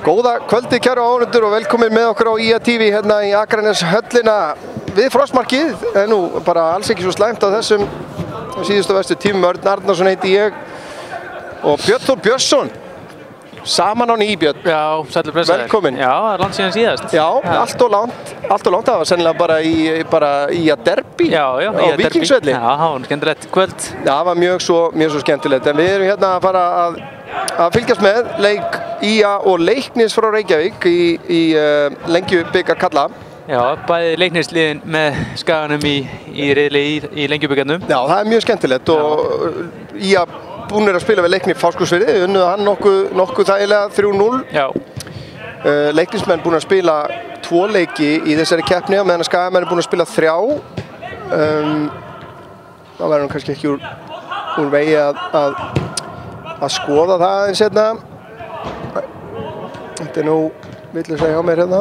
Góða kvöldi kæru áhorfendur og velkomin með okkur á IA TV hérna í Akranes höllina við frostmarkið. En nú bara alls ekki svo slæmt á þessum síðustu vestu tímum. Örn Arnarsson heiti ég og Björn Þór Björnsson saman á nýbjörn. Já, sælur blessaður. Velkomin. Já, það er langt síðan síðast. Já, allt og langt. Það var sennilega bara í að derby á Víkingsvelli. Já, það var skemmtilegt kvöld. Já, það var mjög svo skemmtilegt. En við erum hérna að fara að fylgjast með leik IA og Leiknis frá Reykjavík í Lengjubikar karla. Já, bæði Leiknisliðin með Skaganum í riðli í Lengjubikarnum. Já, það er mjög skemmtilegt og IA búnir að spila við Leikni Fáskrúðsfirði, unnuðu hann nokkuð þægilega 3-0. Já. Leiknismenn búin að spila 2 leiki í þessari keppni meðan að Skagamenn er búin að spila 3. Það verður kannski ekki úr vegi að skoða það aðeins hérna. Þetta er nú villu segja á mér hérna.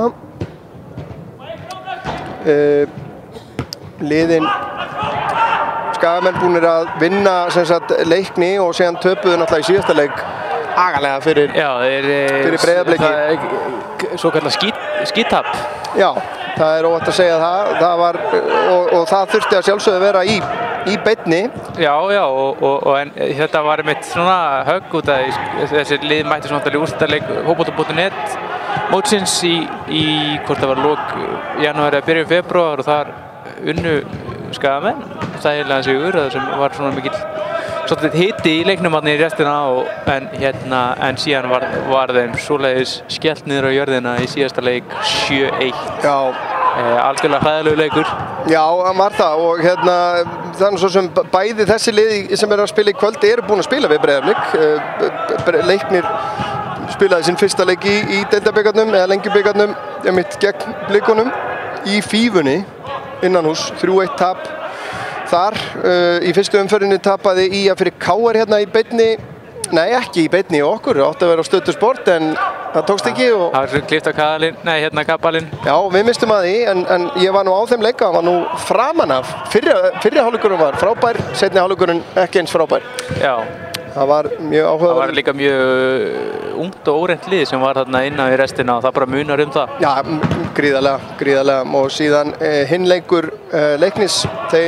Liðin Skagamenn búnir að vinna Leikni og síðan töpuðu náttúrulega í síðasta leik agalega fyrir Breiðabliki. Svo kallar skítapp. Já, það er óvægt að segja það var, og það þurfti að sjálfsögðu vera í beinni. Já, en þetta var einmitt svona högg út að þessi lið mætti svona í úrslitaleik Fótbolta.net mótsins í hvort það var lok janúar eða byrjun febrúar og þar unnu Skagamenn þægilega sigur sem var svona mikill hiti í leiknum í restina en síðan var þeim svoleiðis skellt niður á jörðina í síðasta leik 7-1. Já. Algjörlega hræðilegu leikur. Já, það var það og þannig svo sem bæði þessi lið sem að spila í kvöld eru búin að spila við Breiðablik. Leiknir spilaði sinn fyrsta leik í deildabikarnum eða Lengjubikarnum gegn Blikunum í Fífunni innanhús, 3-1 tap þar. Í fyrstu umferðinni tapaði IA fyrir KR hérna í beinni, nei ekki í beinni okkur, átti að vera á Stötu Sport en það tókst ekki. Það var klift á kabalinn. Já, við mistum að því en ég var nú á þeim leika, hann var nú framan af. Fyrri hálfleikurinn var frábær, seinni hálfleikurinn ekki eins frábær. Já. Það var mjög áhugaverð. Það var líka mjög ungt og óreynt lið sem var þarna innan í restina og það bara munar það. Já, gríðarlega og síðan hinn leikur Leiknis,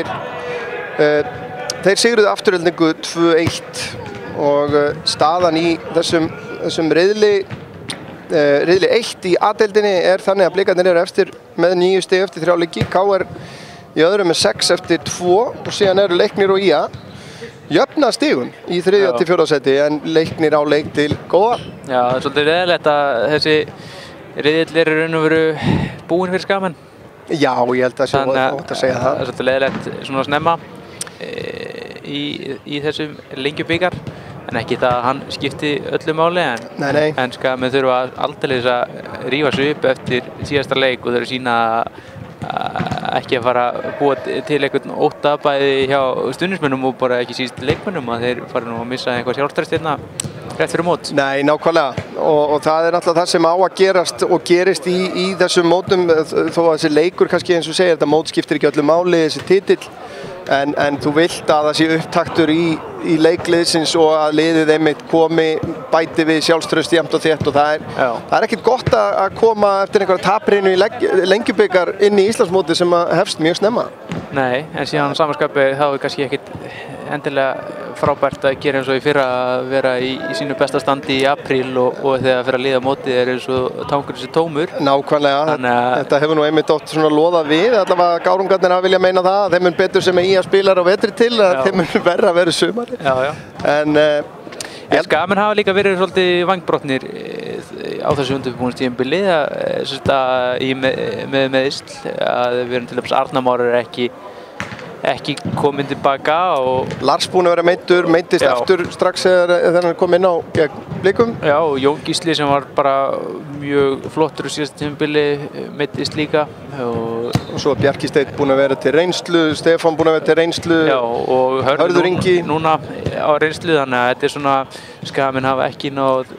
þeir sigruðu Aftureldingu 2-1 og staðan í þessum riðli 1 í A-deildinni er þannig að Blikarnir eru eftir með 9 stig eftir 3 leiki, KR í öðru með 6 eftir 2 og síðan eru Leiknir og IA jöfna stigum í 3. til 4. seti en Leiknir á leik til góða. Já, það er svolítið leiðilegt að þessi riðill er í raun og veru búinn fyrir Skagamenn. Já, ég held að það sé ótt að segja það. Það er svolítið leiðilegt svona snemma í þessum Lengjubikar en ekki það að hann skipti öllu máli en Skagamenn þurfa aldeilis að rífa sig upp eftir síðasta leik og þau eru sína ekki að fara að búa til einhvern ótta bæði hjá stuðningsmönnum og bara ekki síst leikmönnum að þeir fara nú að missa eitthvað sjálfstraust hérna rétt fyrir mót. Nei, nákvæmlega og það er náttúrulega það sem á að gerast og gerist í þessum mótum þó að þessi leikur kannski eins og segir þetta mót skiptir ekki öllu máli þessi titill en þú vilt að það sé upptaktur í leikliðsins og að liðið einmitt komi bæti við sjálfstraust jafnt og þétt og það er ekkert gott að koma eftir einhverja taprinu í Lengjubikar inn í Íslandsmóti sem hefst mjög snemma. Nei, en síðan á samanskapi þá er kannski ekkert endilega frábært að gera eins og í fyrra að vera í sínu besta standi í apríl og þegar fyrir að liða mótið er eins og tankurinn sé tómur. Nákvæmlega, þetta hefur nú einmitt oft svona loðað við, allavega gárungarnir að vilja meina það, þeim mun betur sem IA spilar á vetri til, þeim mun verra að vera sumari. Já. En Skagamenn hafa líka verið svolítið vangbrotnir á þessu undirbúningstímabili með meðsl að við erum til dæmis Arnar Már er ekki komin tilbaka og Lars búinn að vera meiddist aftur strax þegar hann kom inn á gegn Blikum. Já, og Jón Gísli sem var bara mjög flottur í síðasta tímabili meiddist líka og svo Bjarki Steinn búinn að vera til reynslu, Stefán búinn að vera til reynslu. Já, og Hörður Ingi núna á reynslu þannig að þetta er svona Skagamenn hafa ekki náð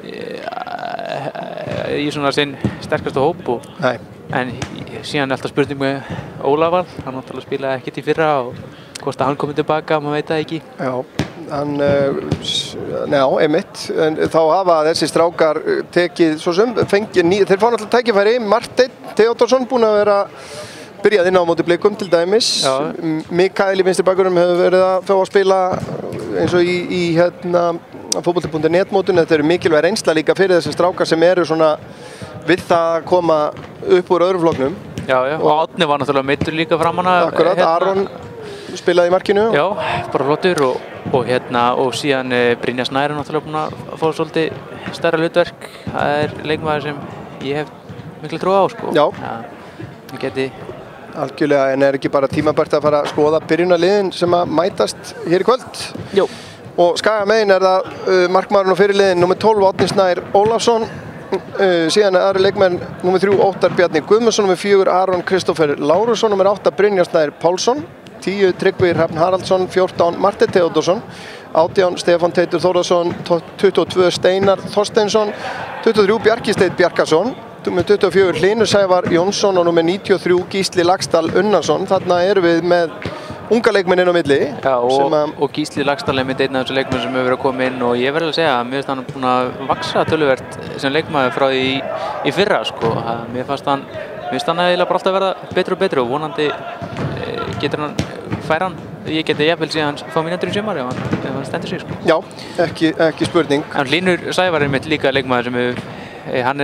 í svona sinn sterkasta hóp en síðan er alltaf spurning með Ólafar, hann náttúrulega spilaði ekkert í fyrra og hvort að hann komið tilbaka, maður veit það ekki. Já, einmitt, en þá hafa þessi strákar tekið svo sem þeir fá náttúrulega tækifæri. Marteinn Theódórsson búinn að vera byrjað inn á móti Blikum til dæmis. Mikael í vinstri bakvörðunum hefur verið að fá að spila eins og í fótbolti.net mótinu. Þetta eru mikilvæg reynsla líka fyrir þessi strákar sem eru svona við það að koma upp úr öðrum flokknum. Já, og Árni var náttúrulega meiddur líka framan að Akkurat, Aron spilaði í markinu. Já, bara flottur og síðan Brynjar Snær náttúrulega búinn að fá svolítið stærra hlutverk. Það leikmaður sem ég hef miklu trú á, sko. Já. Ég geti algjörlega, en ekki bara tímabært að fara að skoða byrjunarliðin sem að mætast hér í kvöld? Jú. Og Skagamegin það markmaðurinn og fyrirliðin nr. 12 Árni Snær Ólafsson. Síðan aðri leikmenn nr. 3 Óttar Bjarni Guðmundsson, nr. 4 Aron Kristófer Lárusson, nr. 8 Brynjar Snær Pálsson, 10 Tryggvi Hrafn Haraldsson, 14 Marteinn Theódórsson, 18 Stefán Teitur Þórðarsson, 22 Steinar Þorsteinsson, 23 Bjarki Steinn Bjarkason, nr. 24 Hlynur Sævar Jónsson og nr. 93 Gísli Laxdal Unnarsson. Þarna erum við með unga leikmenn inn á milli. Já, og Gísli Laxdal er einn af þessu leikmenn sem hefur verið að koma inn og ég verður að segja að mér finnst hann búinn að vaxa töluvert sem leikmaður frá því í fyrra, sko. Mér finnst hann eiginlega bara alltaf að verða betri og betri og vonandi getur hann færa hann. Ég geti jafnvel síðan fá mínútur í sumar ef hann stendur sig, sko. Já, ekki spurning. En Hlynur Sævar er mitt líka leikmaður sem hann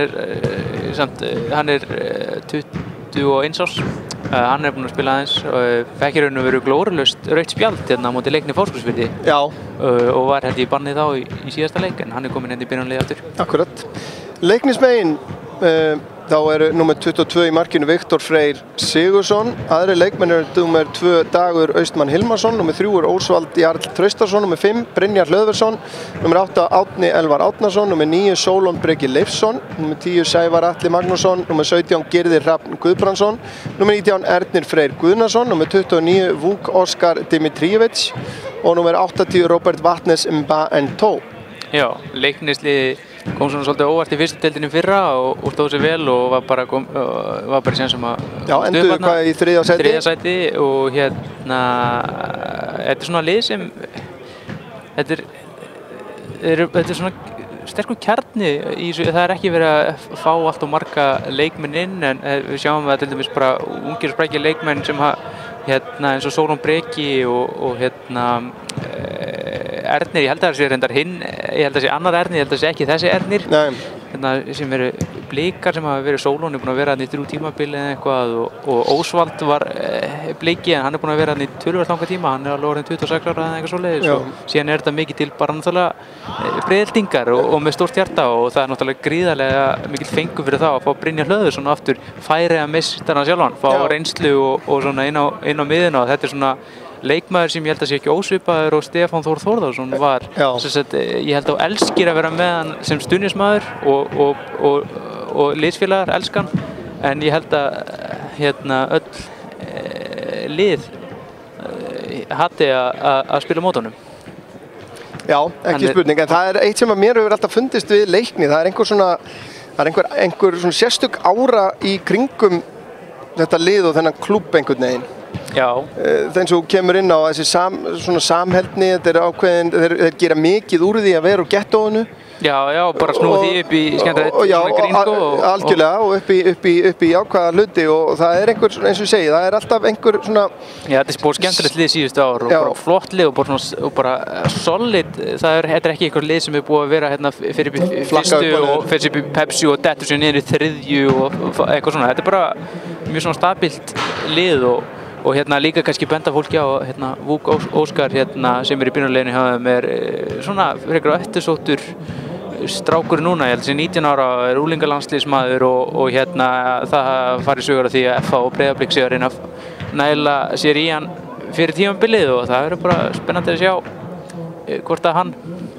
er 21 árs. Hann er búinn að spila aðeins og fekk í raun og veru glórulaust rautt spjald hérna á móti Leikni Fáskrúðsfirði. Já. Og var held ég bannið þá í síðasta leik en hann er kominn hérna í byrjunarliðið aftur. Akkurat. Leiknismegin þá eru nr. 22 í markinu Viktor Freyr Sigursson. Aðri leikmenn eru nr. 2 Dagur Austmann Hilmarsson, nr. 3 Ósvald Jarl Traustason, nr. 5 Brynjar Hlöðversson, nr. 8 Árni Elvar Árnason, nr. 9 Sólon Breki Leifsson, nr. 10 Sævar Atli Magnússon, nr. 17 Gyrðir Hrafn Guðbrandsson, nr. 19 Ernir Freyr Guðnason, nr. 29 Vúk Óskar Dimitrijevic og nr. 80 Robert Vatnes Mba-Ntó. Já, Leiknisliði kom svona svolítið óvart í fyrstu deildinni fyrra og stóð sér vel og var bara í séns sem að Já, endur hvað í þriðja sæti? Þriðja sæti og hérna þetta er svona lið sem þetta er svona sterkur kjarni í þessu, það er ekki verið að fá allt og marga leikmenn inn en við sjáum að til dæmis bara ungir og sprækir leikmenn sem eins og Sólon Breki og Ernir, ég held að það sé reyndar hinn, ég held að það sé annar Ernir, ég held að það sé ekki þessi Ernir. Sem eru Blikar sem hafa verið Sólon, er búinn að vera hann í 3 tímabili eða eitthvað og Ósvald var Bliki en hann er búinn að vera hann í töluvert langa tíma, hann er alveg orðinn 26 ára eða eitthvað svoleiðis og síðan er þetta mikið til bara náttúrulega breiðeldingar og með stórt hjarta og það er náttúrulega gríðarlega mikill fengur fyrir það að fá Brynjar Hlöðversson aftur færi að mista hann sjálfan, fá reynslu og svona inn á miðuna og þetta er svona leikmaður sem ég held að sé ekki ósvipaður og Stefán Þór Þórðarsson var ég held að elskir að vera með hann sem stuðningsmaður og liðsfélagar elskan en ég held að öll lið hatti að spila mót honum. Já, ekki spurning, en það er eitt sem að mér hefur alltaf fundist við Leikni, það er einhver svona sérstök ára í kringum þetta lið og þennan klúbb einhvern veginn. Já. Þegar þú kemur inn á þessi svona samheldni, þetta er ákveðin, þeir gera mikið úr því að vera úr gettóinu. Já, bara snúið því upp í skemmtilegt svona grín, sko. Algjörlega, og upp í jákvæða hluti og það er einhver, eins og ég segi, það er alltaf einhver svona... Já, þetta er bara skemmtilegt lið síðustu ár og bara flott lið og bara solid. Þetta er ekki einhver lið sem er búið að vera hérna fyrir fyrstu og fyrir upp í Pepsi og dettur sér niður í þriðju og eitthvað svona. Þetta er bara mjög svona stabilt lið og hérna líka kannski benda fólki á hérna Vúk Óskar hérna sem er í byrjunarliðinu hjá þeim er svona frekar eftirsóttur strákur núna, ég held að sé 19 ára er unglingalandsliðsmaður og hérna það farið sögur af því að FH og Breiðablik séu að reyna að næla sér í hann fyrir tímabilið og það verður bara spennandi að sjá hvort að hann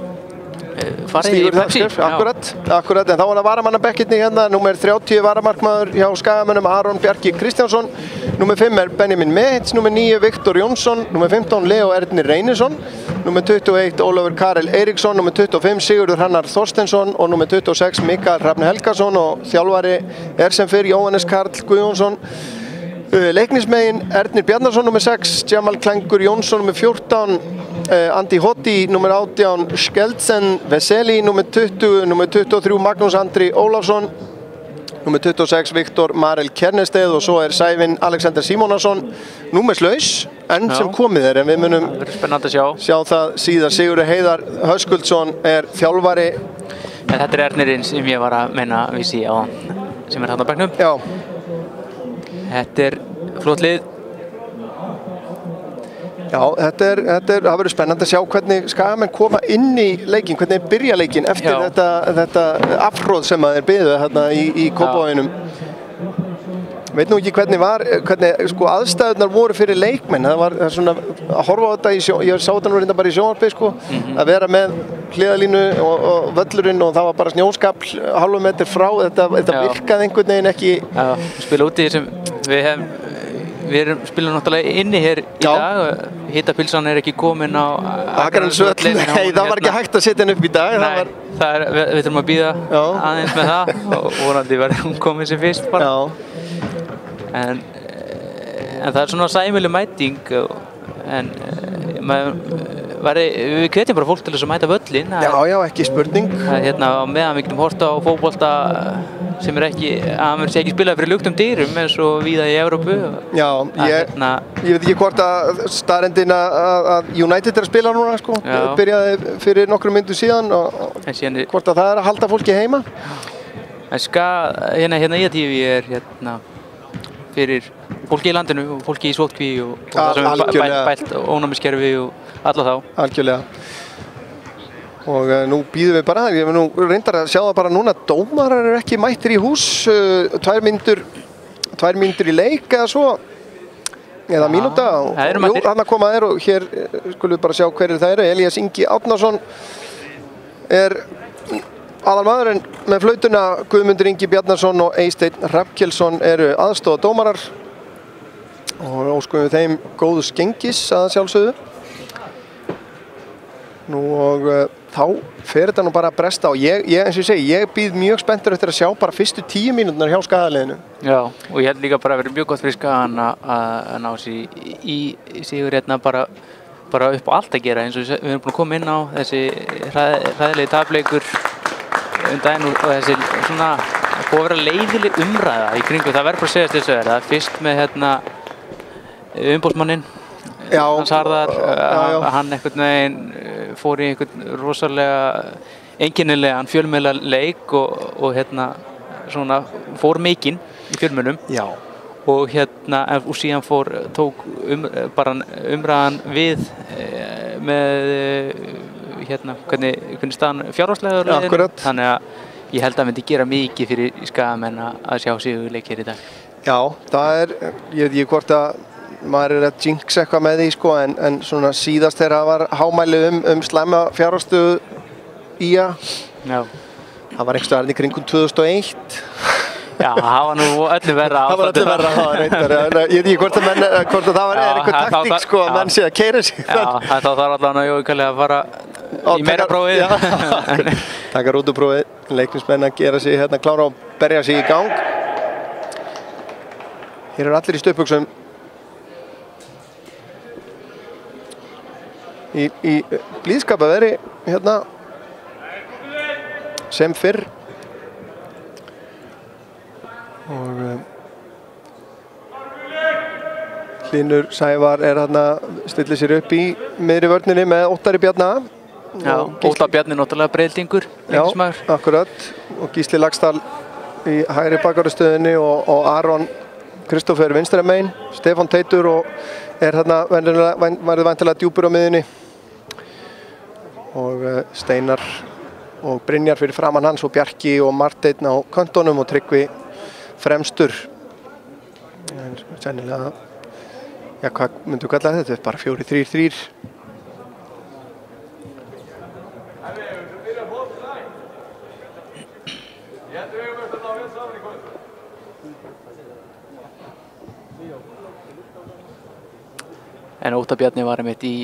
farið í Pepsi. Akkurat, en þá var það varamannabekkirni hérna, númer 30 varamarkmaður hjá Skagamönnum Aron Bjarki Kristjánsson, númer 5 er Benjamin Mehits, númer 9 Viktor Jónsson, númer 15 Leo Ernir Reynisson, númer 21 Ólafur Karel Eiríksson, númer 25 Sigurður Hrannar Þorsteinsson og númer 26 Mikael Hrafn Helgason og þjálfari er sem fyrr Jóhannes Karl Guðjónsson. Leiknismegin Ernir Bjarnason, númer 6, Jamal Klengur Jónsson, númer 14, Andi Hotti, nummer 18, Skjeldsen Veseli, nummer 20, nummer 23, Magnús Andri Ólafsson, nummer 26, Viktor Marel Kernesteð og svo Sævin Alexander Simónasson, númerslaus, enn sem komið en við munum spennandi að sjá það síðar. Sigurður Heiðar Höskuldsson þjálfari. En þetta Ernirinn sem ég var að meina vísi á, sem þarna á bekknum. Já. Þetta flott lið. Já, það verður spennandi að sjá hvernig Skagamenn koma inn í leikinn, hvernig byrja leikinn eftir þetta afhróð sem þeir byðu hérna í Kópavoginum. Veit nú ekki hvernig sko aðstæðurnar voru fyrir leikmenn. Það var svona að horfa á þetta ég sá þetta nú reynda bara í sjónvarpi sko, að vera með hliðalínu og völlurinn og það var bara snjóskafl hálfum metri frá, þetta virkaði einhvern veginn ekki. Já, spila úti sem við spilum náttúrulega inni hér í dag. Hitapilsan ekki komin á Akranelsvöll. Nei, það var ekki hægt að setja henni upp í dag. Nei, við þurfum að bíða aðeins með það og vonandi verður hún komin sem fyrst bara. En það svona sæmileg mæting en við hvetjum bara fólk til þess að mæta völlin. Já, ekki spurning. Hérna meðan við getum horft á fótbolta sem ekki, að hann sé ekki spilað fyrir luktum dyrum eins og víða í Evrópu. Já, ég veit ekki hvort að staðreyndin að United að spila núna sko, byrjaði fyrir nokkrum myndum síðan og hvort að það að halda fólki heima. En hérna IATV hérna fyrir fólki í landinu og fólki í sótkví og það sem bælt ónæmiskerfi og alla þá. Algjörlega. Og nú býðum við bara, ég nú reyndar að sjá það bara núna, dómarar ekki mættir í hús, 2 mínútur í leik eða svo, eða mínúta. Jú, þarna koma þeir og hér skulum við bara sjá hverjir það eru. Elías Ingi Árnason aðalmaðurinn með flautuna, Guðmundur Ingi Bjarnason og Eysteinn Hrafnkelsson eru aðstoðardómarar og óskum við þeim góðs gengis að sjálfsögðu. Nú og þá fer þetta nú bara að bresta og eins og ég segi, ég býð mjög spenntur eftir að sjá bara fyrstu 10 mínúturnar hjá Skagaliðinu. Já, og ég held líka bara að vera mjög gott fyrir Skagan að ná sér í sigur hérna bara upp á allt að gera eins og við erum búin að koma inn á þessi hræðilegi tapleikur daginn og þessi svona búið að vera leiðileg umræða í kringu, það verður bara að segja þessu verða, fyrst með hérna umboðsmanninn Hans Harðar, hann einhvern veginn fór í einhvern rosalega einkennilegan fjölmiðlaleik og hérna svona fór mikinn í fjölmiðlum. Já. Og hérna og síðan tók bara umræðan við með hérna hvernig staðan fjárhagslega er leiðin. Akkurat. Þannig að ég held að myndi gera mikið fyrir Skagamenn að sjá sigurleik hér í dag. Já, það ég veit ekki hvort að maður að jinx eitthvað með því sko, en svona síðast þegar það var hámæli slæma fjárhagsstöðu ÍA. Já. Það var einhverstaðar í kringum 2001. Já, það var nú öllu verra. Það var öllu verra, það var reyndar. Ég veit ekki hvort að það var eitthvað taktík sko, að menn sé að keyra sig. Já, þetta þarf allavega jókallega að fara í meira prófið. Taka rútuprófið, leiknismenn að gera sig hérna klára og berja sig í gang. Hér eru allir í stuttbuxum. Í blíðskapaveðri hérna sem fyrr og Hlynur Sævar hérna stillir sér upp í miðri vörninni með Óttari Bjarna. Já, Óttar Bjarni náttúrulega Breiðlendingur, leiknismaður. Já, akkurat, og Gísli Laxdal í hægri bakvarðarstöðinni og Aron Kristófer vinstra megin, Stefán Teitur og hérna verður væntanlega djúpur á miðjunni og Steinar og Brynjar fyrir framann hans og Bjarki og Marteinn á köntunum og Tryggvi fremstur. En sennilega, já hvað myndu kalla þetta? Þetta er bara 4-3-3. En Óttar Bjarni var einmitt í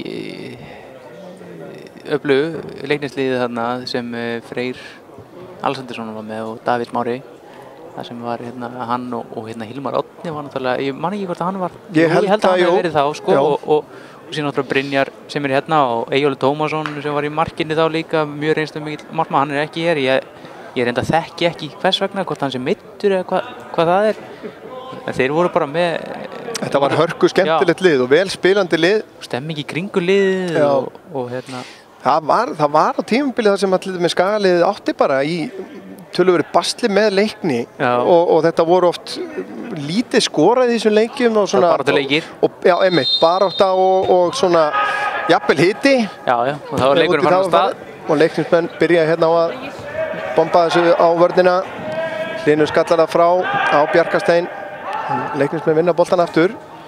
öflugu leiknisliðið þarna sem Freyr Alexandersson var með og Davíð Mári. Það sem var hérna hann og hérna Hilmar Árni var náttúrulega, ég man ekki hvort að hann var, ég held að hann hefði verið þá sko og síðan náttúrulega Brynjar sem hérna og Eyjólfur Tómasson sem var í markinu þá líka, mjög reynslumikill markmaður, hann ekki hér. Ég reynda þekki ekki hvers vegna, hvort hann sé meiddur eða hvað það En þeir voru bara með... Þetta var hörku skemmtilegt lið og vel spilandi lið. Stemming í kringu liðið og hérna... Það var á tímabili þar sem allir með Skagaliðið átti bara í töluveri basli með leikni og þetta voru oft lítið skorað í þessum leikjum og svona... Baráttaleikir. Já, einmitt, barátta og svona jafnvel hiti. Já, og það var leikurinn farin á stað. Og leiknismenn byrja hérna á að bomba þessu á vörnina. Hlynur skallar það frá á Bjarkastein. Leiknismenn vinna boltan aftur.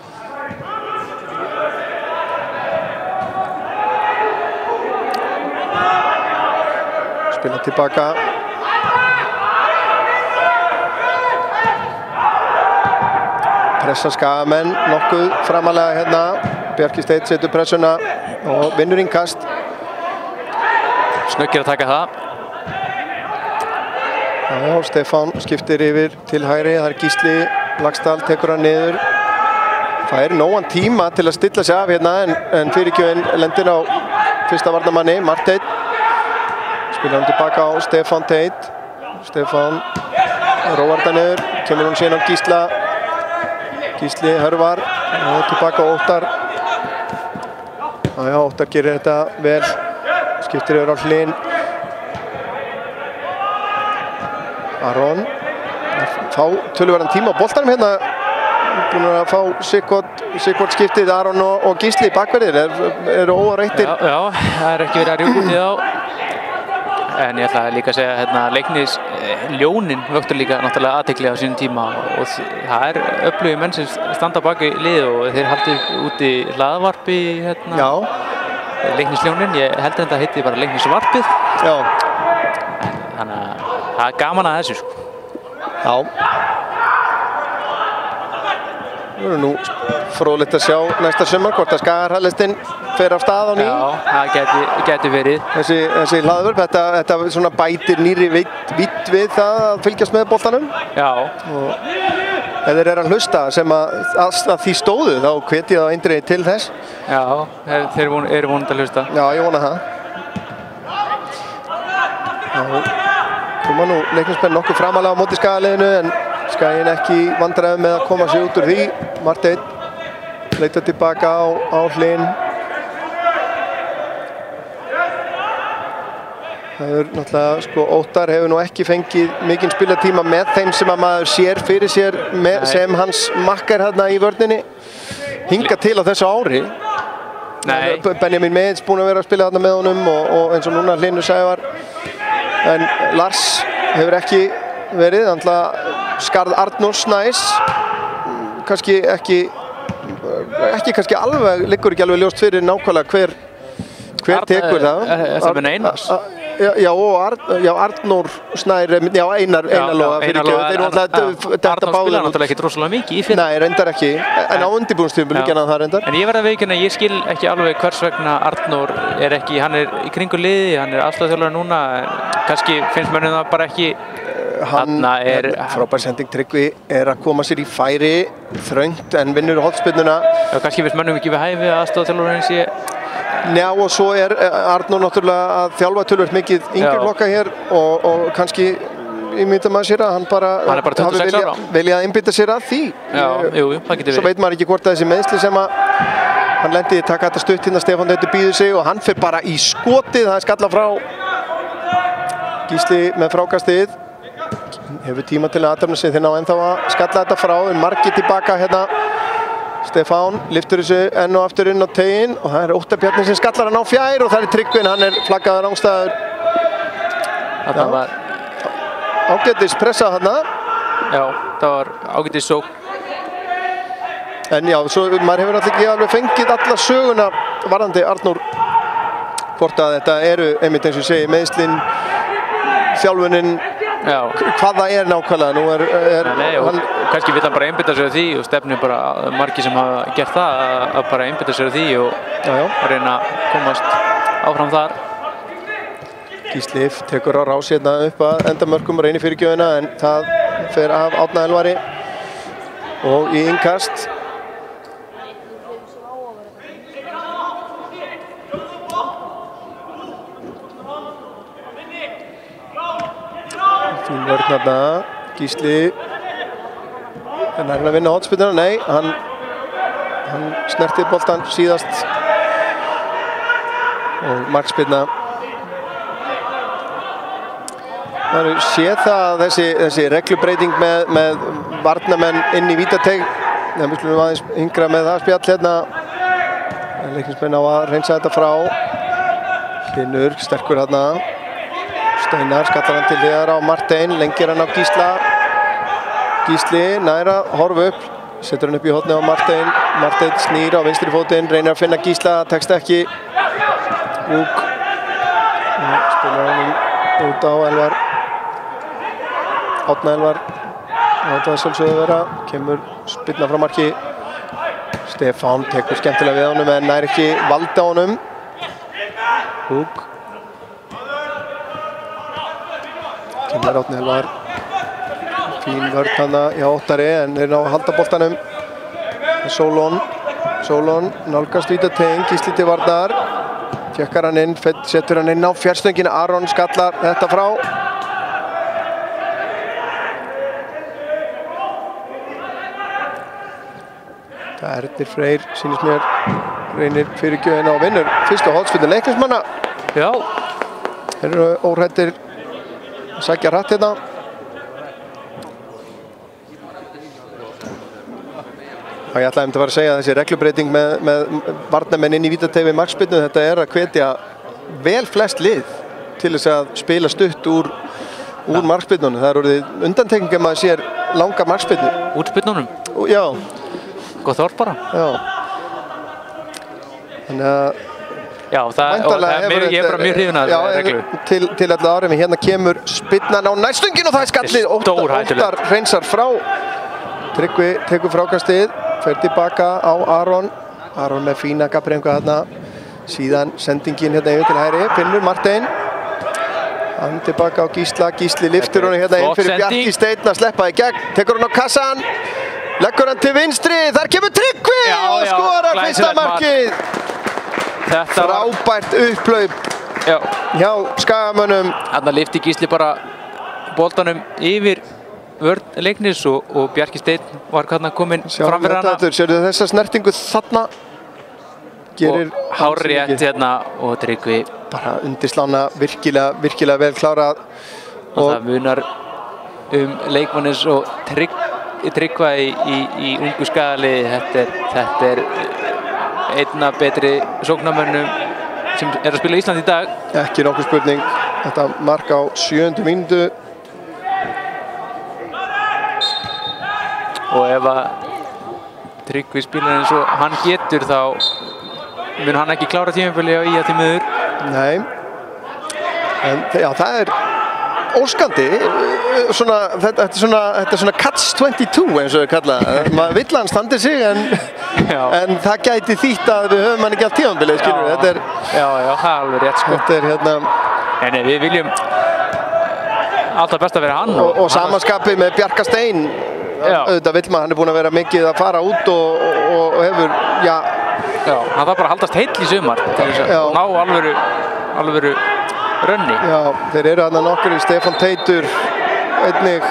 Spila tilbaka. Pressa Skagamenn nokkuð framalega hérna. Bjarki Steinn setur pressuna og vinnur innkast. Snöggir að taka það. Já, Stefán skiptir yfir til hægri. Það er Gísli Laxdal, tekur hann niður. Það er nógan tíma til að stilla sig af hérna en fyrirgjöfin lendir á fyrsta varnarmanni, Marteinn. Spila hann tilbaka á Stefán Teit. Stefán róar það niður. Kemur hún síðan á Gísla. Gísli hörvar og tilbaka á Óttar. Já, Óttar gerir þetta vel. Skiptir yfir á Hlyn. Aron. Fá töluverðan tíma á boltanum hérna. Búin að fá Sigvart skiptið, Aron og Gísli bakverðir. Eru óáreittir. Já, það er ekki verið að rjúka út í þá. En ég ætla líka að segja hérna Leiknis ljónin vöktu líka náttúrulega athygli á sínum tíma og það er öflugir menn sem standa baki liðið og þeir haldið úti hlaðvarpi hérna. Já. Leiknisljónin, ég held að þetta heiti bara Leiknisvarpið. Já. Þannig að það er gaman að þessu sko. Já. Það verður nú fróðlegt að sjá næsta sumar hvort að Skagarhallistinn fer af stað á ný. Já, það gæti verið. Þessi hlaðvörp, þetta svona bætir nýri vitt við það að fylgjast með boltanum. Já. Og ef þeir eru að hlusta sem að því stóðu, þá hvet ég þá eindregið til þess. Já, þeir eru vonandi að hlusta. Já, ég vona það. Já, koma nú Leiknismenn nokkuð framalega á móti Skagaliðinu en Skaginn ekki vandræðum með að koma sig út úr því. Marteinn leitar tilbaka á Hlyn. Það er náttúrulega, sko, Óttar hefur nú ekki fengið mikinn spilatíma með þeim sem að maður sér fyrir sér sem hans makkar hérna í vörninni. Hinga til á þessu ári. Nei. Benjamin Meins búinn að vera að spila þarna með honum og eins og núna Hlynur Sævar. En Lars hefur ekki verið, náttúrulega Skarð Arnórs Snæs. Kannski ekki alveg, liggur ekki alveg ljóst fyrir nákvæmlega hver tekur það. Það með Einars. Já, Arnór Snær, já, Einar Loga fyrirgefðu. Arnór spilaði náttúrulega ekki rosalega mikið í fyrra. Nei, reyndar ekki, en á undirbúinstímabili gerði hann það reyndar. En ég verð að viðurkenna, ég skil ekki alveg hvers vegna Arnór hann er í kringu liði, hann er aðstoðarþjálfari núna, kannski finnst mönnum það bara ekki. Frábær sending, Tryggvi er að koma sér í færi, þröngt en vinnur hornspyrnuna. Já, kannski finnst mönnum ekki við hæfi að aðstoðarþjálfarinn sé. Já, og svo er Arnór náttúrulega að þjálfa töluvert mikið yngri flokka hér og kannski ímynda maður sér að hann bara er 26 ára. Vilja að einbytta sér að því. Já, jú, það getur verið. Svo veit maður ekki hvort að þessi meiðsli sem að hann lendi taka þetta stutt hérna, Stefán Teitur býður sig og hann fer bara í skotið, það er skalla frá Gísli með frákastið. Hefur tíma til að aðtöfna sig þegar ná ennþá að skalla þetta frá, en margir tilbaka hérna. Stefán liftur þessu enn og aftur inn á teginn og það er Óttar Bjarni sem skallar hann á fjær og það er Tryggvin, hann er flaggaður ángstæður. Það var ágætis pressa þarna. Já, það var ágætis sók. En já, svo maður hefur náttúrulega ekki alveg fengið alla söguna varðandi Arnór. Hvort að þetta eru, einmitt eins og ég segi, meiðslin, þjálfunin, hvað það er nákvæmlega. Nú hann kannski vill hann bara einbytta sér á því og stefnir bara margir sem hafa gert það að bara einbytta sér á því og reyna að komast áfram þar. Gísli tekur á rás hérna upp að endamörkum og reynir fyrirgjöfina en það fer af Árna Elvari og í innkast. Þarna, Gísli en er hann að vinna hornspyrnuna? Nei, hann snerti boltan síðast og markspyrna. Maður séð það þessi reglubreiting með varnarmenn inn í vítateig. Við skulum aðeins yngra með það spjall hérna. Leiknismenn á að reynsa þetta frá. Hlynur sterkur hérna. Steinar skallar hann til hliðar á Martein, lengir hann á Gísla. Gísli næra, horfa upp, setur hann upp í hornið á Martein. Martein snýr á vinstri fótinn, reynir að finna Gísla, tekst ekki. Vúk. Spilar hann út á Elvar. Átna Elvar. Þetta var sjálfsögðu vera. Kemur spyrna frá marki. Stefán tekur skemmtilega við honum en nær ekki valda honum. Vúk. Kemur Átni Elvar. Fín vörn hana hjá Óttari en þeir ná að halda boltanum. Sólon nálgast vítateig, Gísli til varnar. Tjekkar hann inn, setur hann inn á fjárstöngina. Aron skallar þetta frá. Það er Ernir Freyr, sýnist mér, reynir fyrirgjöfina og vinnur fyrstu hornspyrnu Leiknismanna. Já. Þeir eru óhræddir að sækja hratt hérna. Og ég ætlaði að fara að segja að þessi reglubreiting með varnarmenn inn í vítateig við markspyrnu, þetta er að hvetja vel flest lið til þess að spila stutt úr markspyrnunum. Það er orðið undantekning ef maður sér langa markspyrnu. Úr spyrnunum? Já. Góð þorp bara. Já. Þannig að já, ég er bara mjög hrifinn af reglu. Til allir árum, hérna kemur spyrnan á næstungin og það er skallið. Óttar hreinsar frá. Tryggvi tekur frákastið, fer tilbaka á Aron. Aron með fína Gabrengu þarna. Síðan sendingin hérna yfir til hægri. Finnur Martein. Hann tilbaka á Gísla. Gísli lyftir honum hérna inn fyrir Bjarki Steinn að sleppa í gegn. Tekur hann á kassan. Leggur hann til vinstri. Þar kemur Tryggvi og skorar fyrsta markið. Frábært upphlaup hjá Skagamönnum. Þarna lyfti Gísli bara boltanum yfir vörn Leiknis og Bjarki Steinn var hérna kominn fram fyrir hana. Sérðu þessa snertingu þarna? Gerir hárrétt hérna og Tryggvi bara undirslána, virkilega vel klárað. Og það munar leikmannis og Tryggva í ungu Skagaliði. Þetta er einna betri sóknarmönnum sem er að spila í Íslandi í dag. Ekki nokkuð spurning. Þetta mark á 7. mínútu. Og ef að Tryggvi spilar eins og hann getur þá mun hann ekki klára tímabili á í að því miður. Nei. En já, það er óskandi. Þetta er svona catch-22 eins og við kalla það. Maður vill hann standi sig en það gæti þýtt að við höfum hann ekki allt tímabilið, skilur við. Já, það er alveg rétt, sko. Þetta er hérna. En við viljum alltaf best að vera hann. Og samanskapið með Bjarka Steinn. Auðvitað vill maður, hann er búinn að vera mikið að fara út og hefur, já. Já, hann þarf bara að haldast heill í sumar til þess að ná alvöru rönni. Já, þeir eru þarna nokkur, Stefán Teitur einnig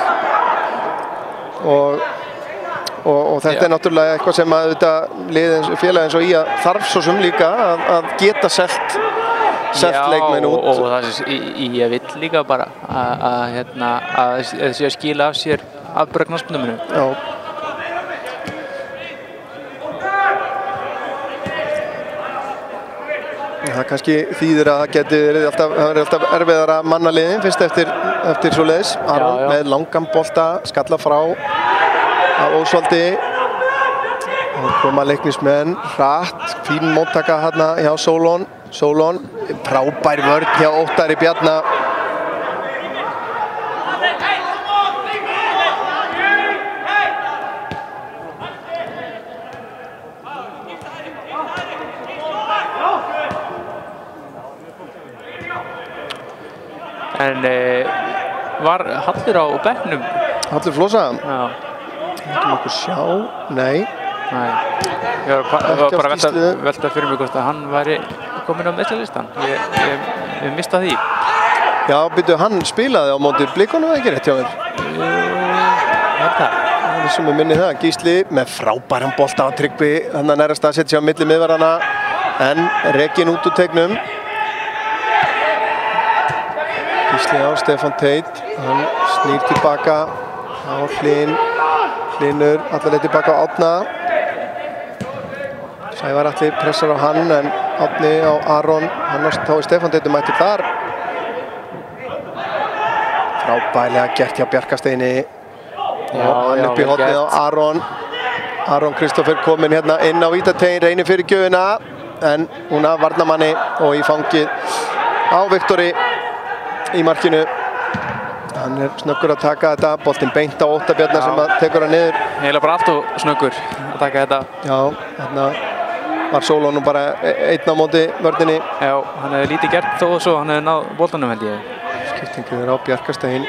og þetta er náttúrulega eitthvað sem að auðvitað félagi eins og í að þarf svo sem líka að geta selt leikmenn út. Og það í að vill líka bara að þessi að skila af sér afbrögg knattspyrnumönnum. Já. Það kannski þýðir að það geti verið alltaf erfiðara mannaliðin fyrst eftir svoleiðis. Aron með langan bolta, skalla frá af Ósvaldi. Og koma Leiknismenn hratt, fín móttaka hérna hjá Sólon. Frábær vörn hjá Óttari Bjarna. En var Hallur á bekknum? Hallur Flosa? Já. Ekki nokkuð sjá? Nei. Ég var bara að velta fyrir mig hvort að hann væri kominn á meðslistan. Ég mista því. Já, byrju, hann spilaði á móti Blikunum eða ekki rétt hjá mér? Það sem ég minni það, Gísli með frábæran bolta á Tryggvi, hann að nærast að setja sig á milli miðvarana en rekin út úr tegnum. Gísli á Stefán Teit, hann snýr tilbaka á Hlynur, allar leið tilbaka á Árna. Sævar Atli pressar á hann en Árni á Aron, hann þá er Stefán Teitur mættur þar. Frábærlega gert hjá Bjarkasteini. Hann upp í hornið á Aron Kristoffer kominn hérna inn á vítateiginn, reynir fyrir gjöfina en hún af varnarmanni og í fangið á Viktori í markinu. Hann er snöggur að taka þetta, boltinn beint á Óttar Bjarnar sem að tekur hann niður. Eiginlega bara allt og snöggur að taka þetta. Já, þarna var Sólónum bara einn á móti vörninni. Já, hann hefði lítið gert þó og svo, hann hefði náð boltanum held ég. Skiptingu er á Bjarkastein.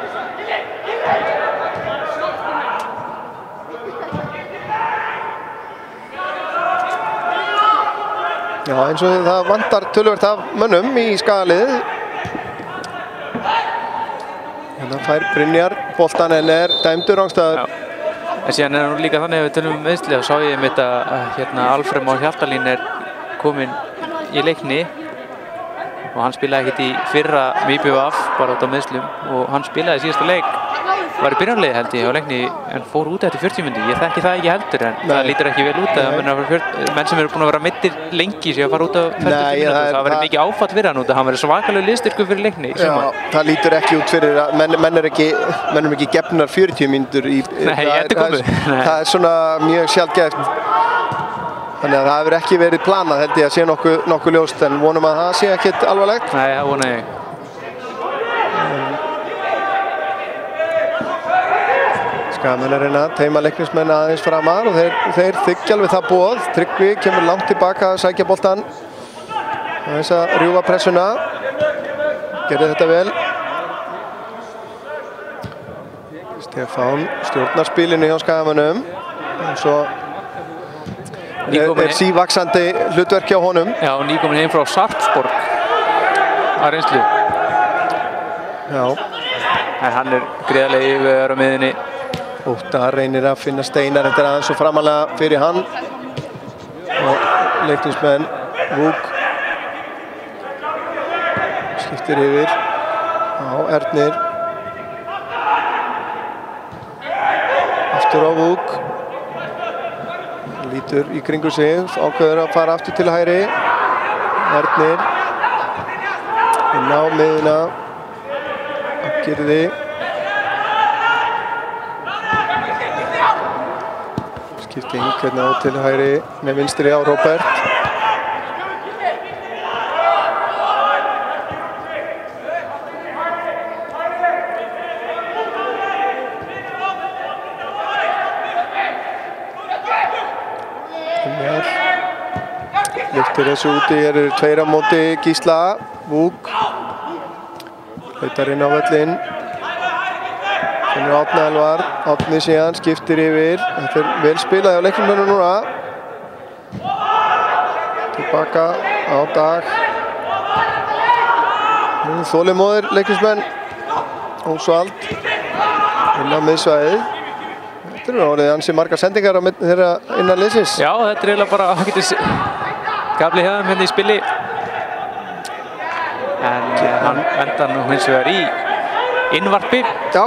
Já, eins og það vantar töluvert af mönnum í skagalið. Hérna fær Brynjar boltan en er dæmdur rangstæður. En síðan er nú líka þannig að við tölum meiðsli og sá ég mitt að hérna Alfred Már Hjaltalín er kominn í leikni og hann spilaði ekkert í fyrra með IBVF bara út á meiðslum og hann spilaði síðasta leik, var í byrjanliði held ég á leikni en fór út eftir 40 mínútur. Ég þekki það ekki heldur en það lítur ekki vel út að menn sem eru búin að vera meiddir lengi séu að fara út á 40 mínútur. Það verður mikið áfall fyrir hann út að hann verður svakalega liðstyrkur fyrir leikni. Já, það lítur ekki út fyrir að menn er ekki gefnar 40 mínútur í... Nei, það er svona mjög sjaldgæft. Þannig að það hefur ekki verið planað held ég að sé nokkuð ljóst en vonum að það sé ekkert alvarlegt. Nei, það vona ég. Skagamenn er reyna að teima leiknismenn aðeins framar og þeir þykja alveg það boð. Tryggvi kemur langt tilbaka að sækja boltan. Aðeins að rjúfa pressuna. Gerði þetta vel. Stefán stjórnar spilinu hjá Skagamönnum. Og svo er sívaxandi hlutverk hjá honum. Já, nýkominn heim frá Sarpsborg að reynslu. Já. En hann er greiðarlega yfir á miðinni. Óttar reynir að finna Steinar, þetta er aðeins svo framalega fyrir hann. Og leiknismenn, Vúk. Skiptir yfir. Já, Ernir. Aftur á Vúk. Lítur í kringu sig, ákveður að fara aftur til hægri. Ernir. Inn á miðuna. Girði. Skipting hérna á til hægri með vinstri á Róbert. Lyftir þessu úti, hér eru tveir á móti Gísla, Vúk. Hlautar inn á völlinn. Þannig Árni Elvar, Árni síðan, skiptir yfir. Þetta er vel spilað á leikmönnum núna. Tilbaka á Dag. Þolinmóðir leiknismenn. Ósvald. Inn á miðsvæðið. Þetta eru orðið ansi margar sendingar á þeirra innan liðsins. Já, þetta er eiginlega bara ágætis gafli hjá þeim hérna í spili. En hann endar nú hins vegar í innvarpi. Já.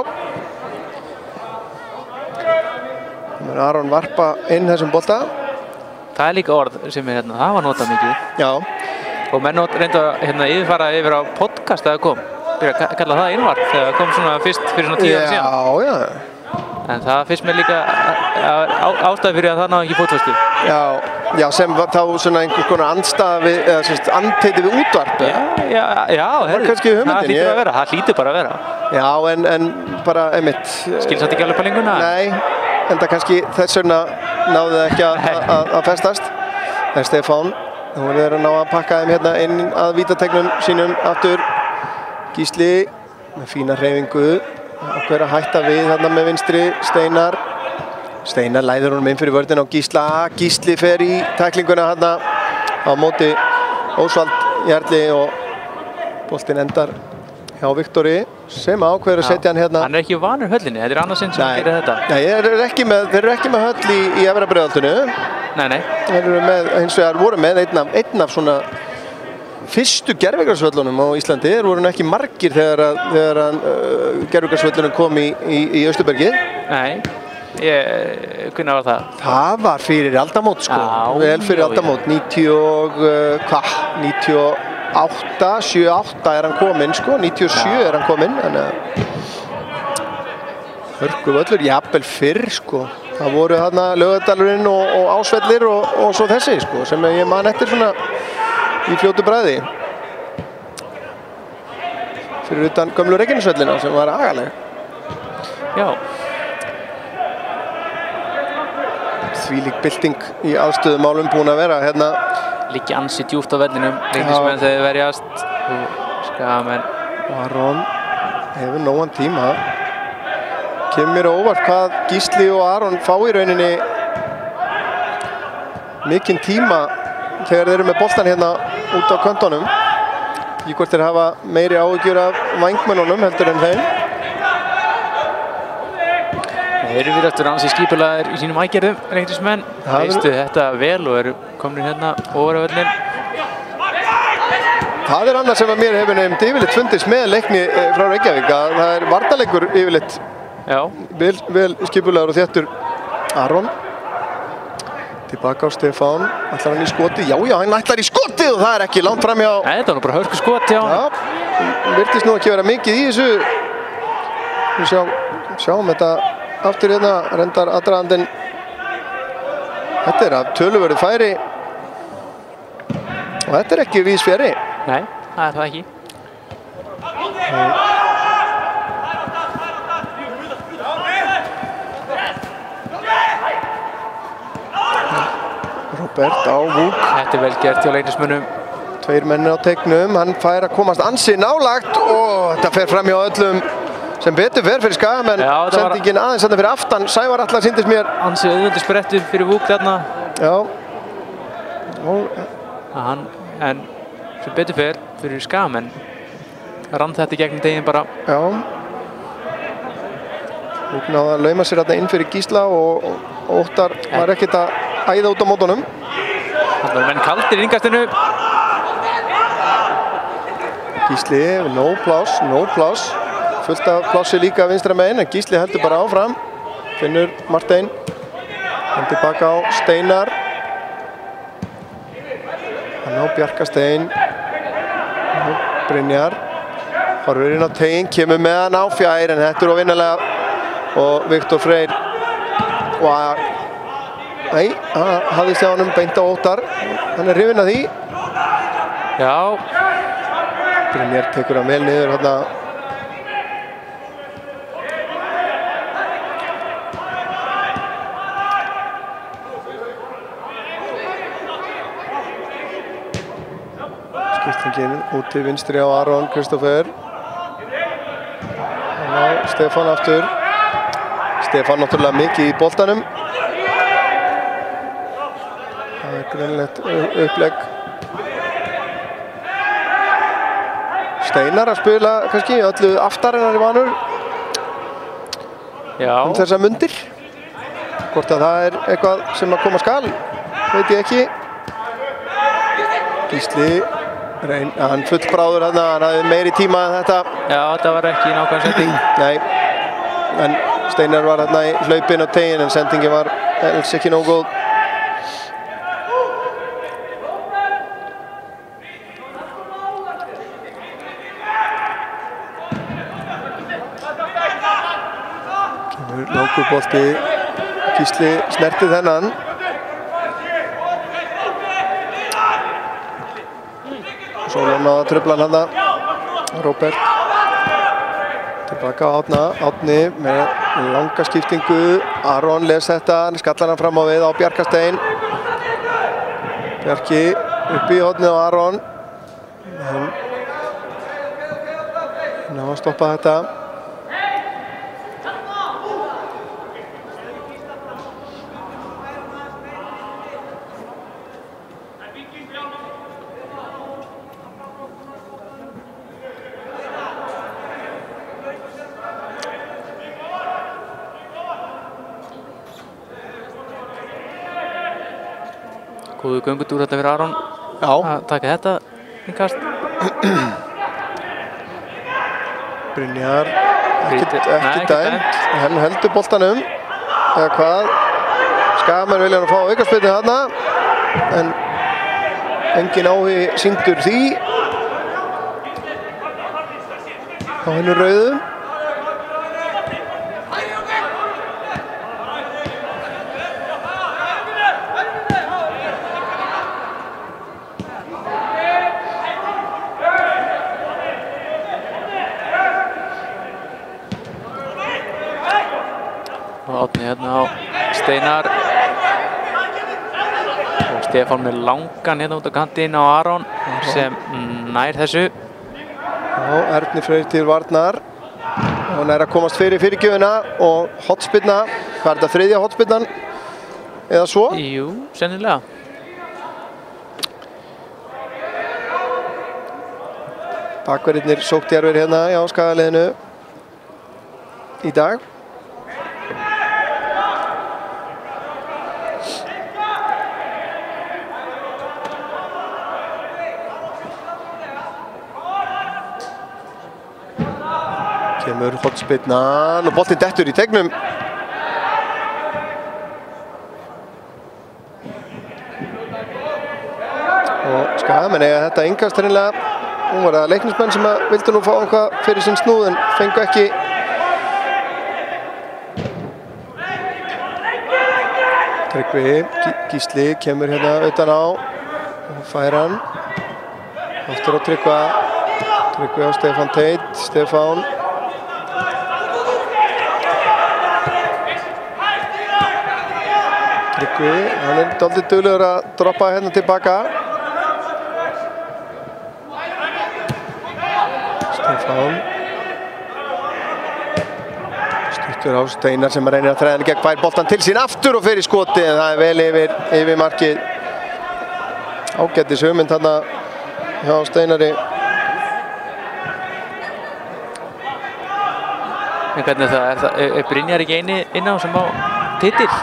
Aron varpa inn þessum bolta. Það er líka orð sem er hérna, það var notað mikið. Já. Og menn reyndu að yfirfara yfir á podcast þegar það kom. Byrja að kalla það innvarp þegar það kom svona fyrst fyrir svona 10 ára síðan. Já, já. En það finnst mér líka ástæði fyrir að það náði ekki fótfestu. Já, sem þá svona einhvers konar andstæða við, eða semst andteiti við útvarp. Já, það hlýtur að vera, það hlýtur bara að vera. Já, en bara, einmitt. Skilst þetta ekki alveg pælinguna? Nei, en það kannski þess vegna náðu það ekki að festast. En Stefán, hún er að ná að pakka þeim hérna inn að vítategnum sínum aftur. Gísli með fína hreyfingu. Ákveður að hætta við þarna með vinstri, Steinar. Steinar læður honum inn fyrir vörðina á Gísla. Gísli fer í tæklinguna þarna á móti Ósvald Jarli og boltinn endar hjá Viktori sem ákveður að setja hann hérna. Hann ekki vanur höllinni, þetta annað sinn sem hann gerir þetta. Nei, þeir eru ekki með höll í Efra Breiðholtinu. Nei. Þeir eru með, hins vegar voru með einn af svona fyrstu gervigrarsvöllunum á Íslandi. Þeir voru ekki margir þegar gervigrarsvöllunum kom í Austurbergi. Nei. Hvernig var það? Það var fyrir aldamót sko, vel fyrir aldamót, 98, 78 er hann kominn sko, 97 er hann kominn, þannig að hörkuvöllur, jafnvel fyrr sko. Það voru þarna Laugardalurinn og Ásvellir og svo þessi sko, sem ég man eftir svona í fljótu bragði. Fyrir utan gömlu Reykjanesvöllina sem var agaleg. Já. Þvílík bylting í aðstöðumálum búin að vera hérna. Liggi ansi djúpt á vellinum, Leiknismenn þegar verjast og Skagamenn. Aron hefur nógan tíma. Kemur mér óvart hvað Gísli og Aron fá í rauninni mikinn tíma þegar þeir eru með boltan hérna út á köntunum. Í hvort þeir hafa meiri áhyggjur af vængmönnunum heldur en þeim. Þeir eru virðast ansi skipulagðir í sínum aðgerðum, Leiknismenn. Veistu þetta vel og eru komnir hérna ofar á völlinn. Það er annað sem að mér hefur nefnd yfirleitt fundist með Leikni frá Reykjavík að það er varnarleikur yfirleitt vel skipulagður og þéttur. Aron tilbaka á Stefán, ætlar hann í skoti? Já, hann ætlar í skotið og það er ekki langt framhjá. Nei, þetta var nú bara hörku skot hjá hann. Já, virtist nú ekki vera mikið í þessu. Við sjáum þetta aftur hérna, reyndar aðdragandinn. Þetta er af töluverðu færi og þetta er ekki víðs fjarri. Nei, það er það ekki. Robert á Vúk. Þetta er vel gert hjá Leiknismönnum. Tveir mennir á teiknum, hann fær að komast ansi nálagt og þetta fer fram hjá öllum sem betur fer fyrir Skagamenn. Sendingin aðeins þarna fyrir aftan. Sævar Atla sýndist mér. Ansi auðvöldur sprettur fyrir Vúk þarna. Já. En sem betur fer fyrir Skagamenn rann þetta í gegnum deginn bara. Já. Vúk náði að lauma sér þarna inn fyrir Gísla og Óttar var ekkert að æða út á mótunum. Það var menn kaldir í innkastinu. Gísli, no pláss. Fullt af plássi líka vinstra megin, en Gísli heldur bara áfram. Finnur Martein. Hann tilbaka á Steinar. Hann á Bjarkastein. Brynjar. Horfur inn á tegin, kemur með hann á fjær, en þetta er óvinnilega. Og Viktor Freyr. Nei, hann hafði séð honum beint á Óttar. Hann er hrifinn af því. Já. Brynjar tekur hann vel niður hérna. Skiptingin út til vinstri á Aron Kristoffer. Stefán aftur. Stefán náttúrulega mikið í boltanum. Það er greinlegt upplegg. Steinar að spila kannski öllu aftar en hann er vanur. Já. Þessar mundir. Hvort að það er eitthvað sem að koma skal, veit ég ekki. Gísli. Hann fullbráður hann hafði meiri tíma en þetta. Já, þetta var ekki nákvæm sending. Nei, en Steinar var hérna í hlaupin og tegin en sendingin var alls ekki nógu góð. Kemur langur bolti. Gísli snertið þennan. Svo náða truflan hann. Robert. Tilbaka á Árni með langa skiptingu. Aron les þetta, skallar hann fram á við á Bjarkastein. Bjarki upp í hornið á Aron. Ná að stoppa þetta. Góðu göngutúr þetta fyrir Aron Já. að taka þetta innkast. Brynjar, ekki dæmt. Hann heldur boltanum. Eða hvað? Skagamenn vilja hann fá aukaspyrnu þarna. En engin áhugi sýndur því. Á hennu rauðu. Átni hérna á Steinar og Stefán með langan hérna út á kantinn á Aron sem nær þessu. Já, Erni Freyr til varnar. Hann að komast fyrir fyrirgjöfina og hotspyrna. Hvað er þetta, þriðja hotspyrnan? Eða svo? Jú, sennilega. Bakverðirnir sókndjarfir hérna á Skagaliðinu í dag. Kemur hotspyrnan og boltinn dettur í teignum. Og Skagamenn eiga þetta innkast hreinlega. Nú var það leiknismenn sem vildu nú fá eitthvað fyrir sinn snúð en fengu ekki. Tryggvi, Gísli kemur hérna utan á og fær hann. Aftur á Tryggva. Tryggvi á Stefán Teit. Stefán. Tryggvi, hann er dálítið duglegur að droppa hérna tilbaka. Stefán. Stuttur á Steinar sem reynir að þræða hann gegn, fær boltan til sín aftur og fer í skoti en það er vel yfir markið. Ágætis hugmynd þarna hjá Steinari. En hvernig er það? Er Brynjar ekki eini inn á sem á titill?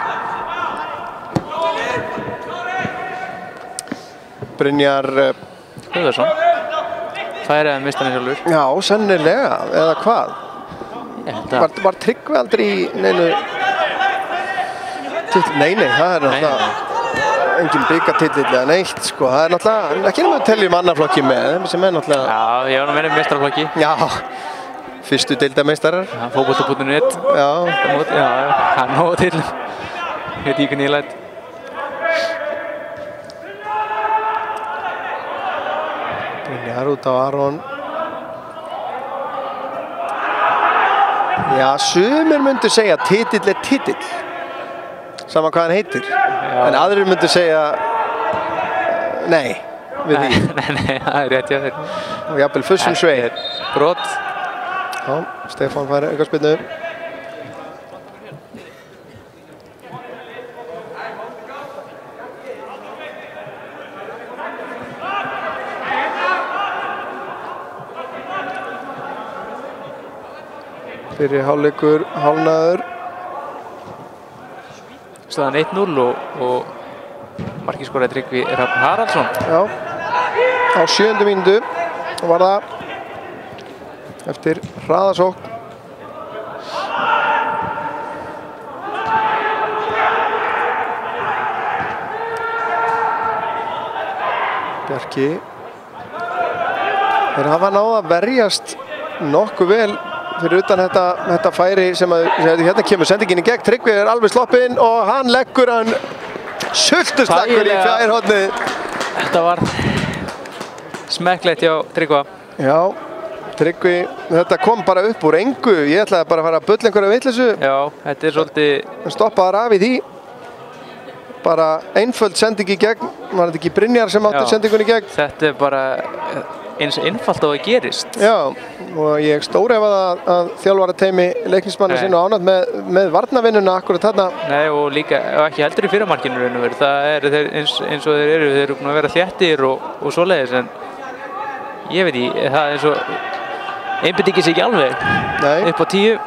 Brynjar Hlöðarsson. Færið að mista hann sjálfur. Já, sennilega, eða hvað? Var Tryggvi aldrei í neinu titill? Nei, það er náttúrulega engin bikartitill eða neitt, sko. Það er náttúrulega, ekki nema að telja annarflokki með, sem er náttúrulega... Já, ég var nú meira meistaraflokki. Já, fyrstu deildameistarar. Já, fótbolta.net. Já. Já, hann hóð til. Heit ekki nýlætt. Brynjar út á Aron. Já, sumir myndu segja að titill er titill. Sama hvað hann heitir. Já. En aðrir myndu segja nei, við því. Nei, það er rétt hjá þér. Og jafnvel fussum svei. Brot. Já, Stefán fær aukaspyrnu. Fyrir hálfleikur, hálfnaður. Staðan 1-0 og markið Tryggvi Hrafn Haraldsson. Já, á 7. mínútu var það eftir hraðasókn. Bjarki. Þeir hafa náð að verjast nokkuð vel fyrir utan þetta færi sem hérna kemur sendingin í gegn. Tryggvi er alveg sloppinn og hann leggur hann sultuslakkur í fjærhornið. Þetta var smekklegt hjá Tryggva. Já, Tryggvi, þetta kom bara upp úr engu. Ég ætlaði bara að fara að bulla einhverja vitleysu. Já, þetta er svolítið... Hann stoppaði af í því. Bara einföld sending í gegn. Var þetta ekki Brynjar sem átti sendingun í gegn? Þetta er bara eins einfalt á að gerist. Já, og ég stórhefaði að þjálfarateymi leiknismanna sinni og ánægt með varnarvinnuna akkurat þarna. Nei, og líka ekki heldur í fyrramarkinu raun og veru. Það er þeir, eins og þeir eru búin að vera þéttir og svoleiðis, en ég veit ekki, það er eins og einbeitingin sig ekki alveg upp á 10.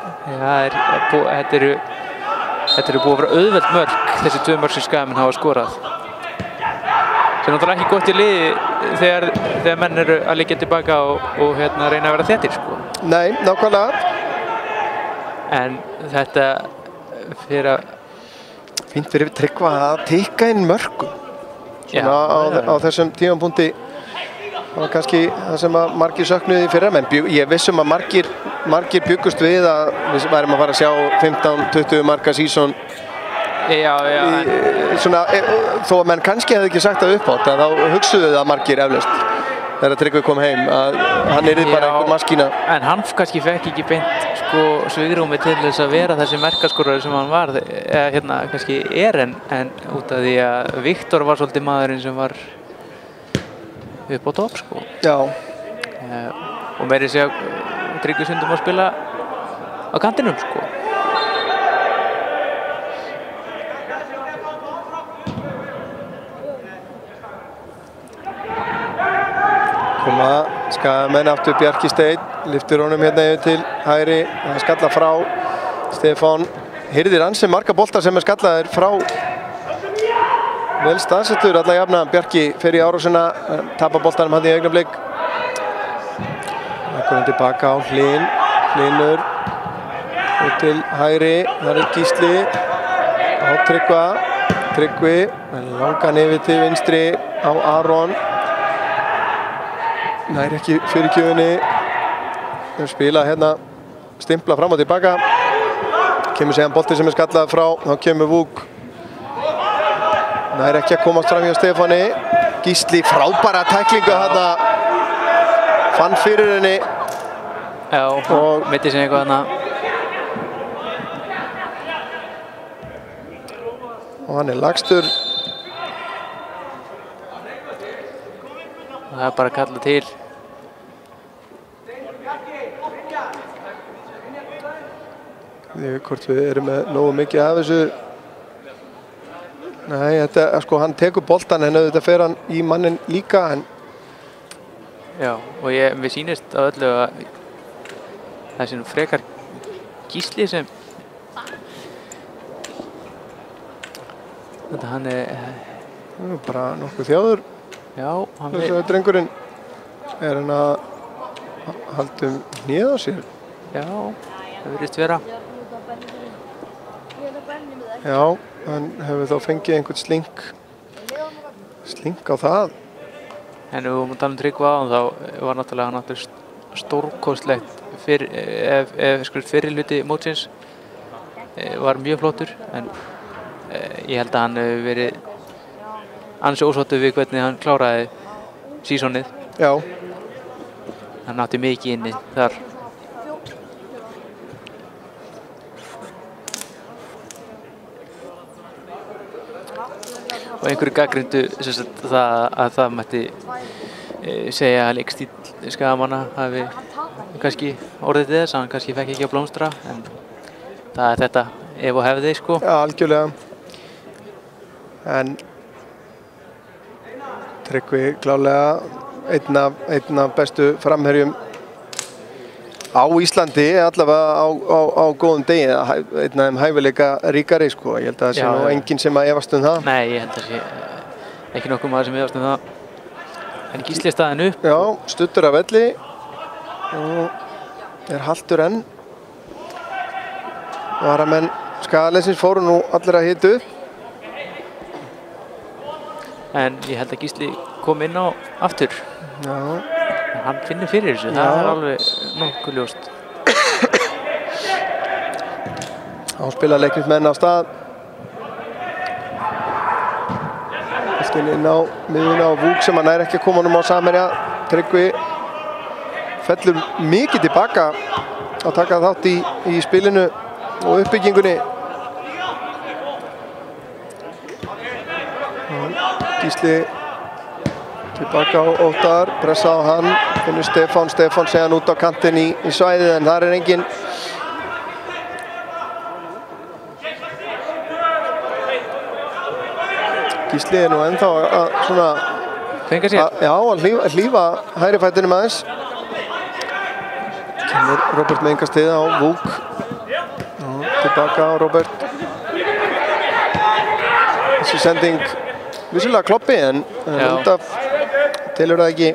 Þetta eru búið að vera auðvelt mörk, þessi 2 mörk sem Skagamenn hafa skorað. sem náttúrulega ekki gott í liði þegar menn eru að liggja tilbaka og reyna að vera þéttir sko. Nei, nákvæmlega. En þetta fyrir að fínt fyrir Tryggva að tikka inn mörkum svona á þessum tímapunkti. Það var kannski það sem að margir söknuði fyrir, menn ég vissum að margir byggust við að við værum að fara að sjá 15-20 marka season. Svona, þó að menn kannski hefði ekki sagt það uppátt, þá hugsuðu það margir eflaust þegar Tryggvi kom heim að hann yrði bara einhver maskína. En hann kannski fekk ekki beint sko svigrúmi til þess að vera þessi markaskorari sem hann var, eða kannski en út af því að Viktor var svolítið maðurinn sem var upp á topp sko. Já. Og meiri segja Tryggvi stundum að spila á kantinum sko. Koma Skagamenn aftur Bjarki Steinn, lyftir honum hérna yfir til hægri, það skalla frá Stefán, hirðir ansi marga boltar sem skallaðir frá vel staðsettur alla jafna. Bjarki fer í árásina, tapar boltanum hann í augnablik. Akkurinn tilbaka á Hlynur og til hægri, það Gísli á Tryggvi, langan yfir til vinstri á Aron. Nær ekki fyrirgjöfunni, spila hérna, stimpla fram og tilbaka. Kemur séðan bolti sem skallað frá, þá kemur Vúk. Nær ekki að komast fram hjá Stefáni. Gísli frábæra tæklingu þarna, fann fyrir henni. Já, og mitti sig eitthvað þarna. Og hann lagstur. Það bara að kalla til. Hvort við erum með nógu mikið af þessu. Nei, þetta, sko, hann tekur boltan en auðvitað fer hann í mannin líka. Já, og við sýnist á öllu að það sé nú frekar Gísli sem þetta hann bara nokkuð þjáður. Já, hann þessu drengurinn hann að halda hnéð á sér. Já, það virðist vera. Já, hann hefur þá fengið einhvern slink á það. En ef við vorum að tala Tryggva áðan þá var náttúrulega stórkostlegt fyrir hluti mótsins var mjög flottur, en ég held að hann hefur verið ansi ósáttur við hvernig hann kláraði seasonið. Já. Hann átti mikið inni þar. Og einhverju gagnrýndu að það mætti segja að leikstíll Skagamanna hafi kannski orðið til þess að hann kannski fekk ekki að blómstra, en það er þetta ef og hefði sko. Já, algjörlega. En Tryggvi klárlega einn af bestu framherjum á Íslandi, allavega á góðum degi, einn af þeim hæfileika ríkari sko. Ég held að það sé nú enginn sem að efast það. Nei, ég held að sé ekki nokkuð maður sem efast það. En Gísli staðinn upp. Já, stuttur af velli og haltur enn. Varamenn Skagaleysins fóru nú allir að hita upp. En ég held að Gísli kom inn á aftur. Já. Hann finnur fyrir þessu, það er alveg nokkuð ljóst. Þá spila leiknismenn á stað. Boltinn inn á miðjuna á Vúk sem hann nær ekki að koma honum á samherja. Tryggvi fellur mikið tilbaka að taka þátt í spilinu og uppbyggingunni. Gísli tilbaka á Óttar, pressa á hann, finnur Stefán segja hann út á kantinn í svæðið, en þar er enginn. Gísli er nú ennþá að svona fenga sér. Að hlífa hægri fætinum aðeins. Kemur Róbert með enga stiða á Vúk. Tilbaka á Róbert. Þessi sending vissulega kloppi en út af telur það ekki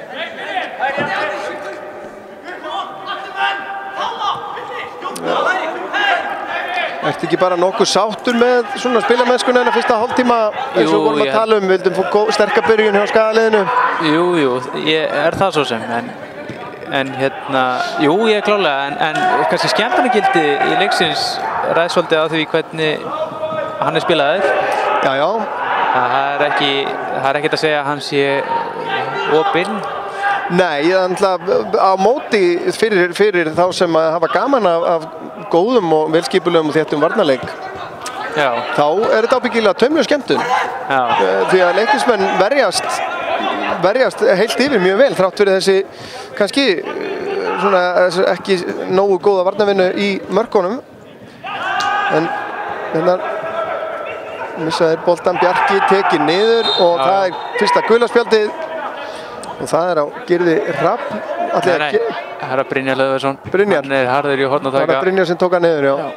Ertu ekki bara nokkuð sáttur með svona spilamennskuna en að fyrsta hálftíma eins og vorum að tala vildum fá sterka byrjun hjá skagaliðinu? Jú, ég það svo sem, en hérna, jú, ég klálega, en kannski skemmtarnagildi í leiksins ræðst svolítið á því hvernig hann spilaður. Já. Það er ekkert að segja að hann sé opinn. Nei, á móti fyrir þá sem að hafa gaman af góðum og velskipulegum og þéttum varnarleik. Já. Þá er þetta ábyggilega taumur skemmtun. Já. Því að leiknismenn verjast heilt yfir mjög vel þrátt fyrir þessi kannski svona ekki nógu góða varnarvinnu í mörkunum. En hérna missaði boltan Bjarki tekið niður og það er fyrsta gula spjaldið. Og það er á Gyrði Hrafn. Nei, það er Brynjar Hlöðversson. Brynjar. Hann er harður í horn að taka. Það er Brynjar sem tók hann niður, já.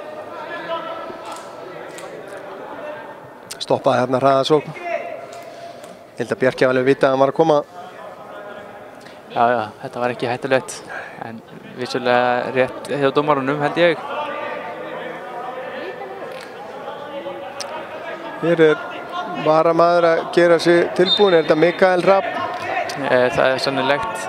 Stoppaði hérna hraðasókn. Ég held að Bjarki hafi alveg vitað að hann var að koma. Já, þetta var ekki hættulegt. En vissulega rétt hjá dómarunum, held ég. Hér er varamaður að gera sig tilbúin. Er þetta Mikael Hrafn? Það er sannilegt.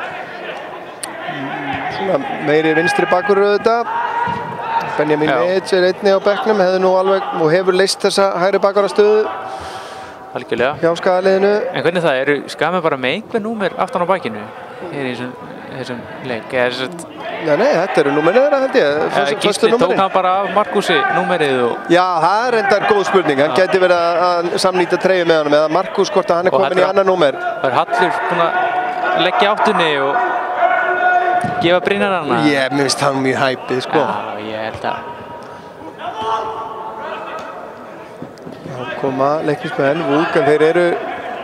Svona meiri vinstri bakur auðvitað. Benjamin Eidz er einnig á bekknum, hefði nú alveg og hefur leyst þessa hægri bakarastöðu. Algjörlega. Hjá skagaliðinu. En hvernig það, eru Skagamenn bara með einhver númer aftan á bakinu? Hér í þessum leik? Nei, þetta eru númerið þeirra held ég. Gísli tók hann bara af Markusi númerið og... Já, það er reyndar góð spurning. Hann gæti verið að samnýta treyju með honum eða Markus hvort að hann er komin í annar númer. Það er Hallur búinn að leggja áttunni og gefa Brynjar hana. Mér finnst hann mjög hæpið, sko. Já, ég held að. Já, koma leiknismenn, Vúk, en þeir eru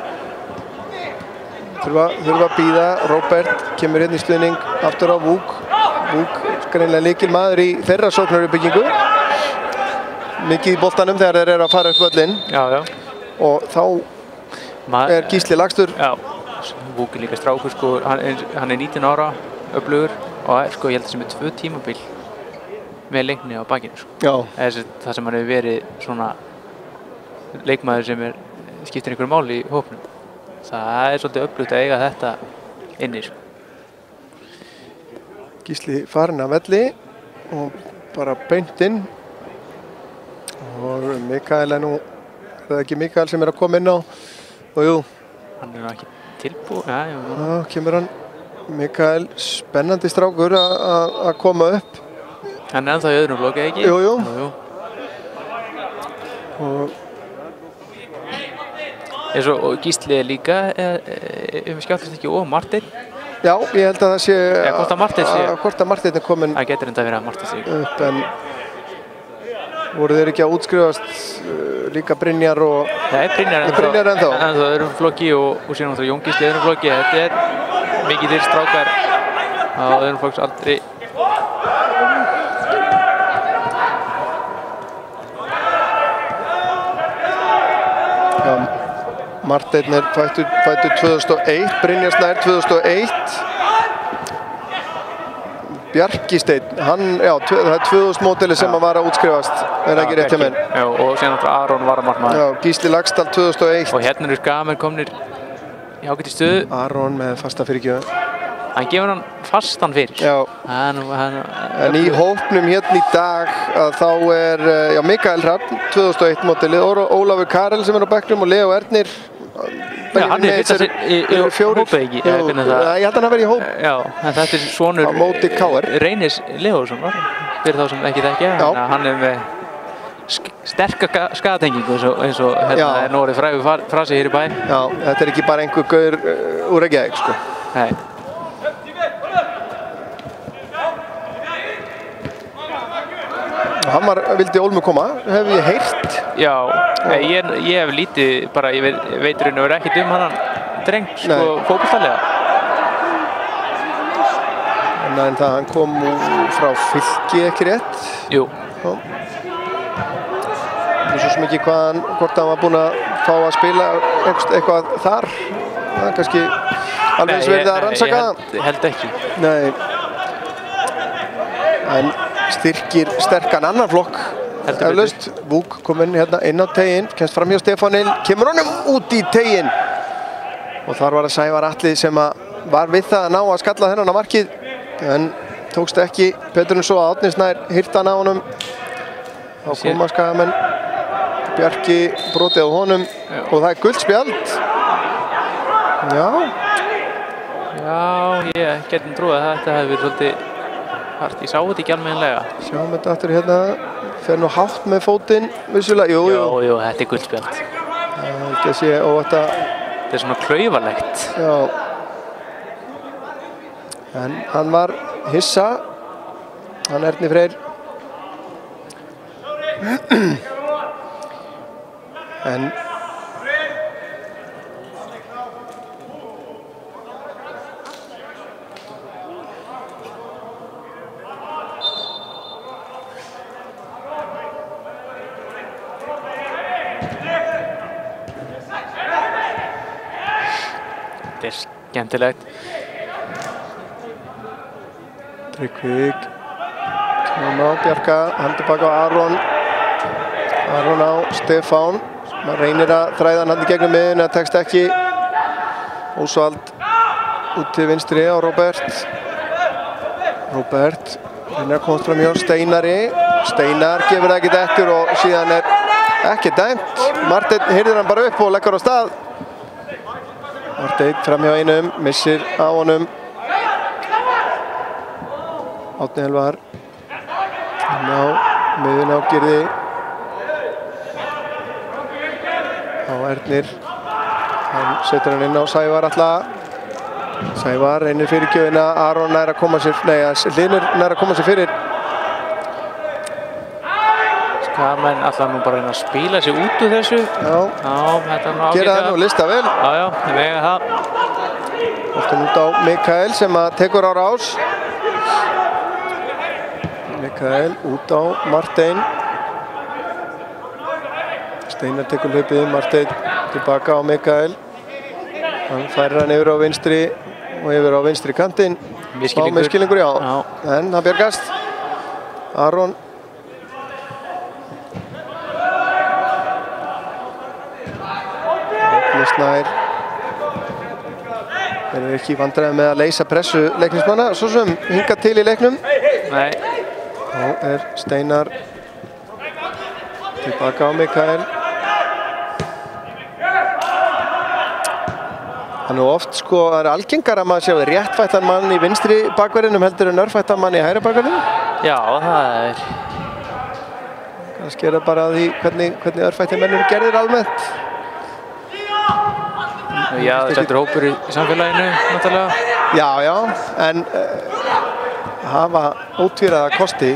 þurfa að bíða. Róbert kemur hérna í stuðning aftur á Vúk. Vúk greinilega lykilmaður í þeirra sóknaruppbyggingu. Mikið í boltanum þegar þeir eru að fara upp völlinn. Já. Og þá er Gísli lagstur. Já, Vúk er líka strákur, sko. Hann er 19 ára, öflugur og sko, ég held að sem er 2 tímabil með leikni á bakinu, sko. Já. Það sem hann hefur verið svona leikmaður sem skiptir einhverju máli í hópnum. Það er svolítið öflugt að eiga þetta inni, sko. Gísli farinn af velli og bara beint inn. Og Mikael er nú, það er ekki Mikael sem er að koma inn á. Og jú. Hann er ekki tilbúinn. Já, kemur hann. Mikael, spennandi strákur að koma upp. Hann er ennþá í öðrum flokki, ekki? Jú. Og Gísli er líka, skjáttast ekki, og Marteinn. Já, ég held að það sé hvort að Marteinn er komin það getur enda að vera að Marteinn sé upp, en voru þeir ekki að útskrifast líka Brynjar og... Nei, Brynjar ennþá. En það er öðrum flokki og síðan náttúrulega Jón Gísli öðrum flokki. Þetta er mikið þeir strákar á öðrum flokks aldri. Marteinn er fættur 2001, Brynjar Snær 2001. Bjarki Steinn, það er 2000 módeli sem að var að útskrifast, er ekki rétt hjá menn. Já, og síðan náttúrulega Aron varamarkmaður. Já, Gísli Lagsdal 2001. Og hérna eru Skagamenn komnir í ágætis stöðu. Aron með fasta fyrirgjöfu. Hann gefur hann fastan fyrir. Já. En í hópnum hérna í dag að þá er Mikael Hrafn 2001 módelið, Ólafur Karel sem er á bekknum og Leo Ernir. Já, hann er fyrst í hópið ekki. Ég held að hann hafi verið í hóp. Já, en þetta er sonur Reynis Leósson, fyrir þá sem ekki þekkja. Hann er með sterka skagatengingu eins og hérna er nú orðið frægur frasi hér í bæ. Já, þetta er ekki bara einhver gaur úr Reykjavík, sko. Nei. Hann vildi Olmu koma, hef ég heyrt. Já, ég hef lítið, bara ég veit raun og verið ekkert hann dreng, sko, fótboltalega. En það hann kom frá Fylki, ekki rétt? Jú. Það er svo sem ekki hvort hann var búinn að fá að spila eitthvað þar. Það er kannski alveg eins verið að rannsaka það. Ég held ekki. Nei. En styrkir sterkan annan flokk. Eflaust. Vúk kominn hérna inn á teginn, kemst fram hjá Stefánil, kemur honum út í teginn. Og þar var það Sævar Atli sem var við það að ná að skalla þennan á markið. En tókst ekki betur en svo að Árni Snær hirti hann á honum. Þá koma Skagamenn. Bjarki brotið á honum og það er gult spjald. Já. Já, ég getum trúið að þetta hefði verið svolítið hart. Ég sá þetta ekki almennilega. Sjáum þetta aftur hérna. Fer nú hátt með fótinn, vissulega. Jú. Jú, þetta er gult spjald. Ekki að sé og þetta... Þetta er svona klaufalegt. Já. En hann var hissa. Hann Erni Freyr. En þetta er skemmtilegt. Tryggvík kemur á Bjarka, hann tilbaka á Aron. Aron á Stefán. Maður reynir að þræða hann í gegnum miðjuna, það tekst ekki. Ósvald út til vinstri á Róbert. Róbert reynir að komast fram hjá Steinari. Steinar gefur það ekkert eftir og síðan er ekki dæmt. Marteinn hirðir hann bara upp og leggur á stað. Marteinn fram hjá einum, missir á honum. Árni Elvar. Ná, miðjuna á Gyrði. Á Ernir. Hann setur hann inn á Sævar Atla. Sævar reynir fyrir gjöfina. Aron nær að koma sér, Hlynur nær að koma sér fyrir. Skagamenn ætla nú bara að reyna að spila sig út úr þessu. Já. Þetta er nú ágætt. Gera það nú, lista vel. Já, við vega það. Boltinn út á Mikael sem að tekur á rás. Mikael út á Marteinn. Steinar tekur hlaupið, Marteinn tilbaka á Mikael. Hann færir hann yfir á vinstri og yfir á vinstri kantinn. Misskilningur, já. En það bjargast. Aron. Árni Snær. Þeir eru ekki í vandræðum með að leysa pressu leiknismanna, svo sem hingað til í leiknum. Nei. Þá er Steinar tilbaka á Mikael. Þannig oft sko er algengar að maður sjá réttfættan mann í vinstri bakverðinum heldur en örfættan mann í hægri bakverðinum. Já, það er... Kannski er það bara að því hvernig örfættir menn eru gerðir almennt. Já, þetta er hópur í samfélaginu, náttúrulega. Já, en hafa ótvíraða kosti.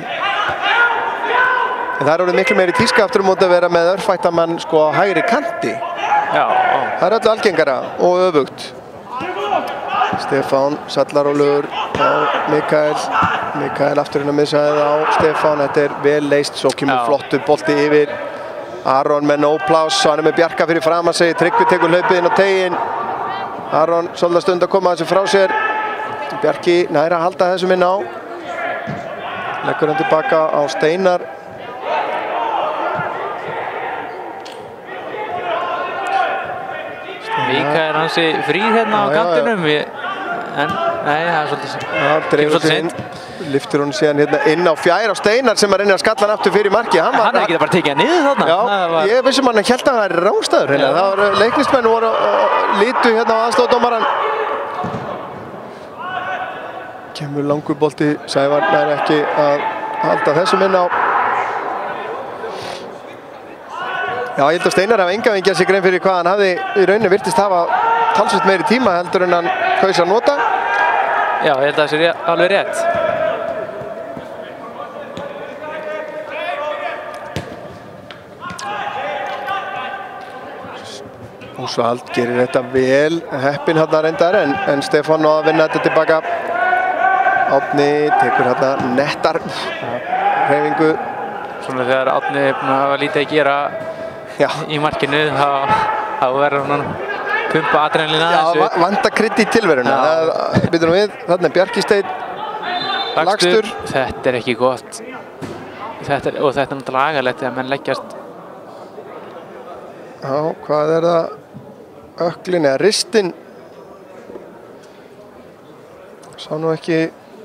En það er orðið miklu meiri tíska aftur á móti að vera með örfættan mann sko á hægri kanti. Já. Það er öllu algengara og öfugt. Stefán sallarólegur á Mikael. Mikael aftur inn á miðsvæðið á Stefán. Þetta er vel leyst, svo kemur flottur bolti yfir. Aron með no pláss, hann er með Bjarka fyrir framan sig. Tryggvi tekur hlaupið inn á teginn. Aron svolítið stund að koma þessu frá sér. Bjarki nær að halda þessum inn á. Leggur hann tilbaka á Steinar. Mikael er hansi fríð hérna á kantinum. En nei, það er svolítið... Já, dreifur sig inn. Lyftir hún síðan hérna inn á fjær á Steinar sem að reyna að skalla hann aftur fyrir marki. Hann hefði ekki bara tekið hann niður þarna. Já, ég vissum hann held að það er rángstæður. Það voru leiknismenn voru og lítu hérna á aðstoðardómarann. Kemur langur bolti, Sævar nær ekki að halda þessum inn á. Já, ég held að Steinar hafa enga veginn sér grein fyrir hvað hann hafði í rauninni virtist hafa talsveit meiri tíma heldur en hann kaus að nota. Já, ég held að það sé alveg rétt. Ósvald gerir þetta vel, heppinn hérna reyndar en Stefán á að vinna þetta tilbaka. Árni tekur hérna nettar hreyfingu. Svona þegar Árni er búinn að hafa lítið að gera í markinu, þá þá verður hann að pumpa adrenalín aðeins upp. Já, vanta krydd í tilveruna. Býtum við, þarna er Bjarki Steinn lagstur. Þetta er ekki gott. Og þetta er náttúrulega agalegt þegar menn leggjast. Já, hvað er það? Öklin eða ristin. Sá nú ekki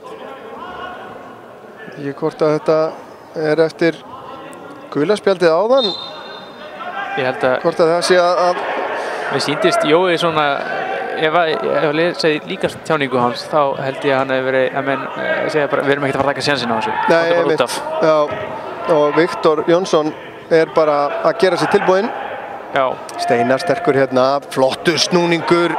hvort að þetta er eftir gula spjaldið áðan. Ég held að hvort að það sé að mér sýndist Jói svona, ef ég segi líka tjáningu hans, þá held ég að hann hefur verið að menn segja bara, við erum ekkert að fara að taka sénsinn á þessu. Nei, einmitt. Já, og Viktor Jónsson er bara að gera sér tilbúinn. Já. Steinar sterkur hérna, flottur snúningur.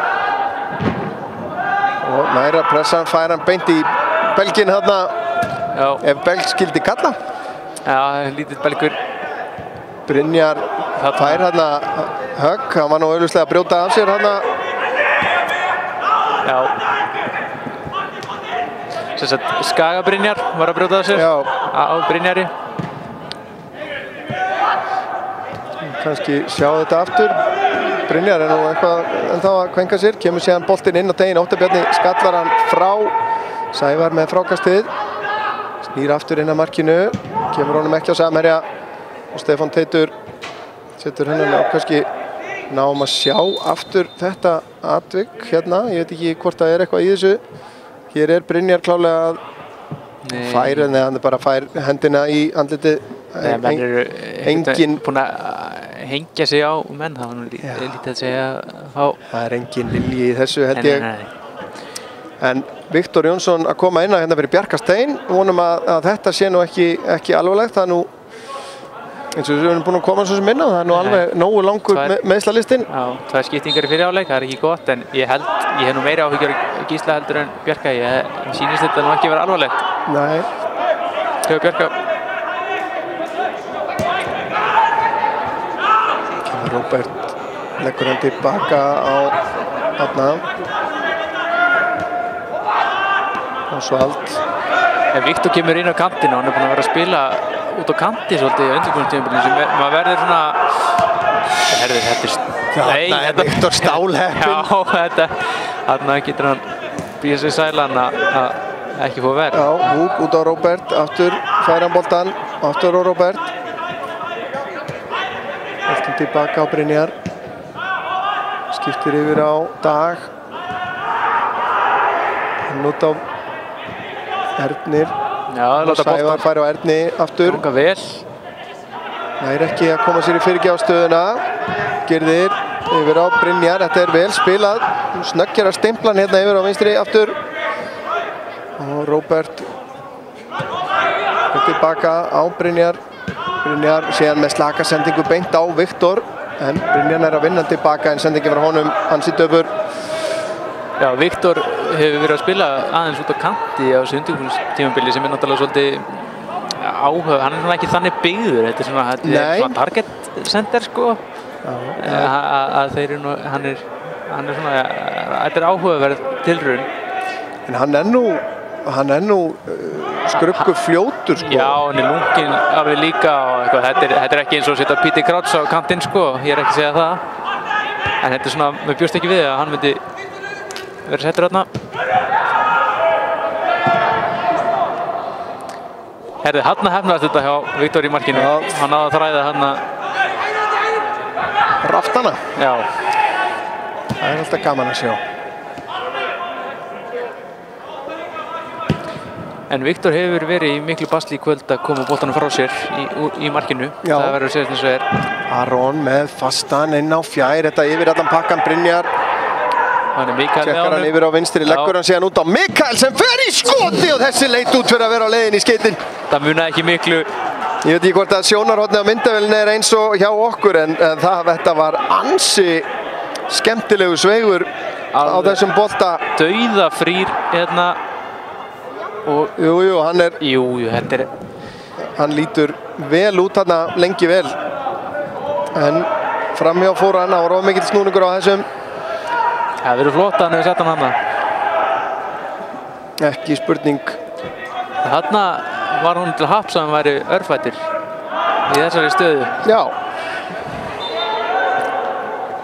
Og næra pressan fær hann beint í belginn hérna. Já. Ef belg skildi kalla. Já, lítið belgur. Brynjar fær hérna högg, hann var nú auðvitað að brjóta af sér hérna. Já. Sem sagt, Skaga Brynjar var að brjóta af sér. Já. Á Brynjari. Kannski sjá þetta aftur. Brynjar er nú eitthvað ennþá að kvenka sér. Kemur síðan boltinn inn á tegin. Óttabjarni skallar hann frá. Sævar með frákastið. Snýr aftur inn að markinu. Kemur honum ekki á samherja. Og Stefán Teitur setur hennan á kannski náum að sjá aftur þetta atvik hérna. Ég veit ekki hvort það er eitthvað í þessu. Hér er Brynjar klálega að færa, en hann bara fær hendina í andlitið. Menn eru engin búin að hengja sig á menn, það var nú lítið að segja á. Það er engin vilji í þessu held ég. Nei. En Viktor Jónsson að koma inn að hérna fyrir Bjarka Steinn, vonum að þetta sé nú ekki alvarlegt. Það er nú eins og við erum búin að koma svo sem inn á, það er nú alveg nógu langur meiðslalistin. Já, 2 skiptingar í fyrri áleik, það er ekki gott, en ég hef nú meiri áhyggjur Gísla heldur en Bjarka. Ég sýnist þetta nú ekki vera alvarlegt. Nei. Þegar Bjarka. Kemur Róbert, leggur hann tilbaka á þarna. Osvald. Ef Viktor kemur inn á kantinu, hann er búin að vera að spila út á kanti svolítið í undirbúningstímabilinu sem maður verður svona þetta er Viktor stálheppinn. Já, þarna getur hann býða sig sælan að ekki fá verð. Já, húk út á Róbert, aftur fær hann boltan, aftur á Róbert. Boltan tilbaka á Brynjar. Skiptir yfir á Dag. Hann út á Ernir. Já, Sævar fær á Erni aftur. Ganga vel. Það er ekki að koma sér í fyrirgjáðstöðuna. Girðir yfir á Brynjar. Þetta er vel spilað. Snöggjar að stimplan hérna yfir á vinstri aftur. Og Róbert tilbaka á Brynjar. Brynjar síðan með slaka sendingu beint á Viktor. En Brynjar er að vinna tilbaka en sendingi frá honum ansi döfur. Já, Viktor hefur verið að spila aðeins út á kanti á þessu undirbúningstímabili sem er náttúrulega svolítið áhuga. Hann er svona ekki þannig byggður, þetta er svona target center sko. Að þeir eru nú, hann er svona, þetta er áhugaverð tilraun. En hann er nú skruggu fljótur sko. Já, hann er lunginn alveg líka og eitthvað. Þetta er ekki eins og að setja Píti Krauts á kantinn sko, ég er ekki að segja það. En þetta er svona, maður bjóst ekki við að hann myndi verið settur þarna. Herði, hann hefnaðist þetta hjá Viktor í markinu. Já. Hann náði að þræða hann raftana. Já. Það er alltaf gaman að sjá. En Viktor hefur verið í miklu basli í kvöld að koma boltanum frá sér í markinu. Já. Það verður að segja eins og er. Aron með fastan inn á fjær. Þetta yfir allan pakkan Brynjar. Þannig Mikael með honum. Tjekkar hann yfir á vinstri, leggur hann síðan út á Mikael sem fer í skoti og þessi leit út fyrir að vera á leiðin í skeitin. Það munaði ekki miklu. Ég veit ekki hvort að sjónarhornið á myndavélinu er eins og hjá okkur en þetta var ansi skemmtilegu sveigur á þessum bolta. Dauðafrýr hérna. Og jú, hann er... Jú, þetta er... Hann lítur vel út þarna lengi vel. En framhjá fór hann, það var of mikill snúningur á þessum. Það verður flott að hann hefur sett hann hana. Ekki spurning. Þarna var hún til happs að hann væri örfættir í þessari stöðu. Já.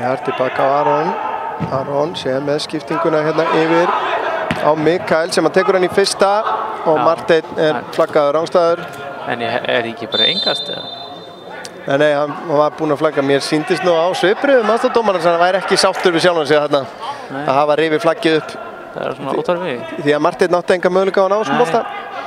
Brynjar tilbaka á Aron. Aron sé með skiptinguna hérna yfir á Mikael sem hann tekur hann í fyrsta og Marteinn flaggaður rangstæður. En ekki bara engast eða? Nei, hann var búinn að flagga. Mér sýndist nú á svipbrigðum aðstoðardómarans að hann væri ekki sáttur við sjálfan sig þarna að hafa rifið flaggið upp. Það svona óþarfi. Því að Marteinn átti enga möguleika á að ná þessum bolta.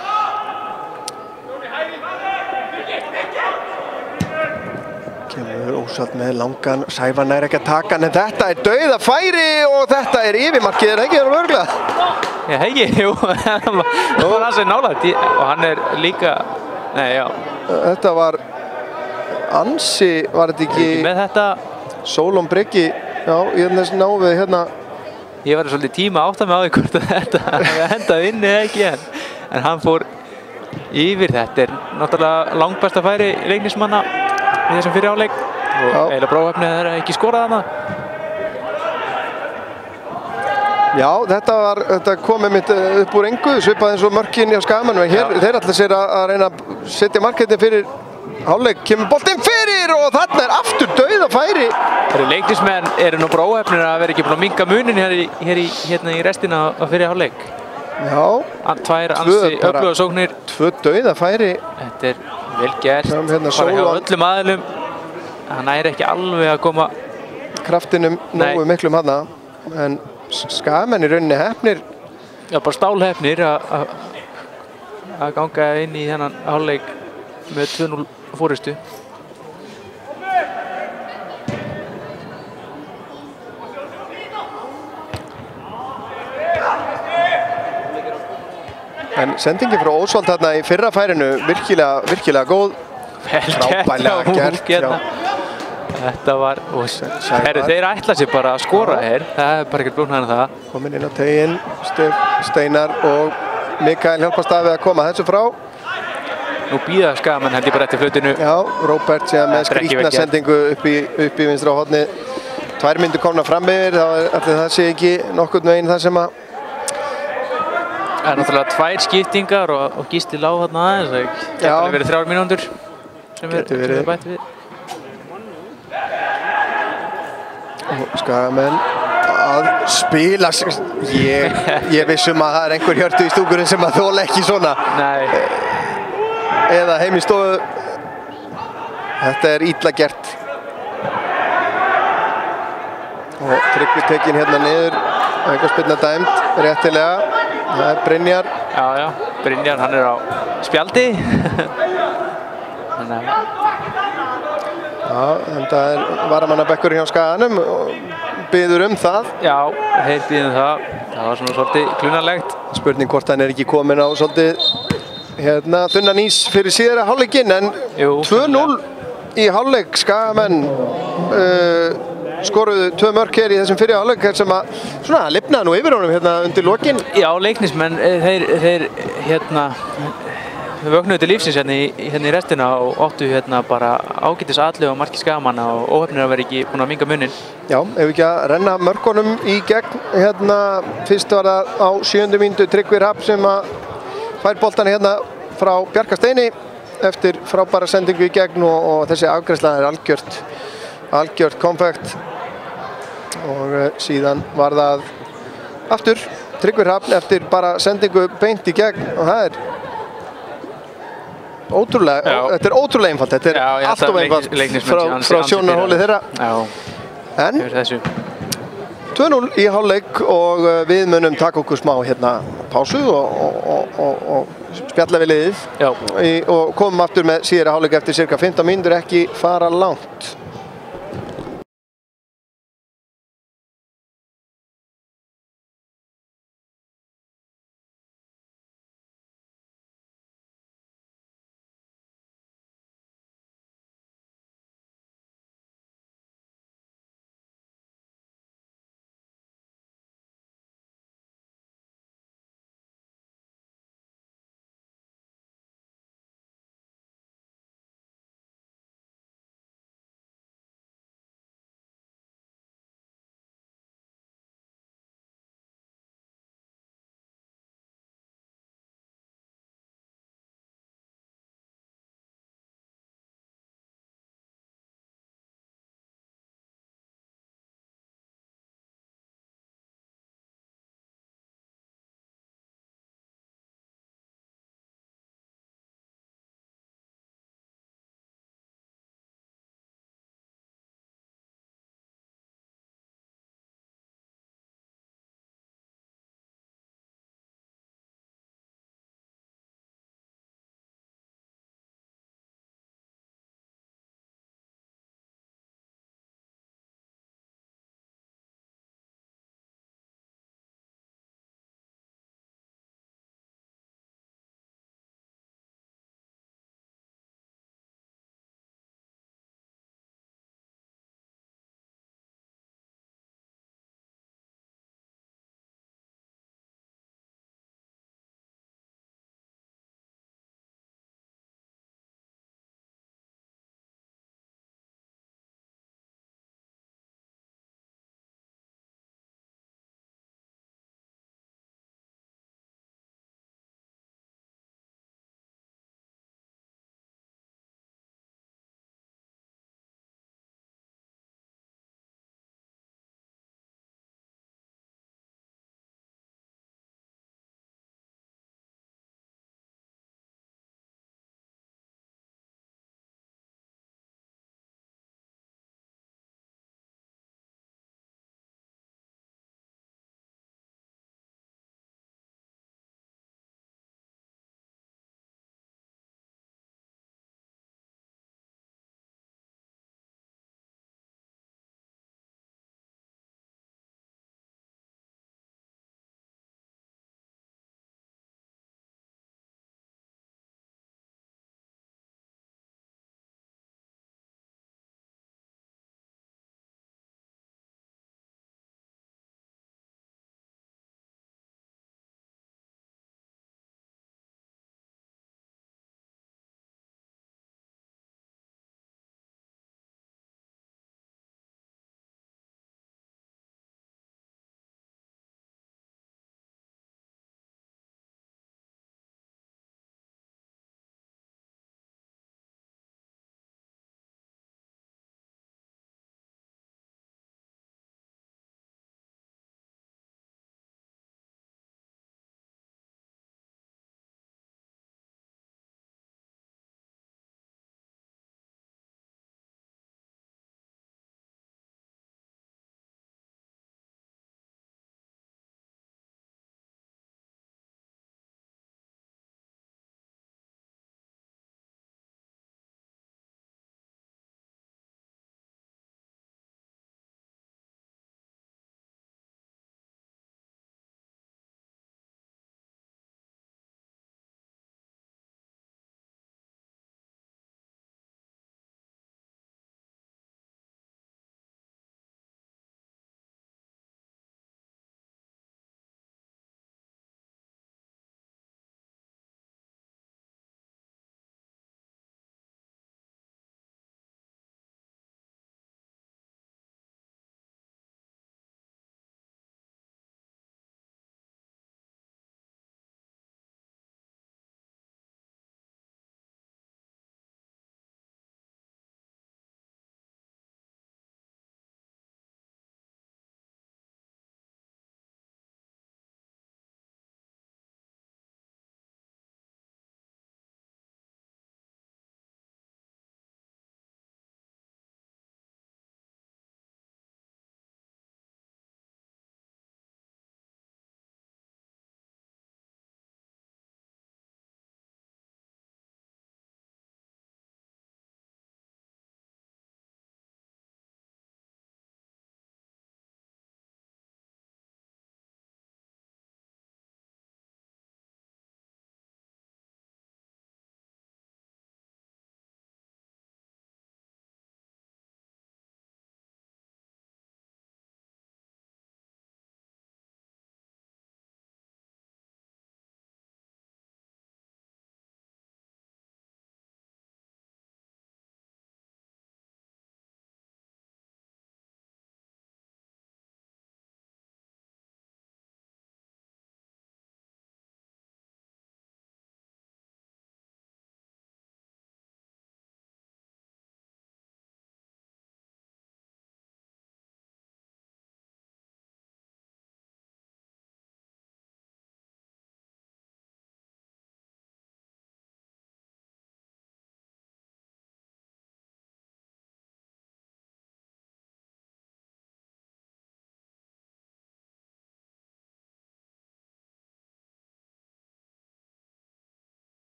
Kemur Ósvald með langan, Sævar nær ekki að taka hann en þetta dauðafæri og þetta yfirmarkið, ekki það örgulega? Já, jú, það var hans nálægt og hann líka, nei, já. Þetta var ansi, var þetta ekki með þetta? Sólon Breki, já, ég náðu við hérna. Ég var svolítið tíma að átta mig á því hvort að þetta hendaði inn eða ekki en hann fór yfir. Þetta náttúrulega langbesta færi Leiknismanna í þessum fyrri hálfleik og eiginlega bróðhefnið þeirra ekki skorað hana. Já, þetta kom einmitt upp úr engu, svipað eins og mörkin hjá Skagamanum, en hér þeir ætla sér að reyna að setja marketinn fyrir hálfleik, kemur boltinn fyrir og þarna aftur dauðafæri. Leiknismenn nú bróðhefnir að vera ekki búin að minnka munin hérna í restina á fyrri hálfleik. Já, tvær ansi öfluga sóknir. 2 dauðafæri. Þetta vel gert, hérna bara hjá öllum aðilum. Það næri ekki alveg að koma kraftinum nógu miklum hana, en Skagamenn í rauninni hefnir. Já, bara stálhefnir að ganga inn í þennan hálfleik með 2-0 fórystu. En sendingin frá Ósvald þarna í fyrra færinu virkilega góð. Frábærlega gert. Þetta var, þeir ætla sér bara að skora hér, það bara ekkert blóknar en það. Komin inn á teginn, Steinar og Mikael hjálpast að við að koma þessu frá. Nú býða Skagamenn held ég bara eftir flutinu. Já, Róbert séð með skrýtna sendingu upp í vinstra horni. 2 mínútur komna fram yfir, þá allir það sé ekki nokkurn veginn það sem að... Það náttúrulega 2 skiptingar og Gísli lá þarna aðeins, það getur verið 3 mínútur sem bætt við. Og Skagamenn að spila, ég vissum að það einhver hjörtu í stúkurinn sem að þola ekki svona. Nei. Eða heim í stofu. Þetta illa gert. Og Tryggvi tekinn hérna niður, aukaspyrna dæmd, réttilega. Það Brynjar. Já, Brynjar, hann á spjaldi. Já, þetta varamannabekkurinn hjá Skaganum og biður það. Já, þeir biður það. Það var svona svolítið klunarlegt. Spurning hvort hann ekki komin á svolítið þunnan ís fyrir síðara hálfleikinn, en 2-0 í hálfleik. Skagamenn skoruðu 2 mörk hér í þessum fyrri hálfleik sem að svona lifnaði nú yfir honum hérna undir lokin. Já, Leiknismenn, þeir vöknuðu til lífsins hérna í restina og áttu bara ágætis atlegu á marki Skagamanna og óhefnir að vera ekki búin að minga munin. Já, ef ekki að renna mörkunum í gegn fyrst var það á 7. mínútu Tryggvi Rapp sem að fær boltan hérna frá Bjarka Steini eftir frábæra sendingu í gegn og þessi afgreiðsla algjört konfekt og síðan var það aftur Tryggvi Rapp eftir bara sendingu beint í gegn og það þetta ótrúlega einfalt, þetta allt of einfalt frá sjónarhóli þeirra. En 2-0 í hálfleik og við munum taka okkur smá pásu og spjalla við liðið og komum aftur með síðara hálfleik eftir cirka 15 mínútur, ekki fara langt.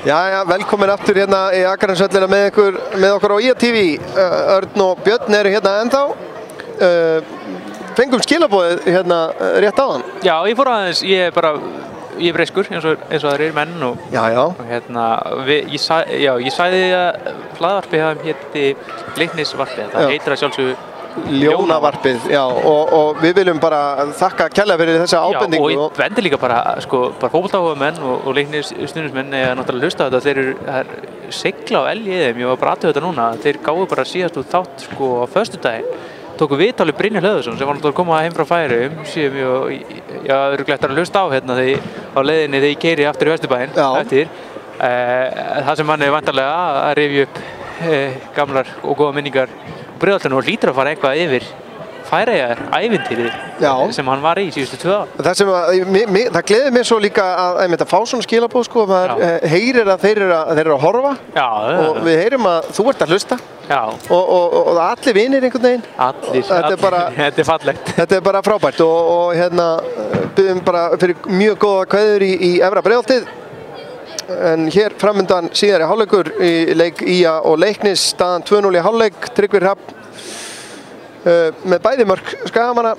Jæja, velkomin aftur hérna í Akraneshöllina með okkur á IATV. Örn og Björn eru hérna ennþá. Fengum skilaboðið hérna rétt áðan. Já, ég fór aðeins, ég er breyskur eins og aðrir menn og hérna, ég sagði að hlaðvarpið það hétti Leiknisvarpið, það heitir að sjálfsögðu Ljónavarpið, já, og við viljum bara þakka kærlega fyrir þessa ábendingu. Já, og ég vendi líka bara fótboltaáhugamenn og Leiknis stuðningsmenn eða náttúrulega hlusta þetta, þeir eru sigla á elgi í þeim, ég var bara aðtöðu þetta núna, þeir gáðu bara síðast út þátt á föstudaginn, tóku viðtalið Brynjar Hlöðversson sem var náttúrulega að koma heim frá Færeyjum, séum ég og það eru glættar að hlusta á hérna á leiðinni þegar ég keyri aftur í Vesturbæinn eftir. Það sem hann er vantarlega að rifja upp gamlar og góða minningar Breiðholtinu og hlýtur að fara eitthvað yfir Færeyjar ævintýrið sem hann var í síðustu 2 ár. Það gleður mér svo líka að fá svona skilaboð, sko, maður heyrir að þeir eru að horfa og við heyrum að þú ert að hlusta og allir vinir einhvern veginn. Þetta er fallegt. Þetta er bara frábært og hérna byggjum bara fyrir mjög góða kveður í Efra Breiðholtið. En hér framundan síðari hálfleikur í leik IA og Leiknis, staðan 2-0 í hálfleik, Tryggvi Hrafn með bæði mörk Skagamanna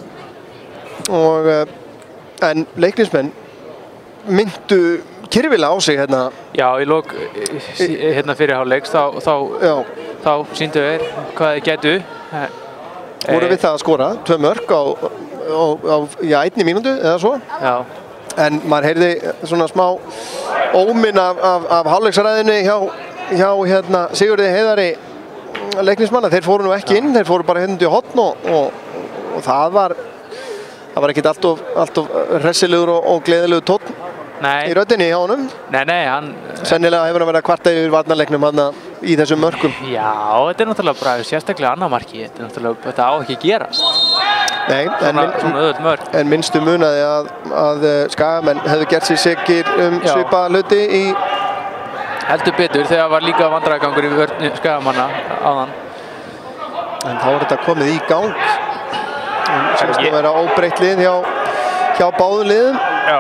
en Leiknismenn myndu kyrfilega á sig hérna. Já, í lok hérna fyrir hálfleiks þá sýndu þeir hvað þeir gætu. Voru við það að skora 2 mörk á 1 mínútu eða svo. Já. En maður heyrði svona smá óminn af hálfleiksræðinni hjá hérna Sigurði Heiðari Leiknismanna. Þeir fóru nú ekki inn, þeir fóru bara hérna út í horn og það var ekkert allt of hressilegur og gleðilegur tónn í röddinni hjá honum. Nei, sennilega hefur hann verið að kvarta yfir varnarleiknum hann í þessum mörkum. Já, þetta er náttúrulega bara sérstaklega annað marki, þetta á ekki að gerast. Nei, en minnstu munaði að Skagamenn hefðu gert sér sekir svipaða hluti í... Heldur betur, þegar var líka vandræðagangur í vörn Skagamanna áðan. En þá er þetta komið í gang. Sérst að vera óbreytt lið hjá báðum liðum. Já.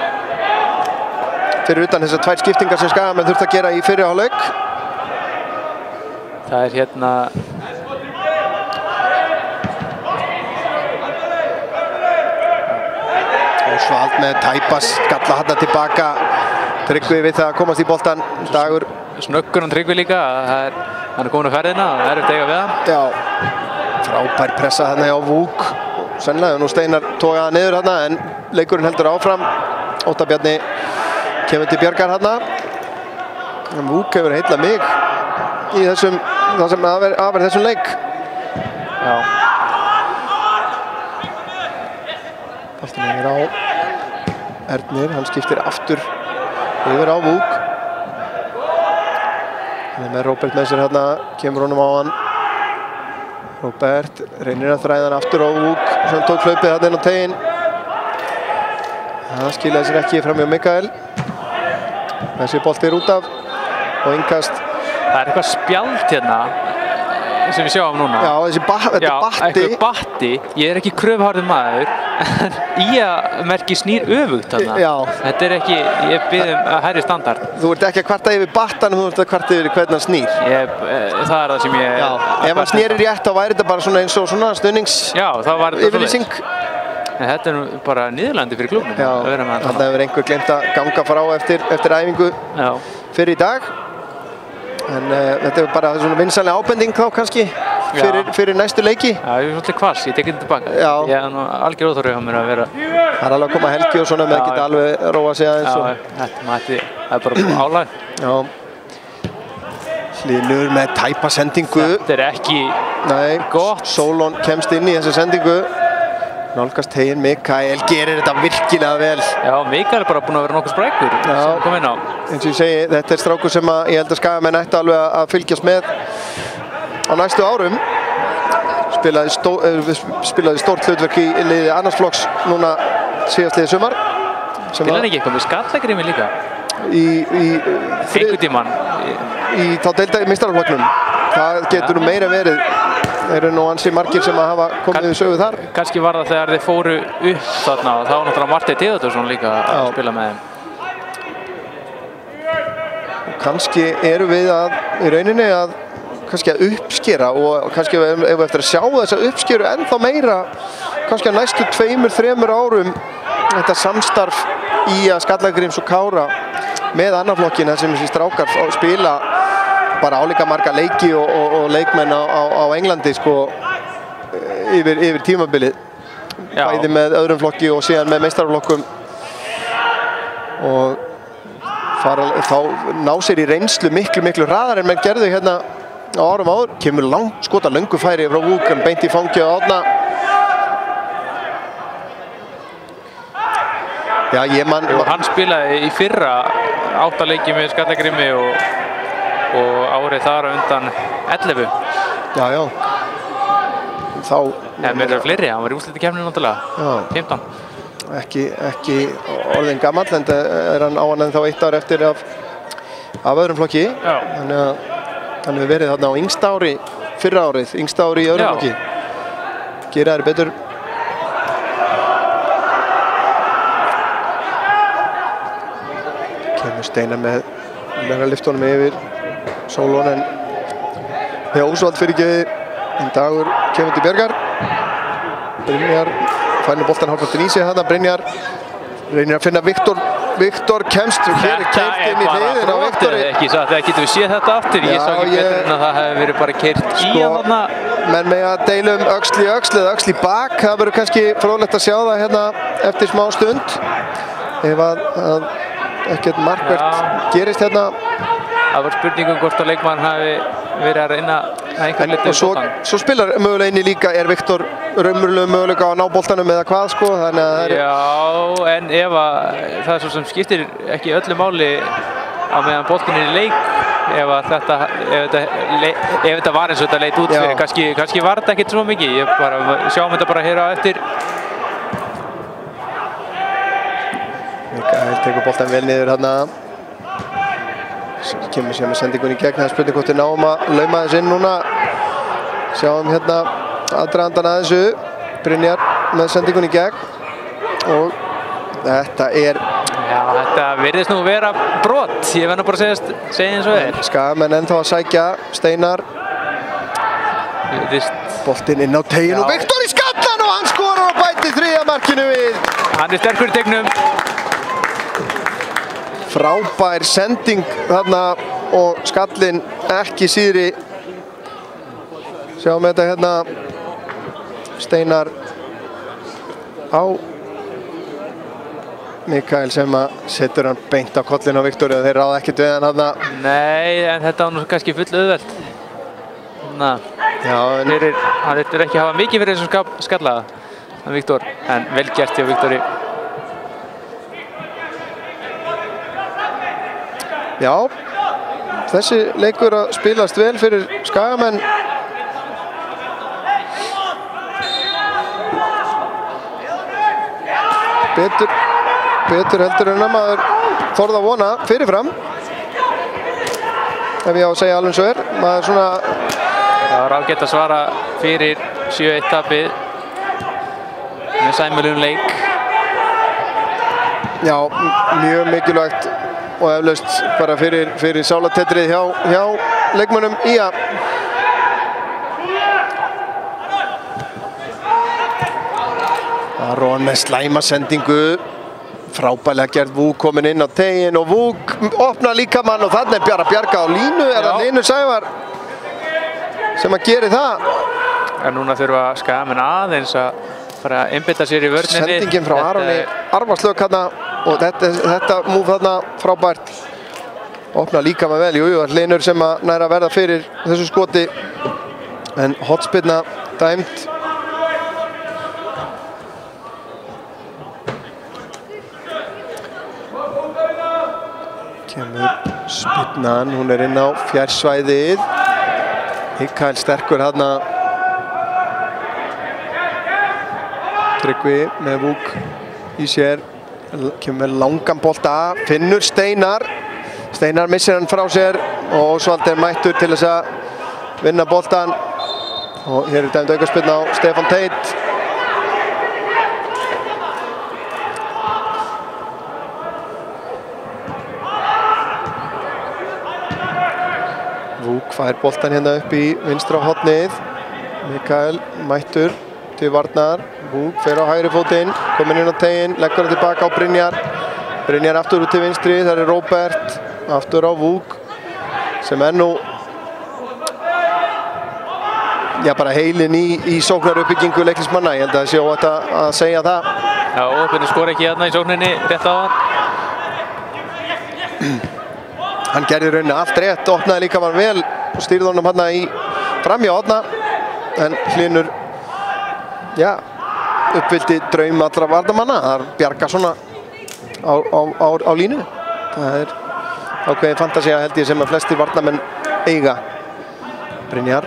Fyrir utan þessar 2 skiptingar sem Skagamenn þurfti að gera í fyrri hálfleik. Það er hérna... Svald með tæpa skalla hann tilbaka. Tryggvi við það að komast í boltan. Dagur. Snöggur hann Tryggvi líka. Hann er komin á ferðina. Það er eftir eiga við hann. Já. Frábær pressa hann hjá Vúk. Sennilega nú Steinar tóka það niður hann en leikurinn heldur áfram. Óttar Bjarni kemur til bjargar hann. Vúk hefur heillað mig í það sem afar þessum leik. Já. Boltinn yfir á Ernir, hann skiptir aftur yfir á Vúk. Hann er með Róbert með sér hérna, kemur honum á hann. Róbert reynir að þræða hann aftur á Vúk sem tók hlaupið hann inn á teginn. Það skilaði sér ekki fram hjá Mikael. Þessi bolti er út af og innkast. Það er eitthvað spjald hérna sem við sjáum núna. Já, þetta er batti. Eitthvað batti. Ég er ekki kröfuharður maður, en IA-merki snýr öfugt þarna. Já. Þetta er ekki, ég bið hærri standard. Þú ert ekki að kvarta yfir battanum, þú ert að kvarta yfir hvernig hann snýr. Það er það sem ég... Já, ef hann snýrir rétt þá væri þetta bara svona eins og svona stuðnings... Já, þá var þetta yfirlýsing. En þetta er nú bara niðurlandi fyrir klúbbnum. Já, þarna hefur einhver gleymt að ganga frá eftir æfingu fyrir í dag. En þetta er bara svona vinsamleg ábending þá kannski fyrir næstu leiki. Já, ég er svolítið hvass, ég tekið þetta tilbaka. Já. Ég er nú algjör óþorrið hjá mér að vera... Það er alveg að koma helgi og svona með geta alveg róa sig aðeins. Já, það er bara álag. Já. Hlynur með tæpa sendingu. Þetta er ekki gott. Solon kemst inn í þessu sendingu. Nálgast teginn, Mikael gerir þetta virkilega vel. Já, Mikael er bara búinn að vera nokkuð sprækur sem kom inn á. Eins og ég segi, þetta er strákur sem ég held að Skagamenn ættu alveg að fylgjast með á næstu árum. Spilaði stórt hlutverk í liði annars flokks núna síðastliðið sumar. Spilaði hann ekki eitthvað með skallagrimi líka? Einhvern tímann. Í þá meistaraflokknum. Það getur nú meira verið. Það eru nú ansi margir sem að hafa komið í sögu þar. Kannski var það þegar þeir fóru upp þarna og þá var náttúrulega Marteinn Theodórsson líka að spila með þeim. kannski erum við í rauninni að uppskera og kannski ef við eftir að sjá þessa uppskeru ennþá meira kannski á næstu 2-3 árum þetta samstarf í að Skallagríms og Kára með annarflokkin þar sem þessi strákar spila bara álíka marga leiki og leikmenn á Englandi sko yfir tímabilið bæði með öðrum flokki og síðan með meistaraflokkum og þá ná sér í reynslu miklu hraðar en menn gerðu hérna á árum áður. Kemur skota löngu færi frá Vúk en beint í fangið á Árna. Já, hann spilaði í fyrra 8 leiki með Skallagrimi og árið þar á undan 11. Já. Þá... En mér fleiri, hann var í úrslitakeppninni náttúrulega, 15. Ekki orðinn gamall, en hann á hann ennþá 1 ár eftir af öðrum flokki. Þannig að hann hefur verið þarna á yngsta ári, fyrra árið, yngsta ári í öðrum flokki. Gera þær betur. Kemur Steinar með liftunum yfir Sólon en með Ósvald fyrirgeði en Dagur kemur til Bjargar. Brynjar færnir boltan hálfpartinn í sig þarna. Brynjar reynir að finna Viktor kemst og hér keyrt inn í hliðina á Viktori. Það getum við séð þetta aftur. Ég sá ekki betur en að það hefði verið bara keyrt í þarna. Menn með að deila öxl í öxl eða öxl í bak. Það verður kannski fróðlegt að sjá það hérna eftir smá stund. Ef að ekkert markvert gerist hérna. Það var spurningum hvort að leikmann hafi verið að reyna að einhvern liti boltan. Svo spilar mögulega inni líka, viktor raunverulega mögulega á að ná boltanum eða hvað sko, þannig að það er... Já, en ef það er svo sem skiptir ekki öllu máli á meðan boltin er í leik, ef þetta var eins og þetta leit út fyrir, kannski var þetta ekkert svo mikið, sjáum þetta bara hér á eftir. Mikael tekur boltan vel niður hérna. Kemur sér með sendingun í gegn, það er spurning hvort við náum að lauma þess inn núna. Sjáum hérna aðdragandan að þessu. Brynjar með sendingun í gegn. Og þetta er... Já, þetta virðist nú vera brot. Ég verð nú bara að segja eins og er. Skagamenn ennþá að sækja. Steinar. Boltinn inn á tegin og Viktor í skallan og hann skorar og bætir 3. markinu við. Hann er sterkur í tegnum. Frábær sending þarna og skallinn ekki síðri. Sjáum þetta hérna. Steinar á Mikael sem að setur hann beint á kollin á Viktori og þeir ráða ekkert við hann þarna. Nei, en þetta var nú kannski full auðvelt. Hann þurftur ekki að hafa mikið fyrir þessum skallaða, Viktor, en vel gert hjá Viktori. Já, þessi leikur að spilast vel fyrir Skagamenn. Betur heldur en að maður þorði að vona fyrirfram. Ef ég á að segja alveg eins og er. Maður svona... Það var ágætt að svara fyrir 7-1 tapið með sæmilegum leik. Já, mjög mikilvægt. Og eflaust bara fyrir sálatetrið hjá leikmönnum ÍA. Aron með slæma sendingu. Frábærlega gerð Vúk komin inn á tegin og Vúk opnar líkamann og þannig er Bjarga á línu. Er það Linur Sævar sem að geri það? En núna þurfa Skagamenn aðeins að fara að einbeita sér í vörninni. Sendingin frá Aroni Arvarslög hérna. Og þetta múf þarna frábært. Opna líka með vel, jú, Linur sem að næra verða fyrir þessu skoti. En hotspinna dæmt. Kemur spinnan, hún er inn á fjársvæðið. Mikael sterkur þarna. Tryggvi með Vúk í sér. Kemur með langan bolta, finnur Steinar. Steinar missir hann frá sér og Ósvald er mættur til þess að vinna boltan. Og hér er dæmt aukaspyrna á Stefán Teit. Vúk fær boltan hérna upp í vinstra hornið. Mikael mættur til varnar. Vúk fer á hægri fótinn, kominn inn á teginn, leggur það tilbaka á Brynjar. Brynjar aftur út til vinstri, það Róbert. Aftur á Vúk, sem nú bara heilinn í sóknaruppbyggingu leiknismanna. Ég held að það sé óhætt að segja það. Já, Ópinn skora ekki hérna í sókninni rétt á hann. Hann gerði rauninni allt rétt, opnaði líka mann vel og stýrði honum hérna framhjá Árna. En Hlynur, uppfyllti draum allra varnarmanna. Það bjarga svona á línu. Það ákveðin fantasía held ég sem að flestir varnarmenn eiga. Brynjar.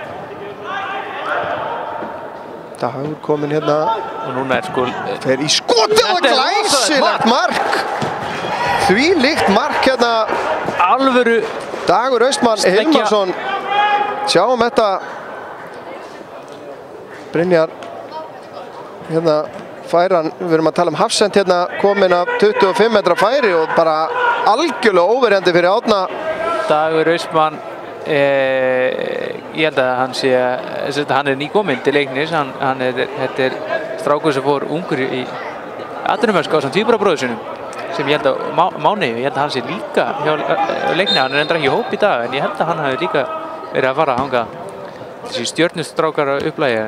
Dagur kominn hérna. Og núna fer í skotið og glæsilegt mark. Þvílíkt mark hérna. Alvöru Dagur Austmann Hilmarsson. Sjáum þetta. Brynjar hérna fær hann, við erum að tala Hafsend hérna, kominn af 25 metra færi og bara algjörlega óverjandi fyrir Árna. Dagur Austmann, ég held að hann nýkominn til Leiknis. Þetta strákur sem fór ungur í atvinnumennsku ásamt tvíburabróður sínum, sem ég held að Máni, ég held að hann sé líka hjá Leikni. Hann reyndar ekki í hóp í dag, en ég held að hann hafi líka verið að fara að hanga þessi stjörnustrákar að upplægja.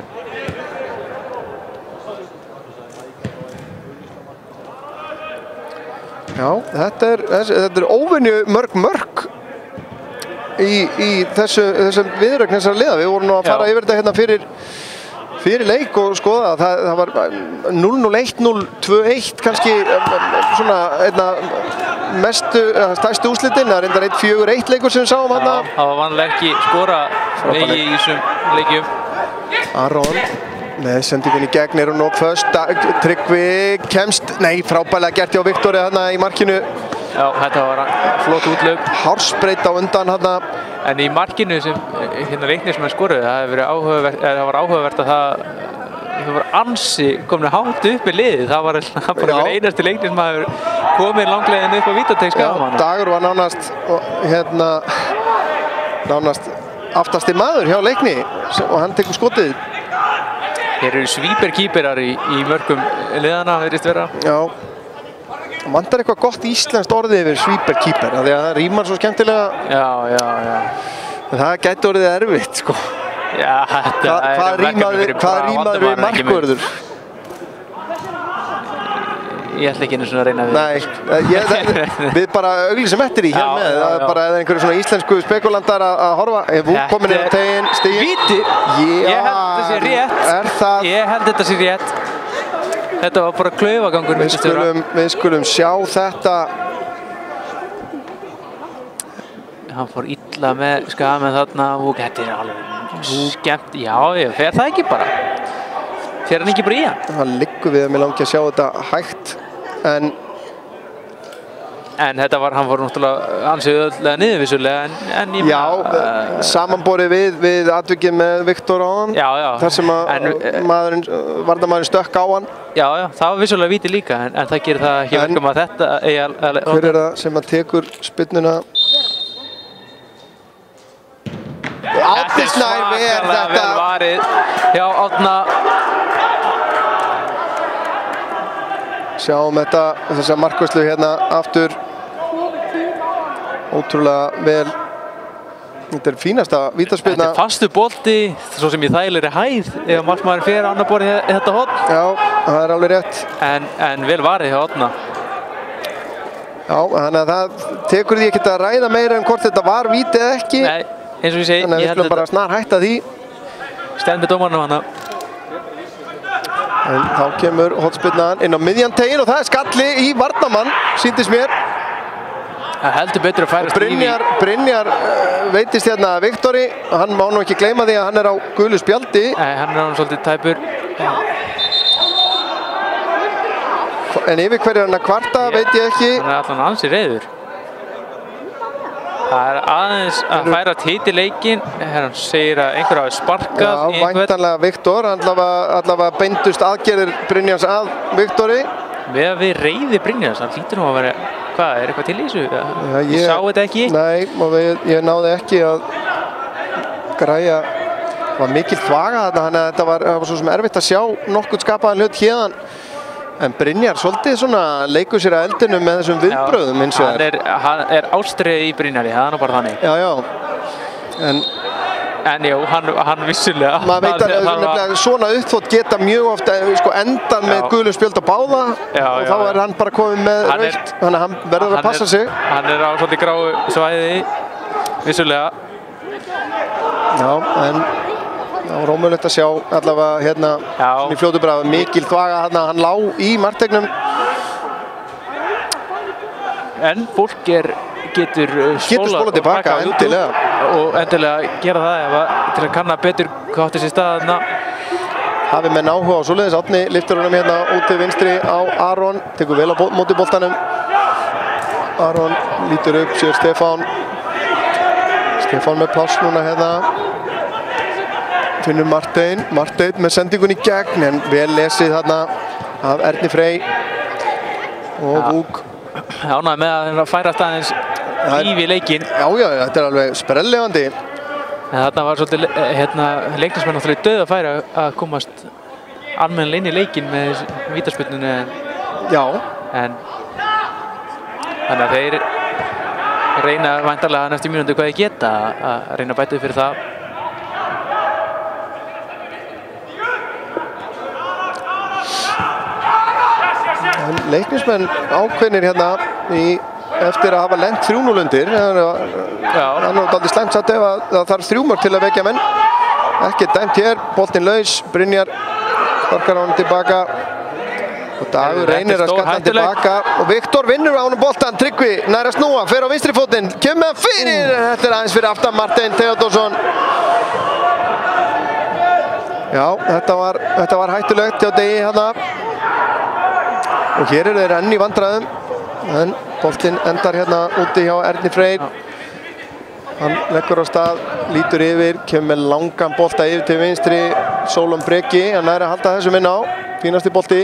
Já, þetta er óvenju mörg í þessum viðrögn þessara liða. Við vorum nú að fara yfir þetta hérna fyrir leik og skoða. Það var 0-0, 1-0, 2-1 kannski svona einna stærstu úrslitin. Það er reyndar 1-4-1 leikur sem við sáum hérna. Já, það var vanlega ekki skora í þessum leikjum. Aron með sendingun í gegn, hún og föst. Tryggvi kemst, frábærlega gert hjá Viktori hérna í markinu. Já, þetta var flott útlöp. Hársbreytt á undan hérna. En í markinu sem hérna Leiknis með skoruðu, það var áhugavert að það var ansi komin hátt upp í liðið. Það var bara einasti Leiknis maður komið langleiðin upp á vítateigska. Dagur var nánast aftasti maður hjá Leikni og hann tekur skotið. Hér eru svíperkýperar í mörgum liðana, virðist vera. Já. Það vantar eitthvað gott íslenskt orðið yfir svíperkýper, af því að það rímar svo skemmtilega. Já. En það gæti orðið erfitt, sko. Já, þetta Hvað rímaður við markvörður? Ég ætla ekki einu svona að reyna við. Nei, við bara auglýsum eftir í hér með. Það er bara einhverju svona íslensku spekulantar að horfa. Ef hún komin inn á teginn, stiginn. Víti! Ég held þetta sé rétt. Er það? Ég held þetta sé rétt. Þetta var bara klaufagangur. Við skulum sjá þetta. Hann fór illa með skamen þarna og þetta alveg skemmt. Já, fer það ekki bara? Fer hann ekki bara í hann? Það liggur við að mér langi að sjá þetta hægt. En þetta var, hann fór náttúrulega ansið öðlega niðurvissulega, en ég meina... Samanborið við atvikið með Viktor á hann. Já. Þar sem að varnarmaðurinn stökk á hann. Já, það var vissulega víti líka, en það gerir það ekki verkum að þetta... Hver er það sem að tekur spyrnuna? Árni Snær vel þetta. Vel varið hjá Árna. Sjáum þessa markvörslu hérna aftur. Ótrúlega vel. Þetta er fínasta vítaspyrna. Þetta er fastu bolti, svo sem í þægilegri hæð ef markmaðurinn fer á annar borð þetta horn. Já, það er alveg rétt. En vel varið hjá Árna. Já, þannig að það tekur því ekkert að ræða meira hvort þetta var víti eða ekki. Nei, eins og ég segi. Þannig að við skulum bara snar hætta því. Stend með dómarnum hana. En þá kemur hornspyrnan inn á miðjan teginn og það er skalli í varnarmann, sýndist mér. Það heldur betur að færast Brynjar veitist hérna Viktori. Hann má nú ekki gleyma því að hann er á gulu spjaldi. Nei, hann er hann svolítið tæpur. En yfir hverju hann að kvarta, veit ég ekki. Hann er allan ansi reiður. Það er aðeins að færa hit í leikinn. Hann segir að einhver hafi sparkað í einhvern. Já, væntanlega Viktor. Allavega beindust aðgerðir Brynjars að Viktori. Við reiði Brynjars, hann hlýtur nú að vera... Hvað, er eitthvað til í þessu? Ég sá þetta ekki. Nei, og ég náði ekki að græja. Það var mikil þvaga þarna, þannig að þetta var svo sem erfitt að sjá nokkuð skapaðan hlut héðan. En Brynjar svolítið svona leikur sér að eldinu með þessum viðbröðum hins vegar. Hann er ástríð í Brynjari, það er nú bara þannig. Já. En jú, hann vissulega. Maður veit að svona uppþótt geta mjög ofta endað með gulum spjöld á báða og þá er hann bara komið með rautt, þannig að hann verður að passa sig. Hann er á svolítið gráu svæði, vissulega. Já, en rómulegt að sjá allavega hérna í fljótu bara mikil þvaga hann lá í marktegnum. En fólk getur spólað tilbaka endilega. Og endilega gera það til að kanna betur hvað átti sér stað þarna. Hafi menn áhuga á svoleiðis. Árni lyftir honum hérna út til vinstri á Aron, tekur vel á móti boltanum. Aron lítur upp, sér Stefán með pláss núna hérna. Finnur Marteinn með sendingun í gegn, en vel lesið þarna af Erni Frey og Vúk. Ánægður með að færa staðins líf í leikinn. Já, þetta er alveg sprelllifandi. En þarna var svolítið leiknismenn náttúrulega dauð að færa að komast almennilega inn í leikinn með vítaspyrnunni. Já. Þannig að þeir reyna væntanlega næstu mínútu hvað þeir geta að reyna að bæta upp fyrir það. Leiknismenn ákveðnir hérna eftir að hafa lent 3-0 undir. Það er náttúrulega slæmt satt ef það þarf 3 mörk til að vekja menn. Ekki dæmt hér, boltinn laus, Brynjar sparkar á hann tilbaka og Dagur reynir að skalla hann tilbaka og Viktor vinnur á hann boltan. Tryggvi nær að snúa, fer á vinstri fótinn, kemur hann fyrir. Þetta er aðeins fyrir aftan Marteinn Theodórsson. Já, þetta var hættulegt hjá Degi hérna. Og hér eru þeir enn í vandræðum, en boltinn endar hérna úti hjá Erni Freyr. Hann leggur á stað, lítur yfir, kemur með langan bolta yfir til vinstri. Sólon Breki, hann nær að halda þessum inn á, fínasti bolti.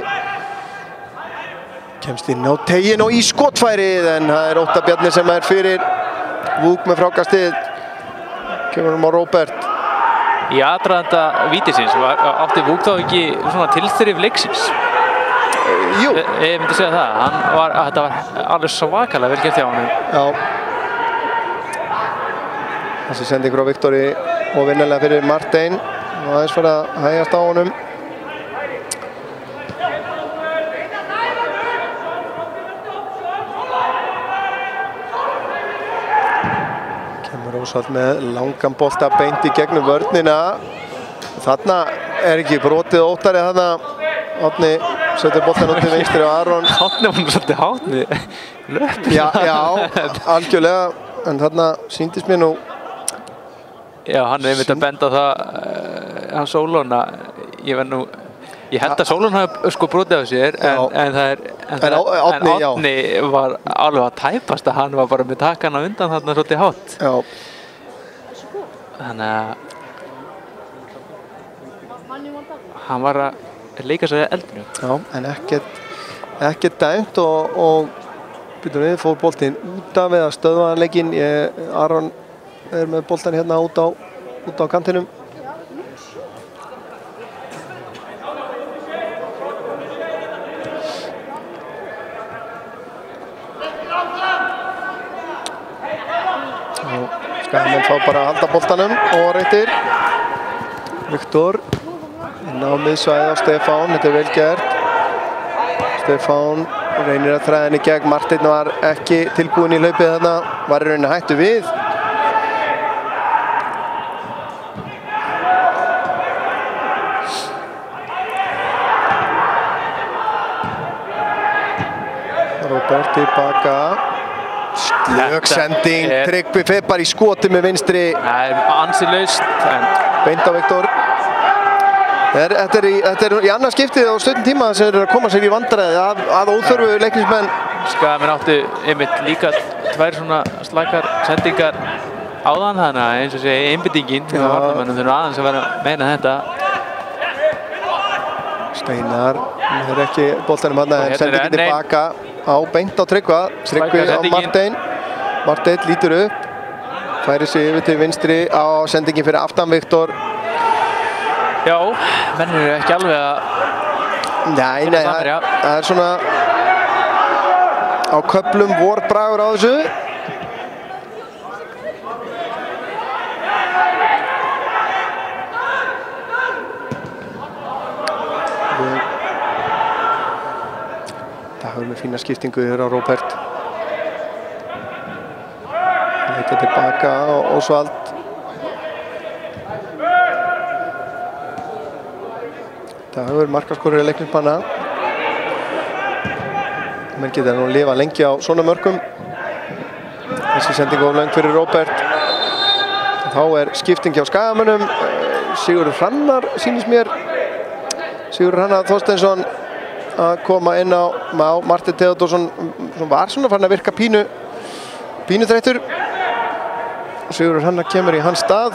Kemst inn á tegin og í skotfærið, en það er Óttar Bjarni sem er fyrir. Vúk með frákastið, kemur á Róbert. Í aðdraganda vítisins átti Vúk þá ekki svona tilþrif leiksins? Jú. Ég myndi segja það. Þetta var alveg svakalega vel gert hjá honum. Já. Þessi sending frá Viktori og vinnilega fyrir Marteinn. Og aðeins fyrir að hægjast á honum. Kemur Ósvald með langan bolta beint í gegnum vörnina. Þarna er ekki brotið Óttari þarna. Árni setur boltan út til vinstri og Aron. Árni var svolítið hátni. Já, algjörlega. En þarna sýndist mér nú. Já, hann er einmitt að benda á það, hann Sólon, ég held að Sólon hafi brotið á sér, en Árni var alveg að tæpast að hann var bara með takkana undan þarna svolítið hátt. Já. Þannig að hann var að leika sér eldinu. Já, en ekkert dæmt og býtum við, fór boltinn út af eða stöðvaðan leikinn. Aron er með boltan hérna út á kantinum. Skagamenn fá bara að halda boltanum og réttir. Viktor inn á miðsvæðið á Stefán, þetta er vel gert. Stefán reynir að þræða henni gegn, Marteinn var ekki tilbúinn í hlaupið þarna, var í rauninni hættu við. Róbert tilbaka, slök sending, Tryggvi fer bara í skoti með vinstri. Það er ansi laust. Beint á Viktor. Þetta er í annað skiptið á stuttum tíma sem þeir eru að koma sér í vandræði að óþörfu leiknismenn. Skagamenn áttu einmitt líka tvær svona slakar sendingar áðan, þannig að eins og segja einbyttingin hjá varnarmönnum þurfa aðeins að vera að meina þetta. Steinar er ekki boltanum hann, en sendingin tilbaka á beint á Tryggva. Tryggvi á Marteinn. Marteinn lítur upp. færi sig yfir til vinstri á sendingin fyrir aftan Viktor. Já, menn eru ekki alveg að Nei, það svona á köflum vorbragur á þessu. Dagur með fína skiptingu hér á Róbert. Leita tilbaka á Ósvald. Dagur markaskorur í leiknum panna. Menn geta nú lifa lengi á svona mörkum. Þessi sending of löng fyrir Róbert. Þá skipting hjá Skagamönnum. Sigurður Hrannar sýnist mér. Sigurður Hrannar Þorsteinsson að koma inn á Martin Theodorsson sem var svona farin að virka pínu þreyttur. Sigurður Hrannar kemur í hans stað.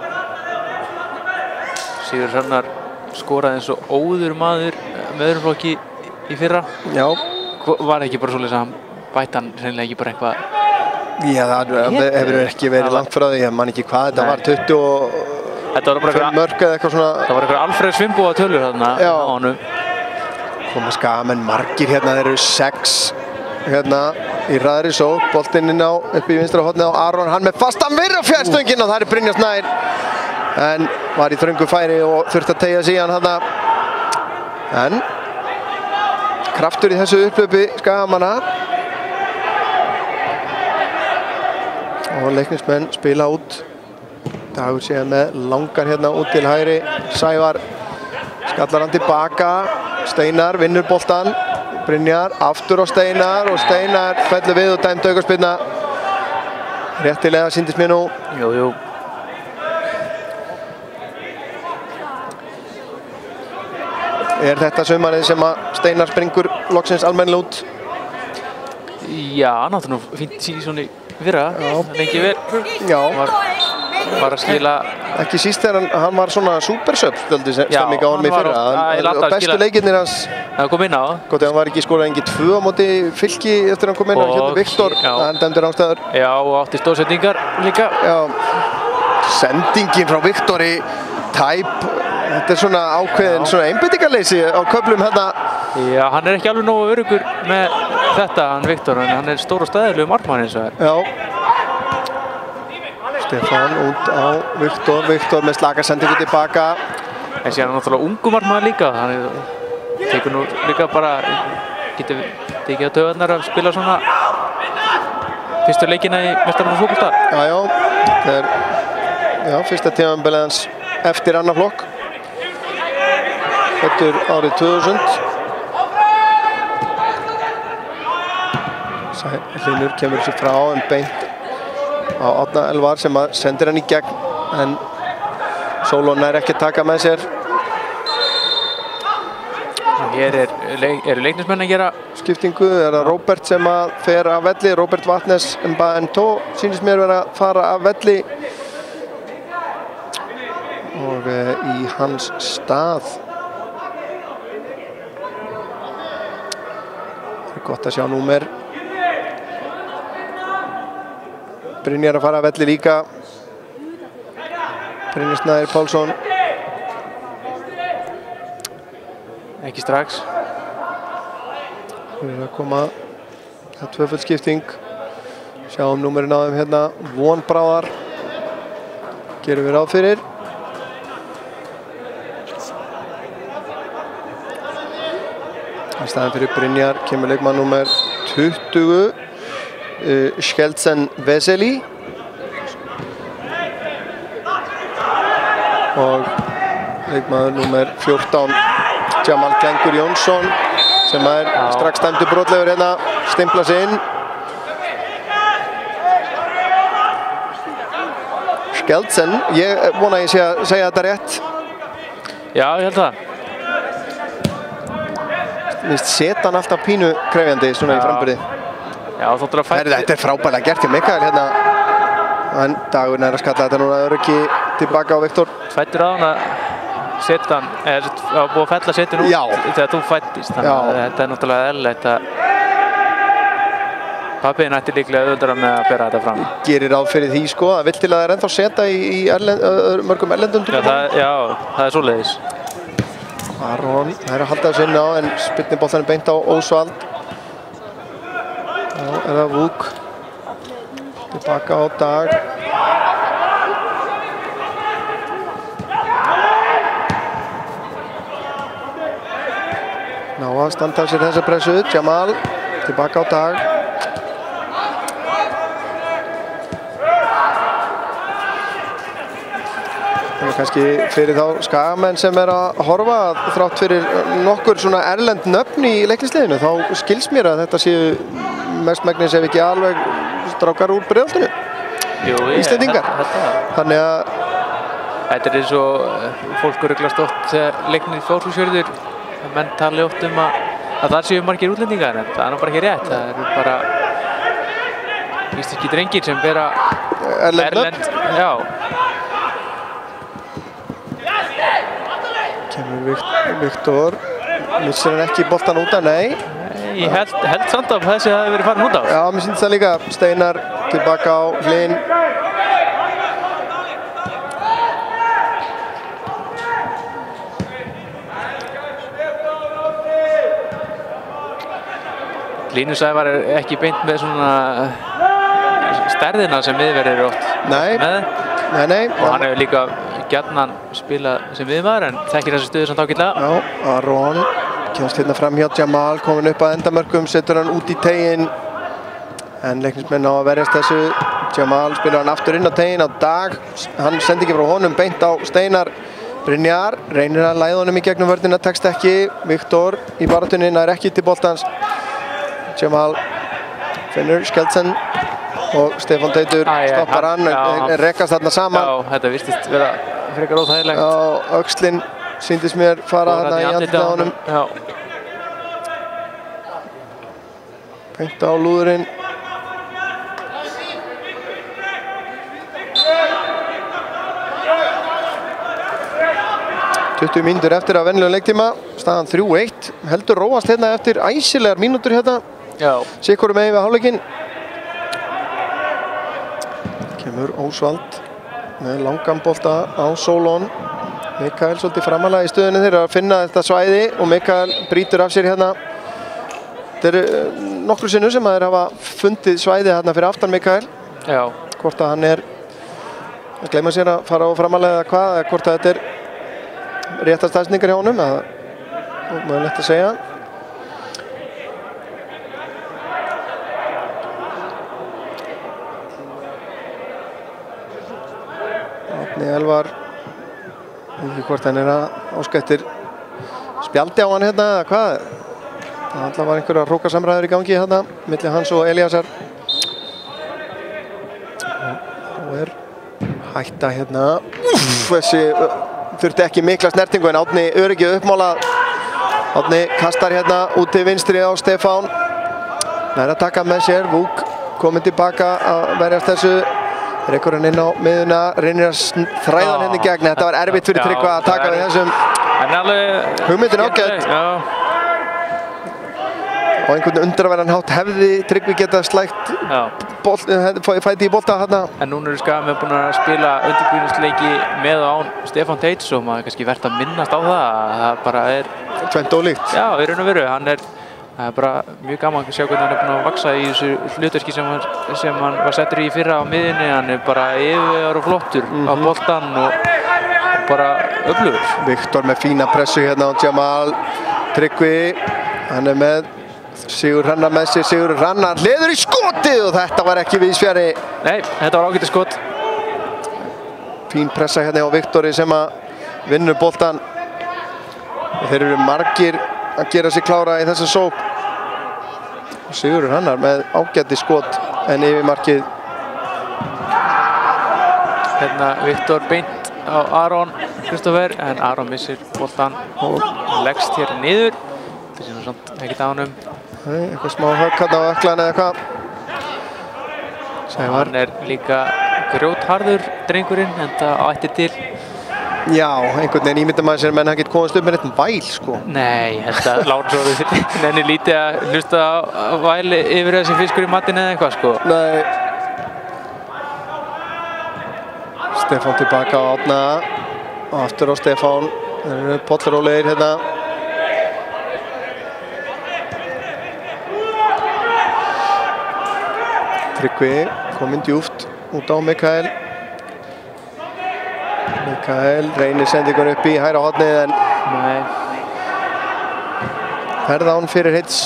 Sigurður Hrannar skoraði eins og óður maður með öðrum flokki í fyrra. Já. Var ekki bara svoleiðis að hann bætti hann hreinlega ekki bara eitthvað? Já, það hefur ekki verið langt frá því. Ég man ekki hvað þetta var, 25 mörk eða eitthvað svona. Það var eitthvað Alfred Svimbúa tölur þarna á honum. Koma Skagamenn margir hérna, þeir eru 6 hérna í raðri sók. Boltinn inn á upp í vinstra hornið á Aron, hann með fastan virð á fjárstöngin og það Brynjar Snær. En var í þröngu færi og þurfti að teygja sig í hann þarna. En kraftur í þessu upplaupi Skagamanna. Og leiknismenn spila út. Dagur séð með langar hérna út til hægri. Sævar skallar hann tilbaka. Steinar vinnur boltan. Brynjar aftur á Steinar og Steinar fellur við og dæmt aukaspyrna. Réttilega sýndist mér nú. Jú. Þetta sumarið sem að Steinar springur loksins almennilega út? Já, hann átti nú fínt síðan í fyrra, lengi vel. Já. Var að skila... Ekki síst þegar hann var svona supersub stemming á honum í fyrra. Og bestu leikirnir hans... Það kom inn á. Gott ef hann var ekki skorað engi 2 á móti Fylki eftir hann kom inn á. Hérna Viktor, hann dæmdur ástæður. Já, og átti stórsendingar líka. Já. Sendingin frá Viktori, tæp. Þetta svona ákveðin svona einbeitingarleysi á köflum hérna. Já, hann ekki alveg nógu öruggur með þetta, hann Viktor, en hann stór og stæðilegur markmann eins og Já. Stefán út á Viktor með slaka sendingu tilbaka. En síðan hann náttúrulega ungu markmann líka, hann tekur nú líka bara, getur tekið á taugarnar að spila svona fyrstu leikina í Meistaraflokks fótbolta. Já, þetta fyrsta tímabilið hans eftir annar flokk. Fæddur árið 2000. Hlynur kemur sér frá en beint á Árna Elvar sem að sendir hann í gegn en Sólon nær ekki að taka með sér. Hér eru leiknismenn að gera skiptingu. Það Róbert sem að fer af velli. Róbert Vatnes Mbaento sýnist mér vera að fara af velli og í hans stað gott að sjá númer. Brynjar að fara að velli líka. Brynjar Snær Pálsson. Ekki strax. Við erum að koma. Það er tvöföld skipting. Sjáum númerin á þeim hérna. Von Bráðar. Gerum við ráð fyrir. Í staðan fyrir Brynjar kemur leikmann númer 20, Skjeldsen Veseli. Og leikmann númer 14, Jamal Klengur Jónsson, sem strax dæmdur brotlegur hérna, stimpla sig inn. Skjeldsen, ég vona að ég sé að segja þetta rétt. Já, ég held það. Seta hann alltaf pínu krefjandi svona í framburði. Já, þóttur að fætti. Þetta er frábærlega gert hjá Mikael hérna. En Dagur nær að skalla þetta núna öryggi tilbaka á Viktor. Fættir á hann að setja hann, eða búið að fella setin út þegar þú fættist. Þannig að þetta er náttúrulega eðlilegt að Pappiðin ætti líklega auðvitað með að bera þetta fram. Gerir ráð fyrir því sko, það vill til að það er ennþá seta í mörgum erlendum tungumálum. Já, það er svoleiðis. Aron, það er að halda þessu inn á en spyrniboltan er beint á Ósvald. Já, er það Vuk. Tilbaka á Dag. Ná að standa sér þessa pressu, Jamal, tilbaka á Dag. Það er kannski fyrir þá skagamenn sem er að horfa þrátt fyrir nokkur svona erlend nöfn í leiklisliðinu, þá skils mér að þetta séu mestmegnis ef ekki alveg strákar úr Breiðholtinu. Íslendingar. Þannig að þetta er eins og fólk ruglast oft þegar leiknir Fáskrúðsfjörður. Menn tala oft að það séu margir útlendingar, en það er nú bara ekki rétt. Það eru bara íslenski drengir sem bera erlend. Já. Kemur Viktor, missir hann ekki boltan út af, nei. Ég held samt að þessi hafi verið farin út af. Já, mér syns það líka. Steinar tilbaka á Hlyn. Linus Sævar er ekki beint með svona stærðina sem miðverðir eru oft með. Nei. Og hann hefur líka gjarnan spilað sem miðmaður en þekkir þessi stöðu samt ágætlega. Já, Aron kemst hérna fram hjá Jamal, komin upp að endamörkum, setur hann út í teginn. En leiknismenn á að verjast þessu. Jamal spilar hann aftur inn á teginn á Dag. Hann sendi ekki frá honum, beint á Steinar. Brynjar reynir að læða honum í gegnum vörnina, tekst ekki. Viktor í baráttunni nær ekki til boltans. Jamal finnur Skjeldsen og Stefán Teitur stoppar hann, rekast þarna saman. Já, þetta virtist vera frekar óþægilegt. Já, öxlin sýndist mér fara þarna í andlitið á honum. Beint á lúðurinn. ...20 mínútur eftir að venjulegum leiktíma, staðan 3-1, heldur róast hérna eftir æsilegar mínútur hérna. Sikkurum megin við hálfleikinn. Kemur Ósvald með langan bolta á Solon. Mikael svolítið framalega í stöðunni þeirra að finna þetta svæði og Mikael brýtur af sér hérna. Þetta eru nokkru sinnum sem að þeir hafa fundið svæði hérna fyrir aftan Mikael. Já. Hvort að hann er að gleyma sér að fara á framalega eða hvað, eða hvort að þetta er réttar staðsningar hjá honum, það er mögulegt að segja. Árni Elvar, ég veit ekki hvort hann er að óska eftir spjaldi á hann hérna eða hvað. Það alltaf var einhverja hrókasamræður í gangi hérna milli hans og Elíasar. Og er hætta hérna. Þessi þurfti ekki mikla snertingu en Árni öryggið uppmálað. Árni kastar hérna út til vinstri á Stefán. Nær að taka með sér. Vuk kominn tilbaka að verjast þessu. Rekur hann inn á miðuna, reynir að þræða hann hérna í gegn. Þetta var erfitt fyrir Tryggva að taka við þessum. Hugmyndin ágætt. Og einhvern undraverðan hátt hefði Tryggvi getað slægt fæti í bolta hérna. En núna eru Skagamenn búin að spila undirbúningsleiki með og án Stefán Teits og maður er kannski verðt að minnast á það. Það bara er tvennt ólíkt. Já, í raun og veru. Það er bara mjög gaman að sjá hvernig hann er búin að vaksa í þessu hlutverki sem hann var settur í fyrra á miðjunni. Hann er bara yfirvegaður og flottur á boltan og bara öflugur. Viktor með fína pressu hérna á Jamal. Tryggvi, hann er með Sigur Hrannar með sér. Sigur Hrannar hliður í skotið og þetta var ekki víðsfjari. Nei, þetta var ágætis skot. Fín pressa hérna á Viktori sem að vinnur boltan. Þeir eru margir að gera sig klára í þessa sók. Sigur Hrannar með ágæti skot en yfir markið. Hérna Viktor beint á Aron Kristoffer en Aron missir boltan og leggst hér niður. Það sé nú samt ekkert á honum. Eitthvað smá högg hérna á ökklan eða hvað. Hann er líka grjótharður drengurinn en það ætti til Já, einhvern veginn ímynda maður sér menn hann gett komast upp með eitt væl, sko. Nei, þetta Lárus Orri nenni lítið að hlusta á væli yfir þessi fiskur í matinn eða eitthvað, sko. Nei. Stefán tilbaka á Árna. Og aftur á Stefán. Það eru pollarólegir hérna. Tryggvi kominn djúpt út á Mikael. Mikael reynir sendingun upp í hægra hornið en Nei. ferða án fyrir hits.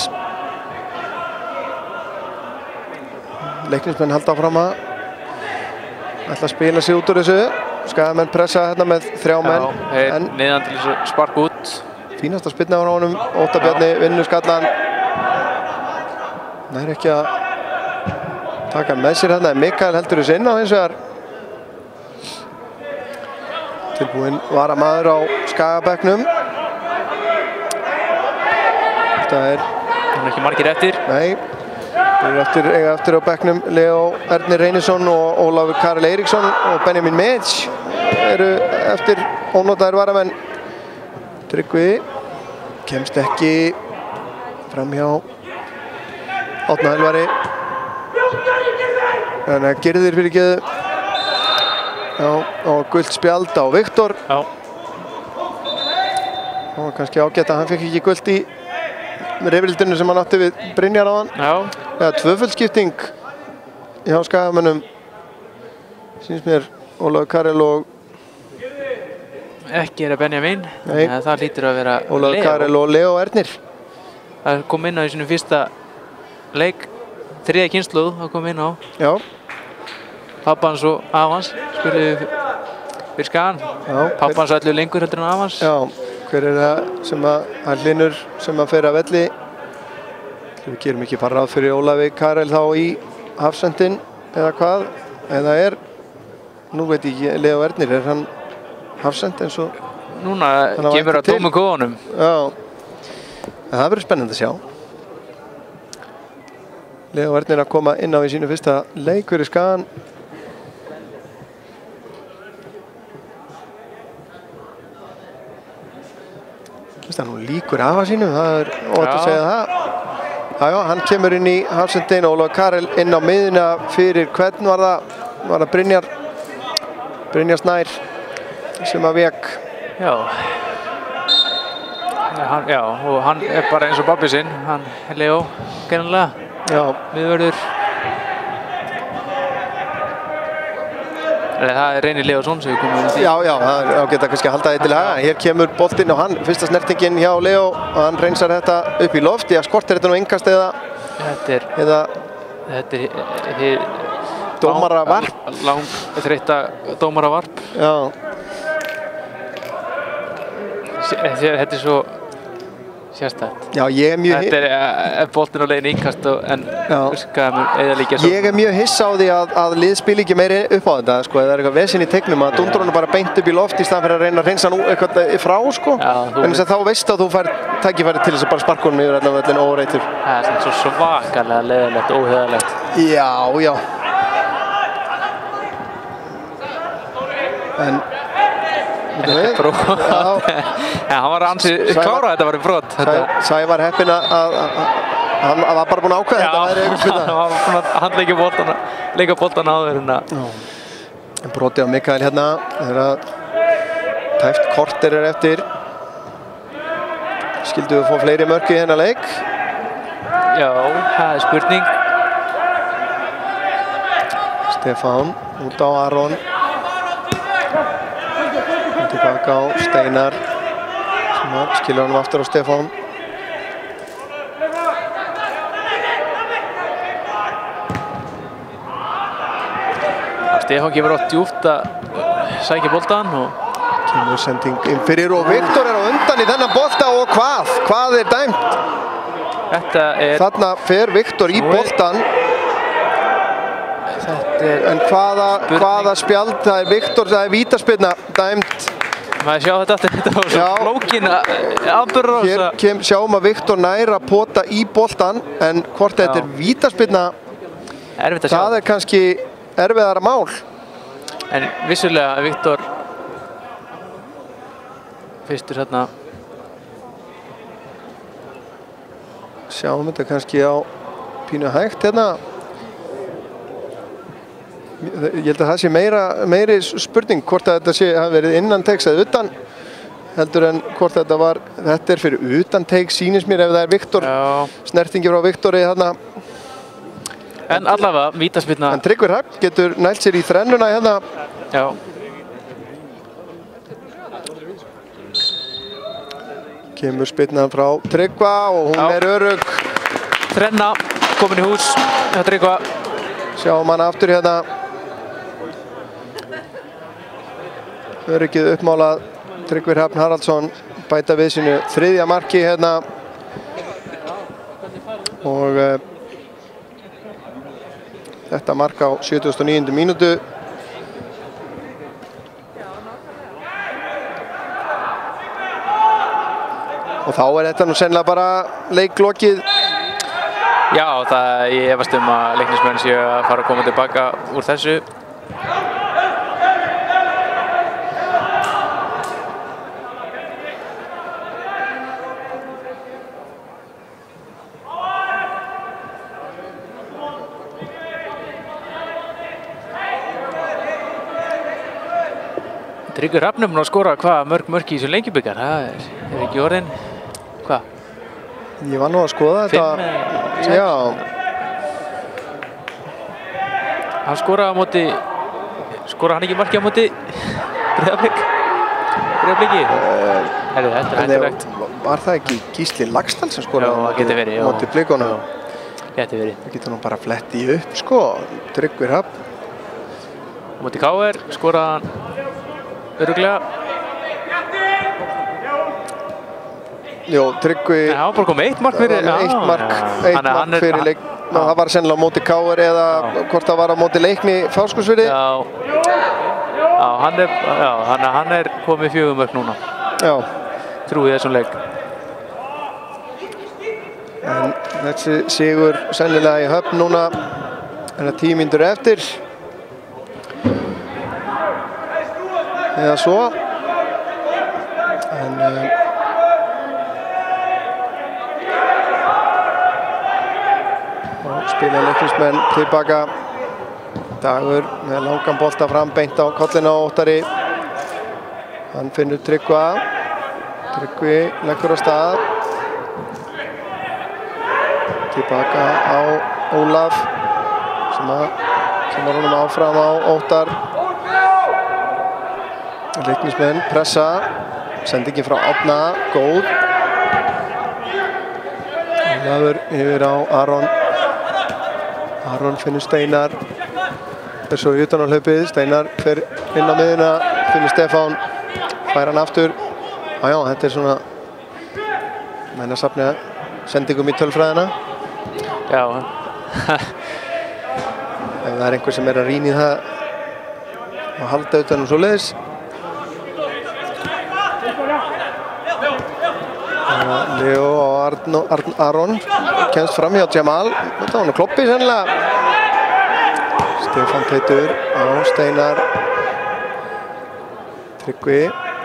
Leiknismenn halda áfram að ætla að spila sig út úr þessu. Skagamenn pressa hérna með 3 menn. Já, niðan til þess að sparka út. Fínasta spilna á honum. Óttar Bjarni vinnur skallan. Það er ekki að taka með sér hérna. Mikael heldur þessu inn á hins vegar. Tilbúinn varamaður á Skagabekknum. Þetta er... Það er ekki margir eftir. Nei. Það er eftir á bekknum Leo Ernir Reynisson og Ólafur Karel Eiríksson og Benjamin Meitz eru eftir ónotaðir varamenn. Tryggvi kemst ekki framhjá Árna Elvari. Þannig að Gyrðir fyrirgeðu. Já, og gult spjald á Viktor. Já. Og kannski ágætt að hann fekk ekki gult í rifrildinu sem hann átti við Brynjar á hann. Já. Eða tvöföldskipting hjá Skagamönnum. Sýnst mér Ólafur Karel og... Ekki er að Benjamin. Nei. Það hlýtur að vera Ólafur Karel og Leo Ernir. Það kom inn á í sínum fyrsta leik. 3. kynslóð það kom inn á. Já. Pappans og afans spiluðu fyrir Skagan. Pappans öllu lengur heldur en afans. Já. Hver er það sem að Hlinur sem að fer að velli? Við gerum ekki bara ráð fyrir Ólafi Karel þá í hafsendin eða hvað? Eða er, nú veit ég ekki, Leo Ernir, er hann hafsend eins og... Núna kemur að tómu kóðunum. Já, en það verður spennandi að sjá. Leo Ernir að koma inn á í sínu fyrsta leik fyrir Skagan. Það er nú líkur afa sínum, það er óvægt að segja það. Jájá, hann kemur inn í hafsendin og Ólafur Karel inn á miðuna fyrir hvern var það? Var það Brynjar Snær sem að vék. Já. Já, og hann er bara eins og babbi sinn, hann Leo, gennilega. Já. Miðvörður. Það er Reynir Leósson sem við komum inn í. Já, það er ágætt að kannski halda því til haga. Hér kemur boltinn og hann, fyrsta snertingin hjá Leo og hann reynsar þetta upp í loft. Já, skortir þetta nú engast eða... Þetta er dómaravarp. Þreytta dómaravarp. Já. Þetta er svo sérstætt. Já, ég er mjög... Þetta er boltinn á leiðin íkast en Skagamur eða líka svo. Ég er mjög hissa á því að lið spila ekki meiri upp á þetta, sko. Það er eitthvað vesinn í tegnum að dundrar hann bara beint upp í loft í staðan fyrir að reyna að reynsa nú eitthvað frá, sko. En þess að þá veistu að þú fær tækifæri til þess að bara sparka honum yfir allan völlin óreitur. Það er svo svakalega leiðilegt, óheiðarlegt. Já. En... hann var ansið klárað að þetta var brot. Sævar heppinn að hann var bara búinn að ákveða þetta væri einhvers spilna. Hann var búinn að handleika leika boltan áður en að... Brotið á Mikael hérna. Þegar tæft korter er eftir. Skildu við fá fleiri mörk í þennan leik? Já, það er spurning. Stefán út á Aron. Tilbaka á Steinar sem skilur hann aftur á Stefán. Stefán kemur átt djúpt að sækja boltan og kemur sending inn fyrir og Viktor er á undan í þennan bolta og hvað er dæmt? Þetta er... Þarna fer Viktor í boltan. En hvaða spjald? Það er Viktor, það er vítaspyrna dæmt. Maður sjá þetta var svo flókin atburður. Hér sjáum að Viktor nær að pota í boltan en hvort þetta er vítaspyrna, það er kannski erfiðara mál. En vissulega Viktor fyrstur hérna. Sjáum þetta kannski á pínu hægt hérna. Ég held að það sé meiri spurning hvort að þetta hafi verið innan teiks eða utan heldur en hvort þetta fyrir utan teiks sýnist mér ef það Viktor, snertingi frá Viktori þarna. En allavega, vítaspyrna. En Tryggvi Hrafn getur nælt sér í þrennuna hérna. Já. Kemur spyrnan frá Tryggva og hún örugg. Þrenna, komin í hús hjá Tryggva. Sjáum hann aftur hérna. Öruggið uppmálað. Tryggvi Hrafn Haraldsson bæta við sínu 3. marki hérna. Og þetta mark á 79. mínútu. Og þá þetta nú sennilega bara leiklokið. Já, ég efast að Leiknismenn séu að fara að koma tilbaka úr þessu. Tryggvi Hrafn búinn að skora mörg í þessu Lengjubikar. Það ekki orðin, hvað? Ég var nú að skoða þetta. 5, já. Hann skoraði á móti, skoraði hann ekki markið á móti Breiðabliki? Þetta er hættulegt. Var það ekki Gísli Laxdal sem skoraði á móti Blikunum? Gæti verið. Það getur nú bara fletti upp, sko. Tryggvi Hrafn. Á móti KR skoraði hann örugglega. Jó, Tryggvi... Nei, hann var bara komið 1 mark fyrir... Eitt mark fyrir leik. Það var sennilega á móti KR eða hvort það var á móti Leikni Fáskrúðsfirði. Já, hann er komið 4 mörk núna. Já. Trúið þessum leik. En þessi sigur sennilega í Höfn núna. En það 10 mínútur eftir. Eða svo. En... spila Leiknismenn tilbaka. Dagur með langan bolta fram beint á kollina á Óttari. Hann finnur Tryggva. Tryggvi leggur á stað. Tilbaka á Ólaf sem var honum áfram á Óttar. Leiknismenn pressa. Sendingin frá Árna, góð. Ólafur yfir á Aron. Aron finnur Steinar. Er svo utan á hlaupið. Steinar fer inn á miðuna. Finnur Stefán. Fær hann aftur. Já, þetta er svona menn að safna sendingum í tölfræðina. Já. Ef það er einhver sem að rýna í það og halda utan svoleiðis. Leo og Aron kemst fram hjá Jamal. Þetta var nú kloppi sennilega. Stefán Teitur á Steinar. Tryggvi.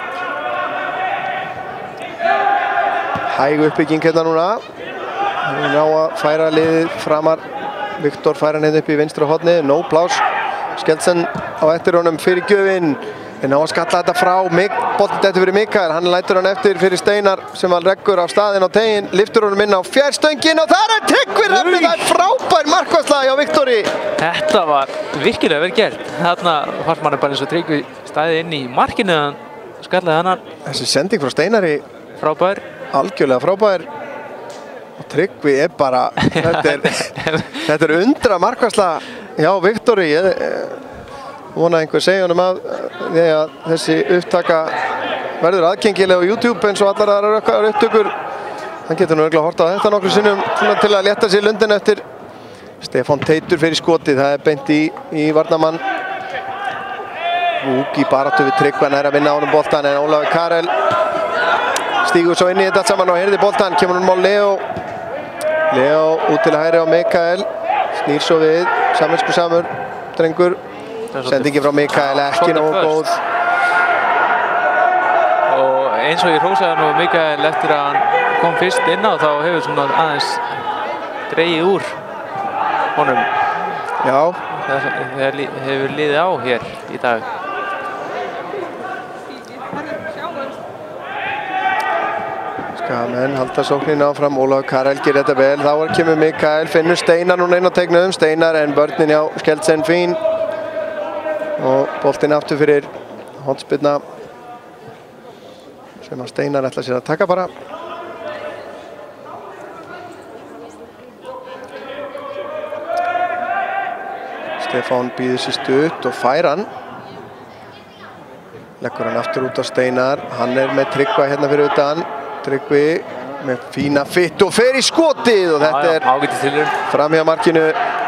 Hæg uppbygging hérna núna. Hann ná að færa liðið framar. Viktor færa hann upp í vinstra horni. No pláss. Skjeldsen á eftir honum fyrir gjöfin. En ná að skalla þetta frá. Boltinn dettur fyrir Mikael. Hann lætur hann eftir fyrir Steinar sem hann reggur á staðinn á teginn. Lyftur honum inn á fjárstöngin og þar Tryggvi Hrafn. Það frábær markvarsla hjá Viktori. Þetta var virkilega vel gert. Þarna fannst manni bara eins og Tryggvi staðið inn í markinu. Hann skallaði hann. Þessi sending frá Steinari. Frábær. Algjörlega frábær. Og Tryggvi bara... þetta er undra markvarsla hjá Viktori. Vona einhver segja honum að þessi upptaka verður aðgengileg á YouTube eins og allar aðrar upptökur. Hann getur nú örugglega horft á þetta nokkrum sinnum til að létta sér lundin eftir. Stefán Teitur fyrir skotið, það er beint í varnarmann. Vúk í baráttu við Tryggva, nær að vinna á honum boltan en Ólafur Karel stígur svo inn í þetta allt saman og heyrði boltan, kemur honum á Leo. Leo út til hægri á Mikael, snýr svo við, samur, drengur. Sendingi frá Mikael, ekki nógu góð. Og eins og ég hrósaði nú Mikael eftir að hann kom fyrst inn á þá hefur svona aðeins dregið úr honum. Já. Það hefur liðið á hér í dag. Skagamenn halda sókninni áfram, Ólafur Karel gerir þetta vel, þá kemur Mikael, finnur Steinar núna inn á teiknum, Steinar en börnin hjá Skjeldsen fín og boltinn aftur fyrir hornspyrna sem að Steinar ætla sér að taka bara. Stefán býður sér stutt og fær hann. Leggur hann aftur út á Steinar, hann er með Tryggva hérna fyrir utan. Tryggvi með fína fitt og fer í skotið og þetta er framhjá markinu.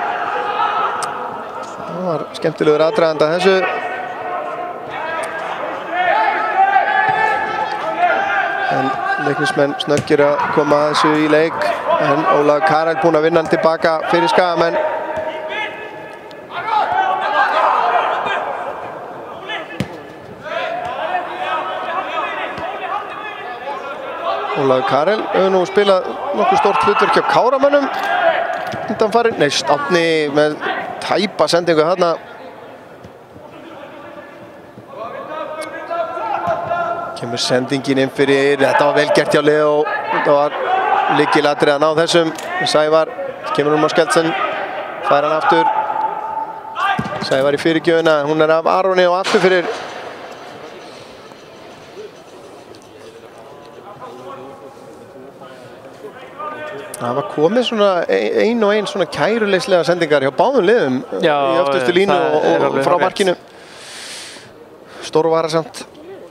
Það var skemmtilegur aðdragandi þessu. En leiknismenn snöggir að koma þessu í leik. En Ólafur Karel búinn að vinna hann tilbaka fyrir Skagamenn. Ólafur Karel hefur nú spilað nokkuð stórt hlutverk hjá Káramönnum undanfarið. Nei, Árni með tæpa sendingu þarna. Kemur sendingin inn fyrir, þetta var vel gert hjá Leo. Þetta var lykilatriði að ná þessum. Sævar kemur á Skjeldsen, fær hann aftur. Sævar í fyrirgjöfina, hún er af Aroni og aftur fyrir. Það var komið svona ein og ein svona kæruleyslega sendingar hjá báðum liðum í öftustu línu og frá markinu. Stór varasamt.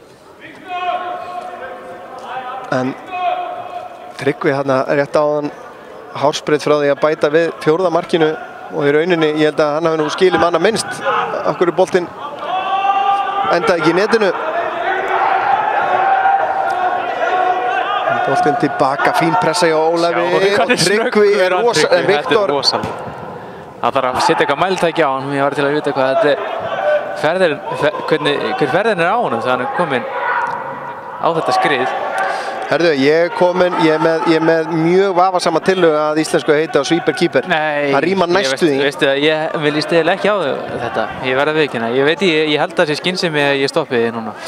En Tryggvi hérna rétt áðan hársbreidd frá því að bæta við 4. markinu og í rauninni ég held að hann hafi nú skilið manna minnst. Af hverju boltinn endaði ekki í netinu. Boltinn tilbaka, fín pressa hjá Ólafi og Tryggvi er rosa, en Viktor... Það þarf að setja eitthvað mæltæki á hann, ég var til að vita hvað þetta er, hver ferðin er á honum þegar hann er kominn á þetta skrið. Herðu, ég er með mjög vafasama tillögu að íslensku heita á sweeper keeper. Nei, það rímar næstu því. Veistu að ég vil í stiðil ekki á þetta, ég verð að viðurkenna. Ég held að það sé skynsemi að ég stoppi því núna.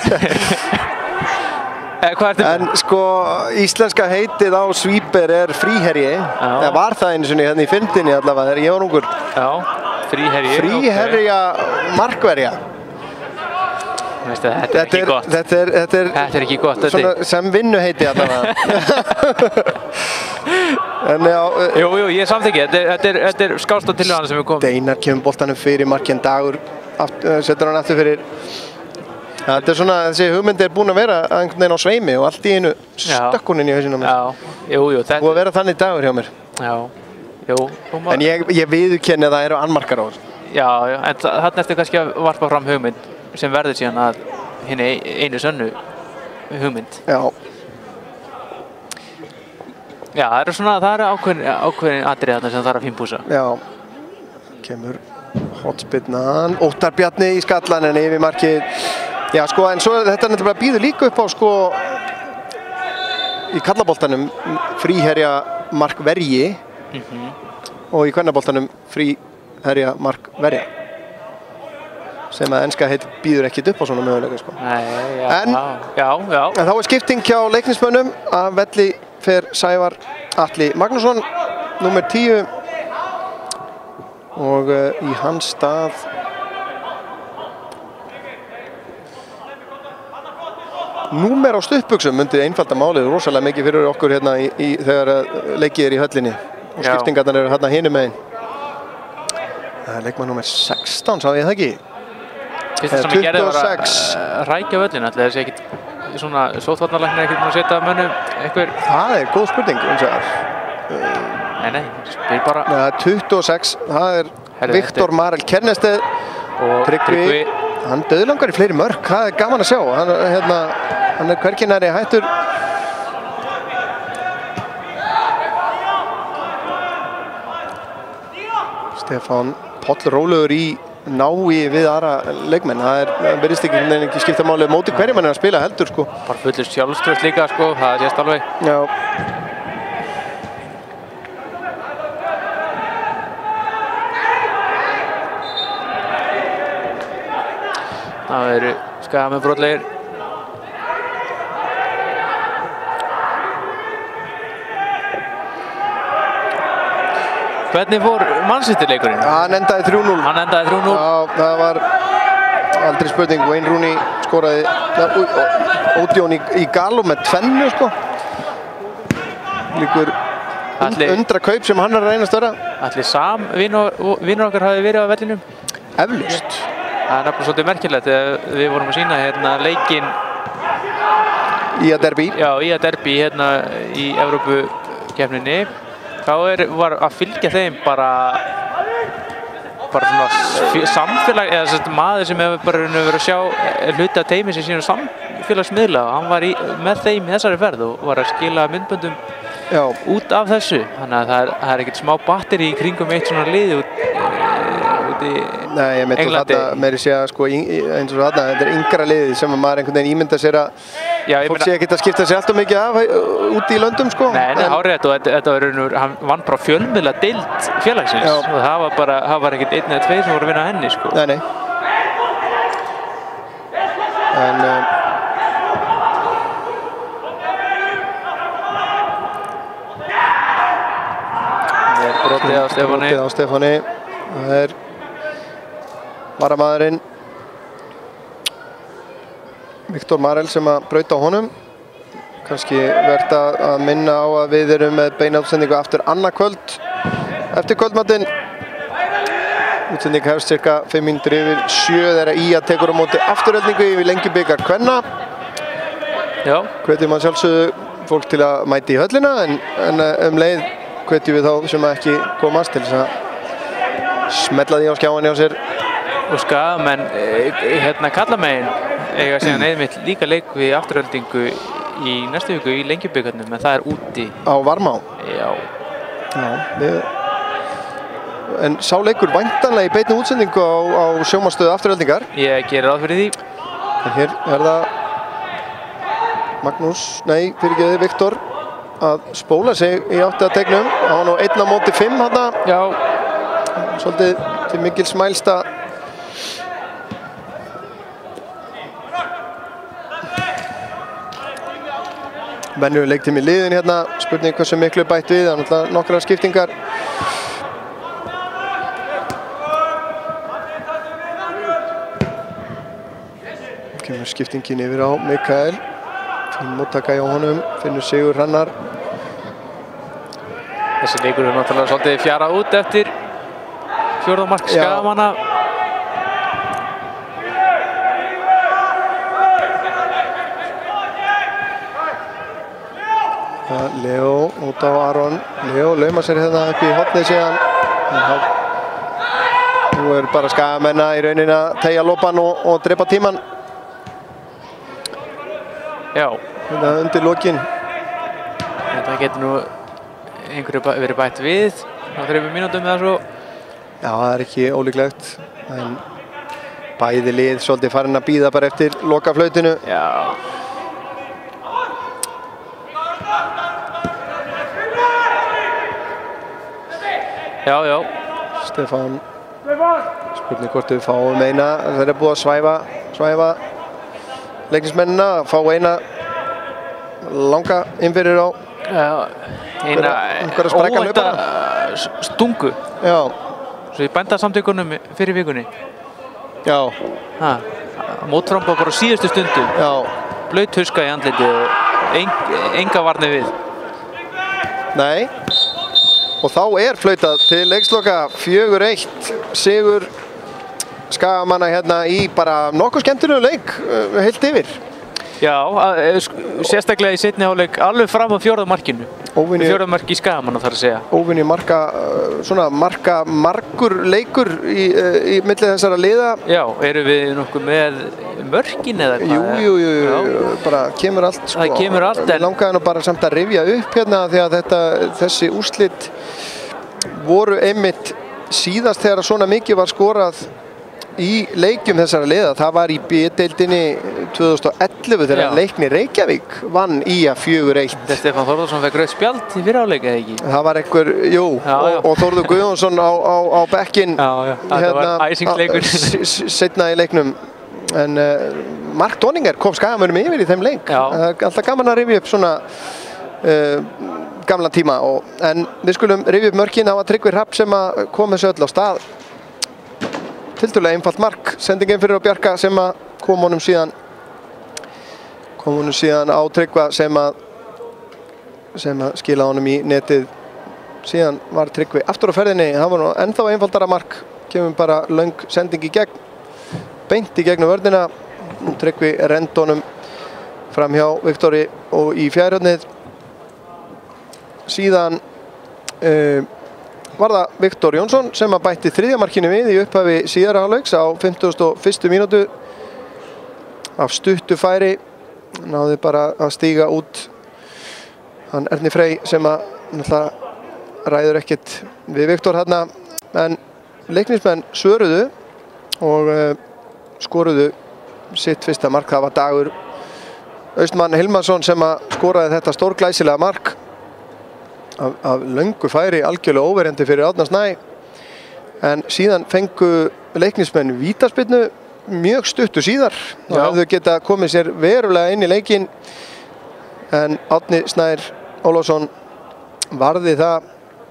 En sko, íslenska heitið á sweeper er fríherji. Það var það einu sinni hérna í fyndinni allavega þegar ég var ungur. Já, fríherji. Fríherja markverja. Þetta er ekki gott. Þetta er ekki gott. Svona sem vinnuheiti allavega. En já... Jú, ég samþykki. Þetta er skásta tillögan sem við komum. Steinar kemur boltanum fyrir markinn, Dagur setur hann aftur fyrir. Þetta er svona, þessi hugmynd er búin að vera einhvern veginn á sveimi og allt í einu stökk hún inn í hausinn á mér. Jú. Og að vera þannig Dagur hjá mér. En ég viðurkenni að það eru annmarkar á þessu. Já, en þarna ertu kannski að varpa fram hugmynd sem verður síðan að hinni einu sönnu hugmynd. Já, það eru ákveðin atriði þarna sem þarf að fínpúsa. Já, kemur hotspinnan, Óttar Bjarni í skallan en yfir markið. Já, sko, en svo þetta nefnilega býður líka upp á, sko, í kallaboltanum fríherja markverji og í kvennaboltanum fríherja markverja. Sem að enska heit býður ekkit upp á svona möguleika, sko. En þá er skipting hjá leiknismönnum. Af velli fer Sævar Atli Magnússon, númer 10. Og í hans stað númer á stuttbuxum myndi einfalda málið rosalega mikið fyrir okkur hérna þegar leikið er í höllinni og skiptingarnar eru hérna hinum megin. Leikmann númer 16, sá ég það ekki? Fyrsta sem ég gerði var að rækja völlin, ætli þessi ekkert svona sóttvarnarlæknir ekkert að setja mönnum einhver... Það er góð spurning, Nei, spyr bara... 26, það er Viktor Marel Kernesteð og Tryggvi. Hann dauðlangar í fleiri mörk, það er gaman að sjá. Hann er hvergi nærri hættur. Stefán Páll rólegur í nái við aðra leikmenn. Það verðist ekki skipta máli móti hverjum hann að spila heldur sko. Bara fullur sjálfstraust líka sko, það sést alveg. Já. Það eru Skagamenn brotlegir. Hvernig fór Man City-leikurinn? Hann endaði 3-0. Hann endaði 3-0. Já, það var aldrei spurning. Wayne Rooney skoraði Odeon í Gallo með tvennu sko. Líkur undra kaup sem hann er að reyna að störa. Ætli Sam, vinur okkar, hafi verið á vellinum? Eflaust. Það er nefnilega svolítið merkilegt þegar við vorum að sýna hérna leikinn IA Derby. Já, IA Derby hérna í Evrópukeppninni. Þá var að fylgja þeim bara svona samfélag, eða maður sem hefur bara verið að sjá hluti af teimi sem sínum samfélagsmiðla og hann var með þeim í þessari ferð og var að skila myndböndum út af þessu. Þannig að það er ekkert smá batteri í kringum eitt svona lið út í Nei, ég meint og þetta meiri sé að sko eins og þarna, þetta er yngra liðið sem maður einhvern veginn ímynda sér að fólk sé ekkert að skipta sér alltaf mikið af úti í löndum sko. Nei, hárrétt og þetta var hann vann bara fjölmiðla deild félagsins og það var ekkert einn eða tveir sem voru að vinna henni sko. Nei. En brotið á Stefáni. Það er varamaðurinn Viktor Marel sem að brauta á honum. Kannski verðt að minna á að við erum með beina útsendingu aftur annað kvöld eftir kvöldmatinn. Útsending hefst cirka 5 mínútur yfir 7 þegar IA tekur á móti afturöldingu yfir Lengjubikar kvenna. Já. Hvetjum að sjálfsögðu fólk til að mæta í höllina en leið hvetjum við þá sem ekki komast til þess að smella því á skjáin hjá sér. Og Skagamenn hérna kallamegin eiga síðan einmitt líka leik við afturöldingu í næstu viku í Lengjubikarnum, en það er úti. Á Varmá? Já. En sá leikur væntanlega í beinni útsendingu á sjónvarpsstöð afturöldingar? Ég gerir ráð fyrir því. En hér er það Viktor að spóla sig í áttategnum. Hann á 1-5 þarna. Já. Svolítið til mikils mælsta. Venjuleg leiktími liðin hérna. Spurning hversu miklu bætt við. Það er náttúrulega nokkrar skiptingar. Kemur skiptingin yfir á Mikael. Fín móttaka hjá honum. Finnur Sigur Hrannar. Þessi leikur er náttúrulega svolítið fjarað út eftir fjórða mark Skagamanna. Leo út á Aron. Leo laumar sér hérna upp í hornið síðan. Nú er bara Skagamenn í rauninni að teygja lopan og drepa tíman. Já. Þetta undir lokin. Þetta getur nú einhverju verið bætt við á 3 mínútum eða svo. Já, það er ekki ólíklegt. En bæði lið svolítið farin að bíða bara eftir lokaflautinu. Já. Já. Stefán. Spurning hvort við fáum eina. Það er búið að svæfa leiknismennina. Fá eina langa innfyrir á. Já, eina óvænta stungu. Já. Svo í bændasamtökunum fyrir vikunni. Já. Mótframba bara á síðustu stundu. Já. Blaut tuska í andliti og enga varni við. Nei. Og þá er flautað til leiksloka 4-1 sigur Skagamanna hérna í bara nokkuð skemmtilegu leik heilt yfir. Já, sérstaklega í seinni hálfleik alveg fram á fjórða markinu. Fjórða mark í Skagamanna þarf að segja. Óvinni margur leikur í milli þessara liða. Já, eru við nokkuð með mörkin eða hvað? Jú, bara kemur allt sko. Það kemur allt. Við langaði nú bara samt að rifja upp hérna því að þessi úrslit voru einmitt síðast þegar svona mikið var skorað í leikjum þessara liða. Það var í B-deildinni 2011 þegar Leiknir Reykjavík vann IA 4-1. Stefán Þórðarsson fekk rautt spjald í fyrra áleik, eða ekki? Það var einhver, jú, og Þórður Guðjónsson á bekkinn. Það var æsingsleikur. Seinna í leiknum. En Mark Donninger kom Skagamönnum yfir í þeim leik. Alltaf gaman að rifja upp svona gamla tíma. En við skulum rifja upp mörkin. Það var Tryggvi Hrafn sem kom þessu öll á stað. Tiltölulega einfalt mark, sendingin fyrir á Bjarka sem kom honum síðan á Tryggva sem skilaði honum í netið. Síðan var Tryggvi aftur á ferðinni, það var nú ennþá einfaldara mark, kemur bara löng sending í gegn, beint í gegnum vörnina. Tryggvi rend honum fram hjá Viktori og í fjærhjörnið. Síðan var það Viktor Jónsson sem bætti þriðja markinu við í upphafi síðara hálfleiks á 51. mínútu af stuttu færi. Náði bara að stíga út hann Erni Frey sem náttúrulega ræður ekkert við Viktor þarna. En Leiknismenn svöruðu og skoruðu sitt fyrsta mark. Það var Dagur Austmann Hilmarsson sem skoraði þetta stórglæsilega mark af löngu færi, algjörlega óverjandi fyrir Árna Snæ. En síðan fengu Leiknismenn vítaspyrnu mjög stuttu síðar og hefðu geta komið sér verulega inn í leikinn. En Árni Snær Ólafsson varði það.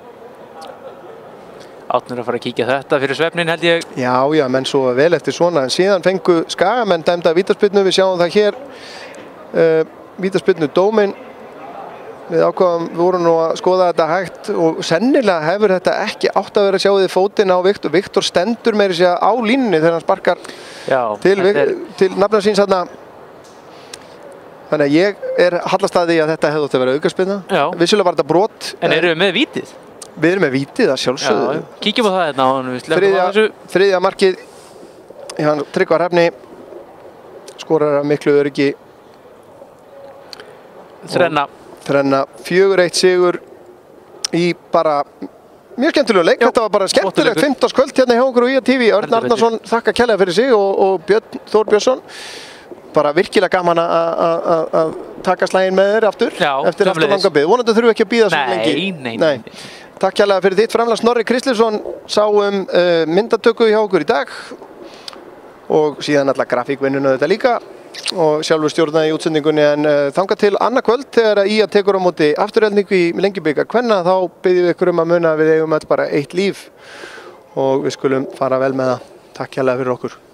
Árnir að fara að kíkja þetta fyrir svefnin, held ég. Já, menn svo vel eftir svona. En síðan fengu Skagamenn dæmda vítaspyrnu. Við sjáum það hér. Vítaspyrnu dóminn. Við vorum nú að skoða þetta hægt og sennilega hefur þetta ekki átt að vera að sjá þið fótinn á Viktor. Viktor stendur meira að segja á línunni þegar hann sparkar til nafna síns þarna. Þannig að ég hallast að því að þetta hefði átt að vera aukaspyrna. Vissulega var þetta brot. En erum við með vítið? Við erum með vítið, að sjálfsögðu. Kíkjum á það hérna. Þriðja markið hjá Tryggva Hrafni. Skorar að miklu öryggi. Þrenna 4-1 sigur í bara mjög skemmtilega leik. Þetta var bara skemmtilegt 15. kvöld hérna hjá okkur og IA TV. Örn Arnarsson þakka kærlega fyrir sig og Björn Þór Björnsson. Bara virkilega gaman að taka slaginn með þér aftur eftir allt og langa bið. Vonandi þurfum við ekki að bíða svo lengi. Nei. Takk kærlega fyrir þitt framlag. Snorri Kristleifsson sá myndatöku hjá okkur í dag og síðan alla grafíkvinnuna þetta líka. Og sjálfur stjórnaði í útsendingunni. En þangað til annað kvöld þegar IA tekur á móti afturheldingu í Lengjubikar kvenna, þá byggjum við ykkur að muna að við eigum öll bara eitt líf og við skulum fara vel með það. Takk hérlega fyrir okkur.